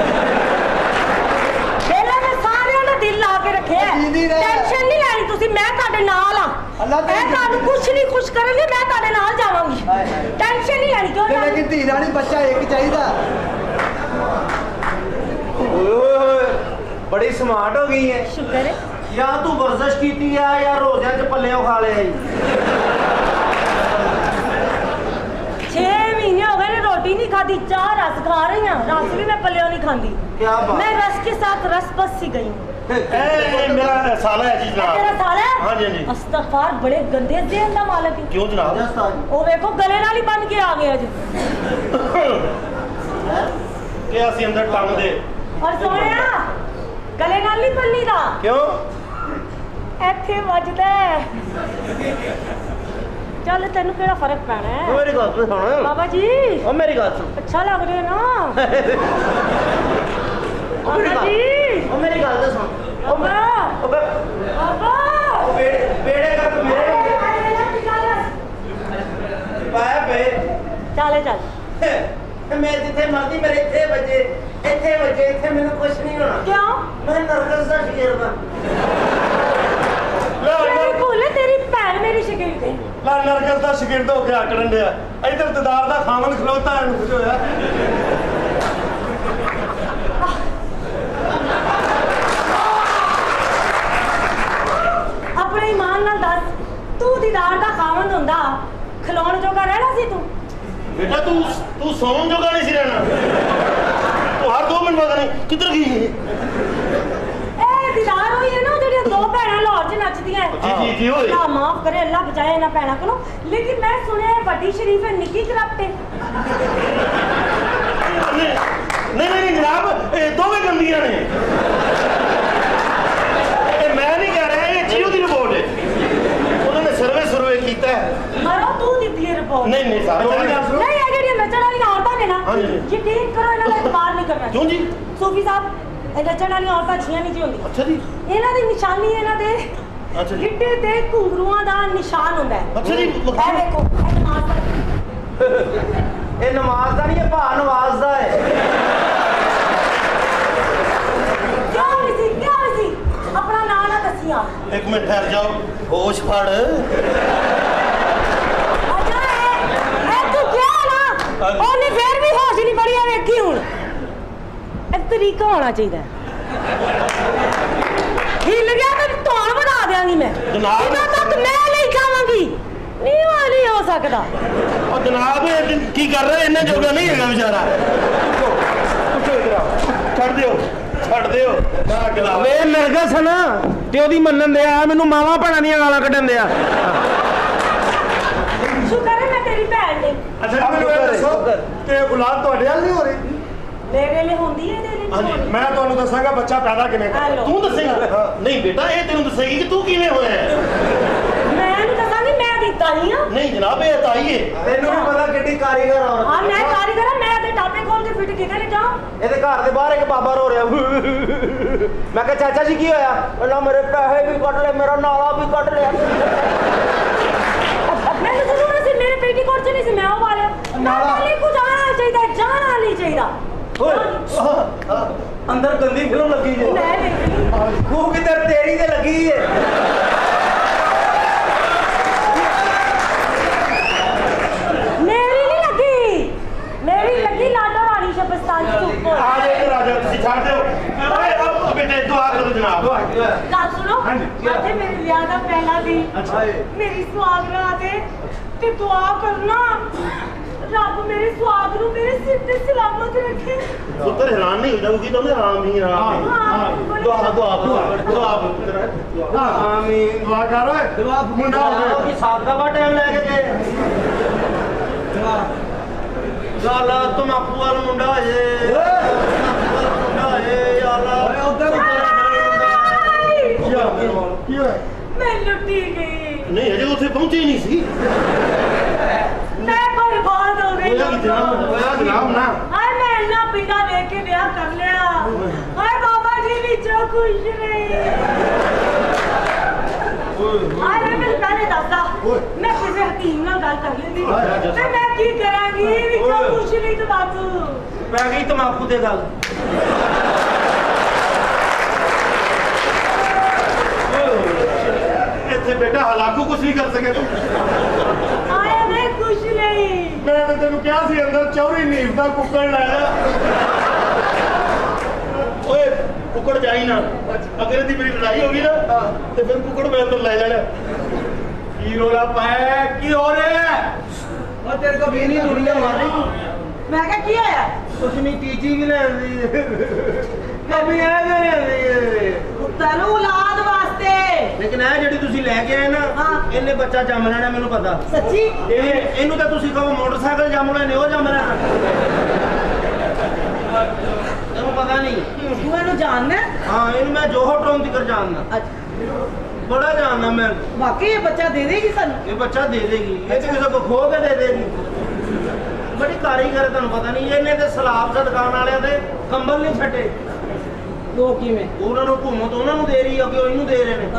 ਪਹਿਲਾਂ ਮੈਂ ਸਾਰਿਆਂ ਦਾ ਦਿਲ ਲਾ ਕੇ ਰੱਖਿਆ ਜੀਂਦੀ ਰਹਿ। ਟੈਨਸ਼ਨ ਨਹੀਂ ਲੈਣੀ ਤੁਸੀਂ ਮੈਂ ਤੁਹਾਡੇ ਨਾਲ ਆ ਅੱਲਾ ਤੇਰੀ ਮੈਂ ਤੁਹਾਨੂੰ ਕੁਛ ਨਹੀਂ ਖੁਸ਼ ਕਰਾਂਗੀ ਮੈਂ ਤੁਹਾਡੇ ਨਾਲ ਜਾਵਾਂਗੀ ਹਾਏ ਹਾਏ। ਟੈਨਸ਼ਨ ਨਹੀਂ ਲੈਣੀ ਕਿਉਂ ਲੈਣੀ? लेकिन धी रानी बच्चा एक चाहिए बड़ी स्मार्ट हो गई है ਸ਼ੁਕਰ ਹੈ या तू वर्जिश कीती है या रोज़े च पल्ले खा लिया 6 महीने हो गए ने रोटी नहीं खाती 4 रस खा रही हूँ रस भी मैं पल्लियों नहीं खाती क्या बात मैं रस के साथ रस बस सी गई हूँ मेरा साला है जी जनाब। तेरा साला है? हाँ जी हाँ जी। अस्तगफार, बड़े गंदे ज़हन दा मालक है। क्यों जनाब? ओ देखो गले नाल ही बन के आ गया जी। क्या सी अंदर टंग दे और सोनिया गले नाल नहीं बन्नी दा। क्यों? ਇੱਥੇ ਵੱਜਦਾ ਚੱਲ ਤੈਨੂੰ ਕਿਹੜਾ ਫਰਕ ਪੈਣਾ ਹੈ मेरी गल सुन बाबा जी ओ मेरी गल सुन अच्छा लग रहे ना बाबा जी ओ मेरी गल तो सुन बाबा बाबा बेड़े कर मेरे पाया पे चले चल मैं जिथे मर्जी मेरे इथे बजे इथे मैंने कुछ नहीं होना क्यों मैं नरकस दा शिकार दा तेरी भूल है तेरी भैन मेरी शिकायत है ला नरकस दा शिगिरद हो के आकड़न दिया इधर ददार दा खामन खलोता है कुछ होया अपने ईमान नाल दस तू दीदार दा खावंद हुंदा खलोण जोगा रहना सी तू बेटा तू सोन जोगा नहीं सी रहना तू हर 2 मिनट बाद नहीं किधर गई है ए दीदार होई है ना जेडी दो भैणां लाहौर च नचदियां जी होई अल्लाह माफ करे अल्लाह बचाए ना भैणां कोलों लेकिन मैं सुने बड़ी शरीफ है निक्की करप्ट है नहीं जनाब ये दोवें गंदियां ने ये मैं नहीं कह रहा ये जियो दी रिपोर्ट है उन्होंने सर्वे कीता है मरो तू दित्ती है रिपोर्ट नहीं साहब नहीं ये जेडी नचण वाली औरतां ने ना यकीन करो इन्हां दा इतबार नहीं करना क्यों जी सूफी साहब ਇਹ ਨੱਚਣ ਵਾਲੀਆਂ ਔਰਤਾਂ ਅੱਛੀਆਂ ਨਹੀਂ ਜੀ ਹੁੰਦੀਆਂ अच्छा जी ਇਹਨਾਂ ਦੀ ਨਿਸ਼ਾਨੀ ਇਹਨਾਂ ਦੇ अच्छा जी ਗਿੱਟੇ ਤੇ ਘੁੰਗਰੂਆਂ ਦਾ ਨਿਸ਼ਾਨ ਹੁੰਦਾ ਹੈ अच्छा जी ਇਹ ਦੇਖੋ ਇਹ ਨਮਾਜ਼ ਦਾ ਇਹ ਨਮਾਜ਼ ਦਾ ਨਹੀਂ ਇਹ ਭਾ ਨਵਾਜ਼ ਦਾ ਹੈ ਕਿਉਂ ਨਹੀਂ ਸੀ ਆਪਣਾ ਨਾਂ ਨਾ ਦੱਸੀਆਂ एक मिनट ठहर जाओ होश फड़ ਅੱਛਾ ਇਹ ਤੂੰ ਕਿਹਾ ਨਾ ਉਹਨੇ ਫੇਰ ਵੀ ਹੋਸ਼ ਨਹੀਂ ਫੜੀ ਆ ਵੇਖੀ ਹੁਣ ਇਹ ਤਰੀਕਾ ਹੋਣਾ ਚਾਹੀਦਾ ਹਿੱਲ ਗਿਆ ਤਾਂ ਧੌਣ ਵਧਾ ਦਿਆਂਗੀ ਮੈਂ ਜਨਾਬ। ਇਹਨਾਂ ਤੱਕ ਮੈਂ ਨਹੀਂ ਜਾਵਾਂਗੀ ਨਹੀਂ ਹੋ ਸਕਦਾ और जनाब की कर रहे इन्हें जोगा नहीं है बेचारा छड़ दियो वे नरगस है ना ते ओदी मनन दे आ मेनू मावा भैणां दी गालां कड्डन दे आ शुक्र है मैं तेरी भैन ने अच्छा ਮੈਨੂੰ ਇਹ ਦੱਸੋ ਤੇ ਔਲਾਦ ਤੁਹਾਡੇ ਨਾਲ ਨਹੀਂ ਹੋ ਰਹੀ मेरे लिए होंदी है तेरे लिए ਮੈਂ ਤੁਹਾਨੂੰ ਦੱਸਾਂਗਾ ਬੱਚਾ ਪੈਦਾ ਕਿਵੇਂ ਕਰਨਾ हेलो तू दसेगा नहीं बेटा ये तेनू दसेगी कि तू किवें होया है मैं नहीं दसांगी मैं दिता ही हां नहीं जनाब ये ताई है ਤੈਨੂੰ ਵੀ ਪਤਾ ਕਿੱਡੀ ਕਾਰੀਗਰ ਔਰਤ हां मैं कारीगर हां मैं ते टापे खोल के फिट कीते ने जाओ ਇਹਦੇ ਘਰ ਦੇ ਬਾਹਰ ਇੱਕ ਬਾਬਾ ਰੋ ਰਿਹਾ ਮੈਂ ਕਿਹਾ ਚਾਚਾ ਜੀ ਕੀ ਹੋਇਆ ਉਹਨਾਂ ਮੇਰੇ ਪੈਸੇ ਵੀ ਕੱਟ ਲਏ ਮੇਰਾ ਨਾਲਾ ਵੀ ਕੱਟ ਲਿਆ मैं तो जरूर से मेरे पेटीकोट च नहीं से मैं वो वाले नाला को जाना नहीं चाहिए ਓਏ ਅੰਦਰ ਗੰਦੀ ਫਿਲਮ ਲੱਗੀ ਜੇ मैं नहीं ਤੂੰ ਕਿਧਰ ਤੇਰੀ ਤੇ ਲੱਗੀ ਏ मेरी लगी लाडो रानी शबस्तान की चुप हो आ जाओ इधर आ जाओ तुसी छाड़ दो ओए अब बेटे दुआ करो जनाब गल सुनो आज मेरे ब्याह दा पहला दिन ਅੱਛਾ मेरी सुहाग रात है ते दुआ करना रब मेरे सुहाग नु मेरे सिर ते सलामत रखे पुत्र हैरान नहीं हो जाओगी तो आमीन आमीन दुआ ਆਮੀਨ ਦੁਆ ਕਰ ਓਏ ਮੁੰਡਾ ਹੋ ਗਿਆ कि साथ का बड़ा टाइम लेके गए याला तुम आपू वाला मुंडा है मुंडा है याला ਓਏ ਉਧਰ ਕੀ ਹੋਇਆ मैं लुटी गई नहीं अजे उसे पहुंचे ही नहीं सी मैं बर्बाद हो गई जनाब ना हाय मैं ना पिंडा देख के ब्याह कर लिया हाय बाबा जी भी जो खुश नहीं हाय मैं पहले दसदा मैं किसी हकीम नाल गल कर लेंदी ते मैं की करांगी विचों खुश नहीं तो बाबू पै गई तमाकू दे गल इत्थे बेटा हलाकू कुछ नहीं कर सके तू हाय मैं खुश नहीं ਮੈਂ ਤਾਂ ਤੈਨੂੰ ਕਿਹਾ ਸੀ ਅੰਦਰ ਚੌਰੀ ਨੀਫ ਦਾ ਕੁੱਕੜ ਲੈ ਜਾ ओए कुकड़ जाई ना अगर दी मेरी लड़ाई होगी ना तो फिर कुकड़ मैं अंदर ले जाना ਕੀ ਰੋਲਾ ਪਾਇਆ ਕੀ ਹੋ ਰਿਹਾ ਹੈ ਉਹ ਤੇਰੇ ਕੋ ਵੀ ਨਹੀਂ ਦੁਨੀਆ ਮਾਰੀ मैं क्या किया है कुछ नहीं तीजी भी ले आंदी ਕभी ਆ ਗਏ पुत्र औलाद वास्ते लेकिन ਇਹ ਜਿਹੜੀ ਤੁਸੀਂ ਲੈ ਕੇ ਆਏ ਨਾ ਇਹਨੇ ਬੱਚਾ ਜੰਮ ਲੈਣਾ ਮੈਨੂੰ ਪਤਾ सच्ची ਇਹਨੂੰ ਤਾਂ ਤੁਸੀਂ ਕਹੋ ਮੋਟਰਸਾਈਕਲ ਜੰਮ ਲੈਣੇ ਉਹ ਜੰਮ ਲੈਣਾ ਤੈਨੂੰ ਪਤਾ ਨਹੀਂ तू इन्हू जानना ਹਾਂ ਇਹਨੂੰ ਮੈਂ ਜੋਹਰ ਟਾਊਨ ਤੱਕ ਜਾਣਦਾ अच्छा ਬੜਾ ਜਾਣਦਾ ਮੈਂ वाकई ये बच्चा दे देगी सानू ਇਹ ਬੱਚਾ ਦੇ ਦੇਗੀ ਇਹ ਤੇ ਕਿਸੇ ਕੋ ਖੋ ਕੇ ਦੇ ਦੇਗੀ ਬੜੀ ਕਾਰੀਗਰ ਹੈ ਤੁਹਾਨੂੰ ਪਤਾ ਨਹੀਂ ਇਹਨੇ ਤੇ ਸਲਾਬ ਦਾ ਦੁਕਾਨ ਵਾਲਿਆਂ ਦੇ ਕੰਬਲ ਨਹੀਂ ਛੱਡੇ दो की में ਉਹਨਾਂ ਨੂੰ ਘੁੰਮੋ ਤਾਂ ਉਹਨਾਂ ਨੂੰ ਦੇ ਰਹੀ ਆ ਕਿ ਉਹ ਇਹਨੂੰ ਦੇ ਰਹੇ ਨੇ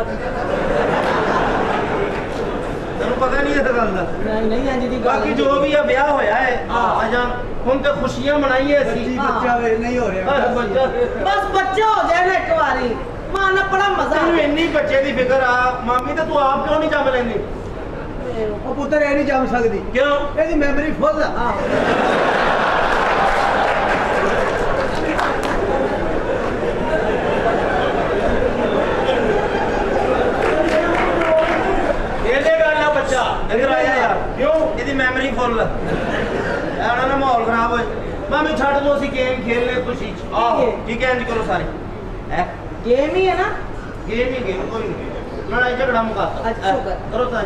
ਤੈਨੂੰ ਪਤਾ ਨਹੀਂ ਇਸ ਗੱਲ ਦਾ नहीं है जी ਬਾਕੀ ਜੋ ਵੀ ਆ ਵਿਆਹ ਹੋਇਆ ਹੈ ਆ ਜਾਂ ਹੁਣ ਤੇ ਖੁਸ਼ੀਆਂ ਮਨਾਈਏ ਅਸੀਂ ਬੱਚਾ ਵੇ ਨਹੀਂ ਹੋ ਰਿਹਾ ਬੱਚਾ बस बच्चा हो जाए ना एक बारी मां ने बड़ा मजा ਤੈਨੂੰ ਇੰਨੀ ਬੱਚੇ ਦੀ ਫਿਕਰ ਆ ਮਾਮੀ ਤੇ ਤੂੰ ਆਪ ਕਿਉਂ ਨਹੀਂ ਜੰਮ ਲੈਂਦੀ ਉਹ ਪੁੱਤਰ ਇਹ ਨਹੀਂ ਜੰਮ ਸਕਦੀ ਕਿਉਂ ਇਹਦੀ ਮੈਮਰੀ ਫੁੱਲ ਆ ਬੱਚਾ ਇਧਰ ਆਇਆ ਯਾਰ ਕਿਉਂ ਇਹਦੀ ਮੈਮਰੀ ਫੁੱਲ ਐਨਾ ਨਾ ਮਾਹੌਲ ਖਰਾਬ ਹੋਏ ਮਾਮੀ ਛੱਡ ਦੋ ਅਸੀਂ ਗੇਮ ਖੇਲਨੇ ਖੁਸ਼ੀ ਚ ਆਹੋ ਠੀਕ ਹੈ ਇੰਜ ਕਰੋ ਸਾਰੇ ਹੈ गेम ही है ना ਗੇਮ ਹੀ ਗੇਮ ਕੋਈ ਨਹੀਂ ਲੜਾਈ ਝਗੜਾ ਮੁਕਾ अच्छा ਕਰੋ ਤਾਂ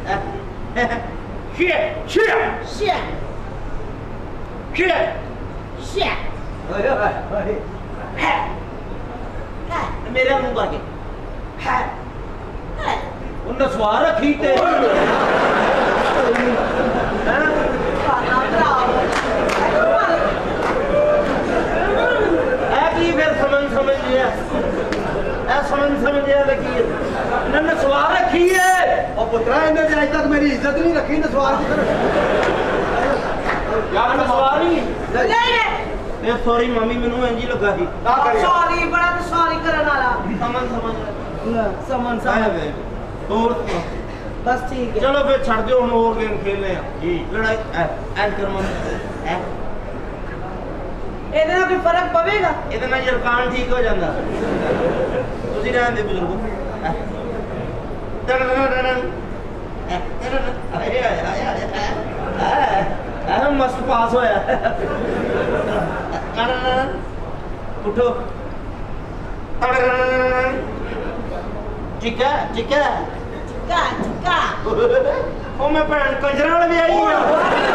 ਸ਼ੇ ਸ਼ੇ शिया ਸ਼ੇ शिया ਓਏ ਓਏ ਹੈ ਮੇਰੇ ਮੂੰਹ ਕਰਕੇ ਹੈ ਉਹਨਾਂ ਸਵਾਰ ਰੱਖੀ ਤੇ खाना खराब ਕੀ ਫਿਰ ਸਮਝ ਲਿਆ ਇਹ ਸਮਝ ਲਿਆ ਤੇ ਕੀ ਇਹਨਾਂ ਨੇ ਸਵਾਰ ਰੱਖੀ ਹੈ ਉਹ ਪੁੱਤਰਾ ਇਹਨੇ ਅਜੇ ਤੱਕ ਮੇਰੀ ਇੱਜ਼ਤ ਨਹੀਂ ਰੱਖੀ ਨਾ ਸਵਾਰ ਦੀ ਯਾਰ ਮੈਂ ਸਵਾਰ ਨਹੀਂ नहीं ਇਹ ਸੌਰੀ ਮਾਮੀ ਮੈਨੂੰ ਇੰਜ ਹੀ ਲੱਗਾ ਸੀ सॉरी बड़ा तो सॉरी करने वाला ਸਮਝ समन ਆਇਆ ਵੇ ਹੋਰ बस ठीक है ਚਲੋ ਫਿਰ ਛੱਡ ਦਿਓ ਹੁਣ ਹੋਰ ਗੇਮ ਖੇਲਨੇ ਆ ਜੀ ਲੜਾਈ ਐਂਕਰ ਮਨ ਇਹਦੇ ਨਾਲ ਕੋਈ ਫਰਕ ਪਵੇਗਾ ਇਹਦੇ ਨਾਲ ਜਰਕਾਨ ਠੀਕ ਹੋ ਜਾਂਦਾ ਤੁਸੀਂ ਰਹਿਣ ਦੇ ਬਜ਼ੁਰਗੋ ਆਹ ਮਸਤ ਪਾਸ ਹੋਇਆ ਉਠੋ ਚਿੱਕਾ ਚਿੱਕਾ टिका टिका ਉਹ ਮੈਂ ਭੈਣ ਕੰਜਰਾਂ ਵਾਲੇ ਵੀ ਆਈ ਆ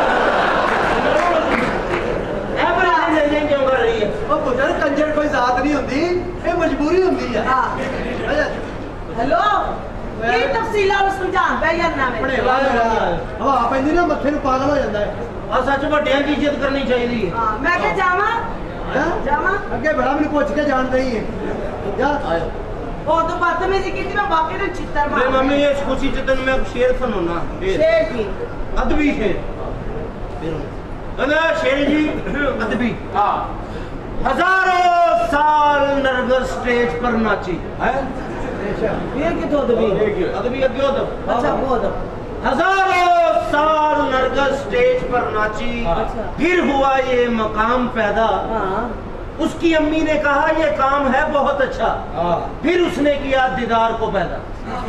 ਇਹ ਬੜਾ ਲੈ ਕਿਉਂ ਕਰ ਰਹੀ ਹੈ ਉਹ ਪੁੱਤਰ ਕੰਜਰ ਕੋਈ ਜ਼ਾਤ ਨਹੀਂ ਹੁੰਦੀ ਇਹ ਮਜਬੂਰੀ ਹੁੰਦੀ ਆ हाँ हेलो ਕੀ ਤਫਸੀਲਾਂ ਨੂੰ ਸਮਝਾਉਣ ਪਿਆ ਯਾਰ ਨਾ ਮੈਂ ਭਣੇਵਾ ਮੇਰਾ ਹਵਾ ਪੈਂਦੀ ਨਾ ਮੱਥੇ ਨੂੰ ਪਾਗਲ ਹੋ ਜਾਂਦਾ ਹੈ ਆ ਸੱਚ ਵੱਡਿਆਂ ਦੀ ਇੱਜ਼ਤ ਕਰਨੀ ਚਾਹੀਦੀ ਹੈ ਹਾਂ ਮੈਂ ਕਿ ਜਾਵਾਂ ਹੈਂ? ਜਾਵਾਂ ਅੱਗੇ ਬੜਾ ਮੈਨੂੰ ਪੁੱਛ ਕੇ ਜਾਣਦਾ ਹੀ ਹੈ ਜਾ ਉਹ ਤੋਂ ਬਦਤਮੀਜ਼ੀ ਕੀਤੀ ਮੈਂ ਬਾਕੀ ਨੂੰ ਚਿੱਤਰ ਮੇਰੇ ਮਾਰ ਮੰਮੀ ਇਸ ਖੁਸ਼ੀ ਚ ਤੈਨੂੰ ਮੈਂ ਸ਼ੇਰ ਸੁਣਾਉਣਾ ਸ਼ੇਰ ਕੀ ਅਦਬੀ ਸ਼ੇਰ ਕਹਿੰਦਾ ਸ਼ੇਰ ਜੀ ਅਦਬੀ ਹਾਂ हजारों साल नरगस स्टेज पर नाची है ये कितो दबी अदबी अद्यो अदब अच्छा वो दब हजारों साल नरगस स्टेज पर नाची अच्छा। फिर हुआ ये मकाम पैदा हाँ उसकी अम्मी ने कहा ये काम है बहुत अच्छा फिर उसने किया दीदार को पैदा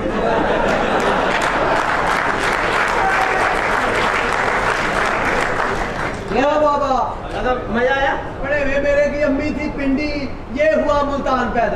क्या बाबा अगर मजा आया बड़े वे मेरे की अम्मी थी पिंडी ये हुआ मुल्तान पैदा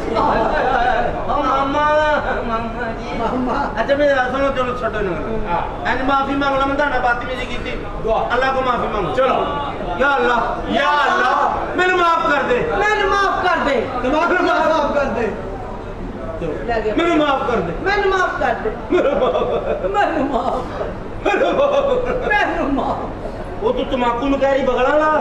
मामा मामा जी मामा अच्छा मेरी बात सुनो चलो छोड़ो ना आज माफी मांग ला मैं ताना बदतमीजी की थी अल्लाह को माफी मांगो चलो या अल्लाह मैंने माफ कर दे मैंने माफ कर दे तुम्हारे माफ कर दे मैंने माफ कर दे मैंने माफ कर दे मैंने माफ मैंने माफ वो तो तमाकू में कह रही बगड़ा ला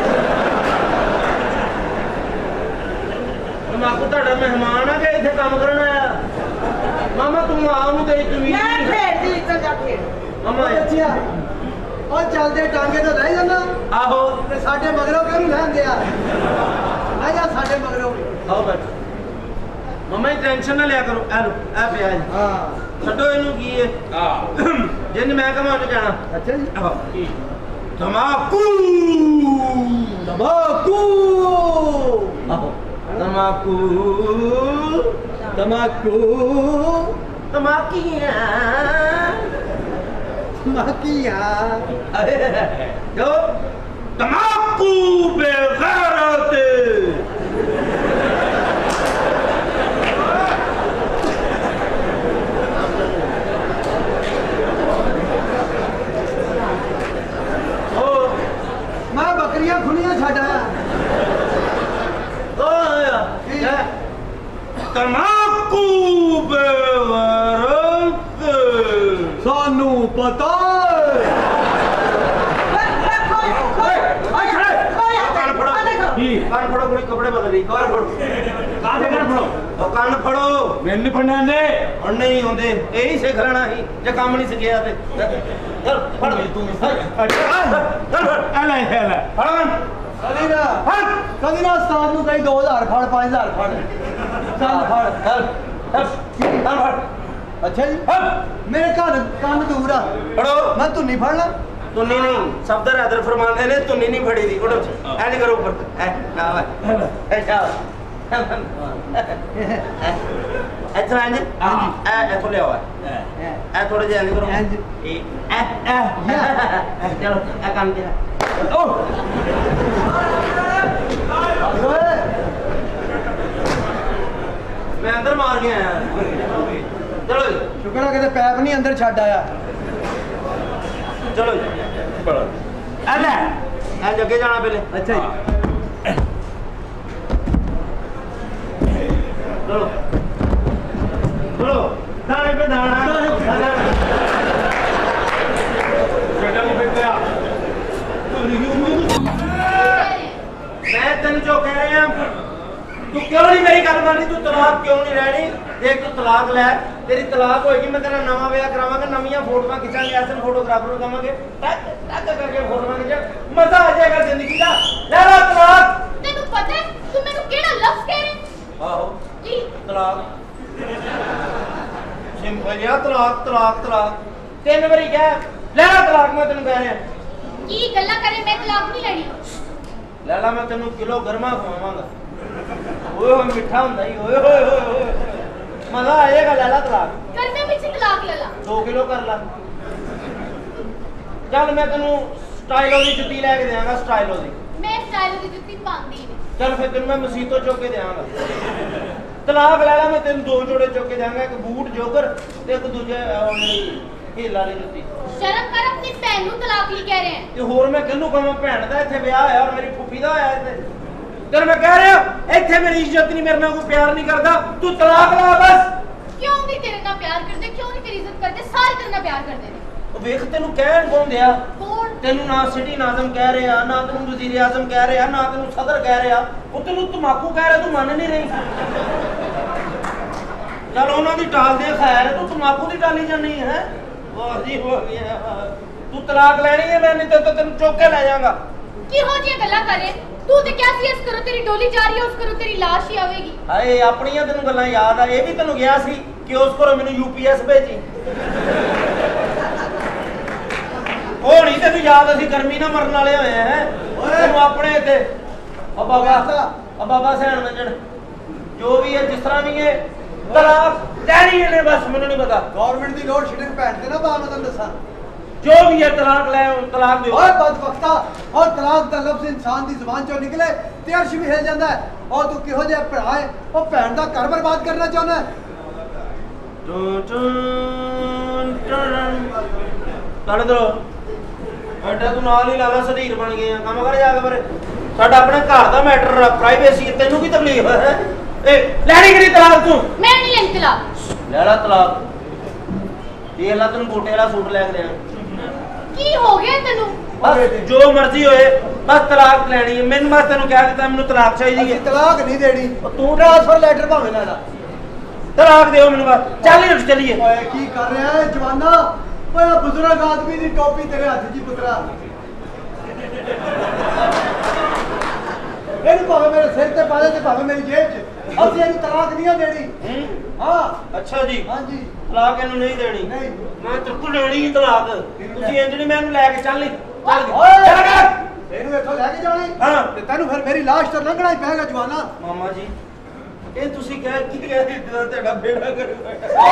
तमाकू ਤੁਹਾਡਾ ਮਹਿਮਾਨ ਆ ਕਿ ਇੱਥੇ ਕੰਮ ਕਰਨ ਆਇਆ ਮਾਮਾ ਤੂੰ ਆ ਉਹਨੂੰ ਤੇਰੀ ਤਮੀਜ਼ मैं ਨਹੀਂ खेल दी चल जा खेल ਮਾਮਾ ਅੱਛਾ ਉਹ ਚੱਲਦੇ ਟਾਂਗੇ ਤੋਂ ਰਹਿ ਜਾਂਦਾ ਆਹੋ ਤੇ ਸਾਡੇ ਮਗਰੋਂ ਕਿਉਂ ਨਹੀਂ ਲੈਂਦੇ ਆ ਆ ਜਾ ਸਾਡੇ ਮਗਰੋਂ ਆਓ ਬੈਠ ਮਾਮਾ ਇਹ ਟੈਨਸ਼ਨ ਨਾ ਲਿਆ ਕਰੋ ਆ ਲੋ ਆ ਪਿਆ ਜੀ ਹਾਂ ਛੱਡੋ ਇਹਨੂੰ ਕੀ ਹੈ ਜਿੰਨ ਮੈਂ ਕਹਾਂ ਉਹਨੇ ਜਾਣਾ ਅੱਛਾ ਜੀ ਆਹੋ ਤਮਾਕੂ ਤਮਾਕੂ ਆਹੋ ਤਮਾਕੂ ਤਮਾਕੂ ਤਮਾਕੀਆਂ ਮੱਕੀਆਂ जो तमाकू बेगैरत पता कान फड़ो कोई कपड़े बदल रही कान फड़ो कान फड़ो मैंने फड़ना ने और नहीं होंदे यही सिख लेना ही जे काम नहीं सिखिया ते चल फड़ तू चल अले अले फड़ कदी ना उस्ताद नु कहीं 2000 फड़ 5000 फड़ चल फड़ चल फड़ अच्छा जी मेरे कान दूर आ फड़ो मैं तू नहीं फड़ना तुन्नी नहीं सफदर हैदर फरमाते ने तुन्नी नहीं फड़ी दी उठो ऐ नहीं करो ऊपर ऐ आवा ऐ जाओ अच्छा अंज ऐ थोड़े आवा ऐ थोड़े जे नहीं करो ऐ चलो ऐ काम किया ओ मैं अंदर मार के आया चलो शुक्र है कि पैप नहीं अंदर छड़ आया चलो अले ऐ जगे जाना पहले अच्छा जी चलो चलो दाने पे दाना मैं तेन जो कह रहे हैं तू क्यों नहीं मेरी गल मानी तू तलाक क्यों नहीं रहनी देख तू तलाक लै तेरी तलाक होएगी मैं तेरा नवा ब्याह करावांगा नवीं फोटोआं खिंचांगे ऐसे फोटोग्राफर को कहांगे टक टक करके फोटोआं खिंचा मजा आ जाएगा जिंदगी का ले ला तलाक तेनू पता है तू मेनू केड़ा लफ्ज कह रहे आहो की तलाक सिंपल या तलाक तलाक तलाक तीन बारी कह ले ला तलाक मैं तेन कह रहा की गल्ला करे मैं तलाक नहीं लेनी ले ला मैं तेन किलो गरमा खवावांगा ओए होए मिठा हुंदा ही ओए होए होए मजा आएगा ले ला तलाक गर्मी में तलाक ले ला 2 किलो कर ला चल मैं तेन स्टाइलो की जुत्ती लेके देंगा स्टाइलो की मैं स्टाइल की जुत्ती पांदी नहीं चल फिर तेन मैं मसीतो चुक के देंगा तलाक ले ला मैं तेन 2 जोड़े चुक के देंगा एक बूट जोगर ते एक दूजे हील वाली जुत्ती शर्म कर अपनी भैन नु तलाक ली कह रहे हैं ਤੇ ਹੋਰ ਮੈਂ ਕਿਹਨੂੰ ਕਹਾਂ ਭੈਣ ਦਾ ਇੱਥੇ ਵਿਆਹ ਹੋਇਆ ਔਰ ਮੇਰੀ ਫੁੱਫੀ ਦਾ ਹੋਇਆ ਇੱਥੇ ਤੈਨੂੰ ਮੈਂ ਕਹਿ ਰਿਹਾ ਇੱਥੇ ਮੇਰੀ ਇੱਜ਼ਤ ਨਹੀਂ ਮੇਰੇ ਨਾਲ ਕੋਈ ਪਿਆਰ ਨਹੀਂ ਕਰਦਾ ਤੂੰ ਤਲਾਕ ਲਾ ਬਸ क्यों नहीं तेरे ना प्यार करते क्यों नहीं तेरी इज्जत करते सारे तेरे ना प्यार करते ने ਉਹ ਵੇਖ ਤੈਨੂੰ ਕਹਿਣ ਕੌਣ ਦਿਆ कौन ਤੈਨੂੰ ਨਾ ਸਿਟੀ ਨਾਜ਼ਮ ਕਹਿ ਰਿਹਾ ਨਾ ਤੈਨੂੰ ਵਜ਼ੀਰ ਆਜ਼ਮ ਕਹਿ ਰਿਹਾ ਨਾ ਤੈਨੂੰ ਸਦਰ ਕਹਿ ਰਿਹਾ ਉਹ ਤੈਨੂੰ ਤਮਾਕੂ ਕਹਿ ਰਿਹਾ ਤੂੰ ਮੰਨ ਨਹੀਂ ਰਹੀ ਚੱਲ ਉਹਨਾਂ ਦੀ ਟਾਲ ਦੇ ਖੈਰ ਤੂੰ ਤਮਾਕੂ ਦੀ ਟਾਲੀ ਜਾਨੀ ਹੈ ਵਾਹ ਜੀ ਹੋ ਗਿਆ ਤੂੰ ਤਲਾਕ ਲੈਣੀ ਹੈ ਮੈਂ ਨਹੀਂ ਤੇ ਤੈਨੂੰ ਚੁੱਕ ਕੇ ਲੈ ਜਾਵਾਂਗਾ की हो जी गल्ला करे तू ते क्या सी इस करो तेरी डोली जा रही है उस करो तेरी लाश ही आवेगी ਹਾਏ ਆਪਣੀਆਂ ਤੈਨੂੰ ਗੱਲਾਂ ਯਾਦ ਆ ਇਹ ਵੀ ਤੈਨੂੰ ਗਿਆ ਸੀ ਕਿ ਉਸ ਕੋਲੋਂ ਮੈਨੂੰ ਯੂਪੀਐਸ ਭੇਜੀ ਉਹ ਨਹੀਂ ਤੈਨੂੰ ਯਾਦ ਅਸੀਂ ਗਰਮੀ ਨਾਲ ਮਰਨ ਵਾਲੇ ਹੋਏ ਹੈ ਤੈਨੂੰ ਆਪਣੇ ਇੱਥੇ ਬਾਬਾ ਸੈਣ ਮੰਜਣ ਜੋ ਵੀ ਹੈ ਜਿਸ ਤਰ੍ਹਾਂ ਵੀ ਹੈ ਤਲਾਕ ਲੈਣੀ ਹੈ ਬਸ ਮੈਨੂੰ ਨਹੀਂ ਪਤਾ गवर्नमेंट दी लोड शेडिंग पैंट ते ना बा मैं तन्नू दसा जो भी है तलाक ले तलाक दो ओए बदबख्ता और तलाक दा लफ्ज इंसान दी जुबान चों निकले ते अर्श भी हिल जांदा है और तू किहो जे भरा है ओ भैन दा घर बर्बाद करना चाहना है ਕੱਢ ਦੋ ਬੇਟਾ ਤੂੰ ਨਾਲ ਹੀ ਲਾਲਾ ਸਧੀਰ ਬਣ ਗਏ ਆ ਕੰਮ ਕਰ ਜਾ ਕੇ ਪਰ ਸਾਡਾ ਆਪਣੇ ਘਰ ਦਾ ਮੈਟਰ ਪ੍ਰਾਈਵੇਸੀ ਤੈਨੂੰ ਕੀ ਤਕਲੀਫ ਹੈ ਏ ਲੈਣੀ ਕਿਹੜੀ ਤਲਾਕ ਤੂੰ मैं नहीं लेनी तलाक ਲੈ ਲਾ ਤਲਾਕ ਦੇਖ ਲਾ ਤੈਨੂੰ ਗੋਟੇ ਵਾਲਾ ਸੂਟ ਲੈ ਕੇ ਦੇਣਾ की हो गया तेनू बस जो मर्जी होए बस तलाक लेनी है मैंने बस तेन कह दिता मैंने तलाक चाहिए ਅਸੀਂ तलाक नहीं देनी तू ट्रांसफर लेटर भाਵੇਂ ਲੈ ला तलाक दो मैंने बस चल चलिए ओए की कर रहा है जवाना ओए बुजुर्ग आदमी दी टोपी तेरे हाथ जी पुत्रा ਇਹਨੂੰ ਭਾਵੇਂ ਮੇਰੇ ਸਿਰ ਤੇ ਪਾ ਦੇ ਤੇ ਭਾਵੇਂ ਮੇਰੀ ਜੇਬ 'ਚ ਅਸੀਂ ਇਹਨੂੰ ਤਲਾਕ ਨਹੀਂ ਦੇਣੀ ਹਾਂ अच्छा जी ਹਾਂਜੀ तलाक इन्हू नहीं देनी नहीं मैं तेरे को लेनी ही तलाक तुसी इंज नहीं मैंने लेके चल नहीं चल ओए चल कर ਇਹਨੂੰ ਇੱਥੋਂ ਲੈ ਕੇ ਜਾਣੀ हाँ ਤੇ ਤੈਨੂੰ ਫਿਰ ਮੇਰੀ ਲਾਸ਼ ਤੋਂ ਲੰਘਣਾ ਹੀ ਪਏਗਾ ਜਵਾਨਾ मामा जी ਇਹ ਤੁਸੀਂ ਕਹਿ ਕੀ ਕਹਿ ਦਿੱਤਾ ਤੁਹਾਡਾ ਬੇੜਾ ਕਰੂਗਾ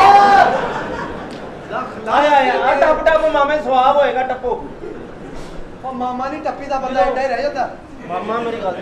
ਲੱਖ ਆਇਆ ਆਇਆ ਆ ਟੱਪ ਟੱਪ ਮਾਮੇ ਸਵਾਬ ਹੋਏਗਾ ਟੱਪੋ ਉਹ ਮਾਮਾ ਨਹੀਂ ਟੱਪੀ ਦਾ ਬੰਦਾ ਏਡਾ ਹੀ ਰਹਿ ਜਾਂਦਾ ਮਾਮਾ ਮੇਰੀ ਗੱਲ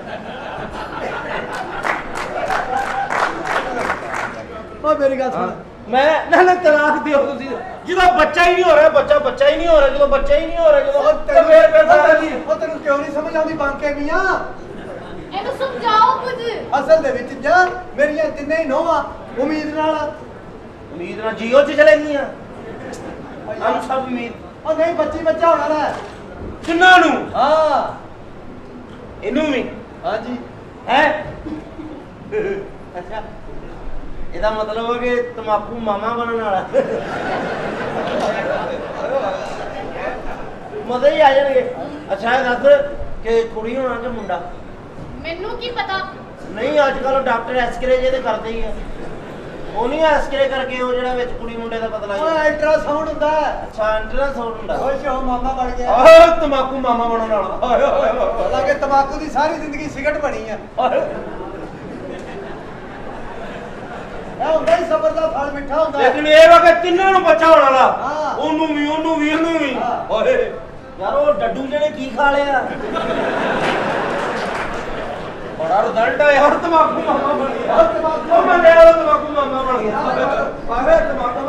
ਉਹ ਮੇਰੀ ਗੱਲ ਸੁਣ मैं ना तलाक दियो तुसी ਜਦੋਂ ਬੱਚਾ ਹੀ ਨਹੀਂ ਹੋ ਰਿਹਾ ਬੱਚਾ ਹੀ ਨਹੀਂ ਹੋ ਰਿਹਾ ਜਦੋਂ ਬੱਚਾ ਹੀ ਨਹੀਂ ਹੋ ਰਿਹਾ ਜਦੋਂ ਤਾਂ ਫੇਰ ਉਹ ਤੈਨੂੰ ਕਿਉਂ ਨਹੀਂ ਸਮਝ ਆਉਂਦੀ ਬਾਂਕੇ ਮੀਆਂ ਇਹਨੂੰ ਸਮਝਾਓ ਕੁਝ ਅਸਲ ਦੇ ਵਿੱਚ ਜਾਂ ਮੇਰੀਆਂ ਤਿੰਨੇ ਹੀ ਨੋਹਾਂ ਉਮੀਦ ਨਾਲ ਉਮੀਦ ਨਾਲ ਜੀਓ ਚ ਚਲੇ ਗਈਆਂ ਹਮ ਸਭ ਉਮੀਦ ਉਹ ਨਹੀਂ ਬੱਚੀ ਬੱਚਾ ਹੋਣਾ ਨਾ ਕਿੰਨਾਂ ਨੂੰ ਹਾਂ ਇਹਨੂੰ ਵੀ ਹਾਂਜੀ ਹੈ ਅੱਛਾ ਇਹਦਾ ਮਤਲਬ ਹੈ ਕਿ ਤਮਾਕੂ ਮਾਮਾ ਬਣਨ ਵਾਲਾ ਮਜ਼ੇ ਹੀ ਆ ਜਾਣਗੇ ਅੱਛਾ ਇਹ ਦੱਸ ਕਿ ਕੁੜੀ ਹੋਣਾ ਕਿ ਮੁੰਡਾ ਮੈਨੂੰ ਕੀ ਪਤਾ ਨਹੀਂ ਅੱਜ ਕੱਲ ਡਾਕਟਰ ਐਸਕਰੇ ਜੇ ਤੇ ਕਰਦੇ ਹੀ ਆ ਉਹ ਨਹੀਂ ਐਸਕਰੇ ਕਰਕੇ ਉਹ ਜਿਹੜਾ ਵਿੱਚ ਕੁੜੀ ਮੁੰਡੇ ਦਾ ਪਤਾ ਲੱਗ ਉਹ ਜਾਂਦਾ ਅਲਟਰਾਸਾਊਂਡ ਹੁੰਦਾ ਹੈ ਅੱਛਾ ਅਲਟਰਾਸਾਊਂਡ ਹੁੰਦਾ ਖੁਸ਼ ਹੋ ਮਾਮਾ ਬਣ ਗਿਆ ਆਹ ਤਮਾਕੂ ਮਾਮਾ ਬਣਨ ਵਾਲਾ ਹਾਲਾਂਕਿ ਤਮਾਕੂ ਦੀ ਸਾਰੀ ਜ਼ਿੰਦਗੀ ਸਿਗਰਟ ਬਣੀ ਆ ਇਹ ਹੁੰਦਾ ਹੀ ਸਬਰ ਦਾ ਫਲ ਮਿੱਠਾ ਹੁੰਦਾ ਹੈ। ਲੇਕਿਨ ਇਹ ਵਾ ਕਿ ਤਿੰਨਾਂ ਨੂੰ ਬੱਚਾ ਹੋਣ ਵਾਲਾ ਹਾਂ। ਉਹਨੂੰ ਵੀ ਉਹਨੂੰ ਵੀ ਹਾਂ। ਓਏ ਯਾਰ ਉਹ ਡੱਡੂ ਜਿਹਨੇ ਕੀ ਖਾ ਲਿਆ ਬੜਾ ਰਿਜ਼ਲਟ ਆ ਯਾਰ ਤਮਾਕੂ ਮਾਮਾ ਬਣ ਗਿਆ ਉਹ ਤਮਾਕੂ ਉਹ ਮੈਂ ਲਿਆ ਉਹ ਤਮਾਕੂ ਮਾਮਾ ਬਣ ਗਿਆ ਆਵੇ ਤਮਾਕੂ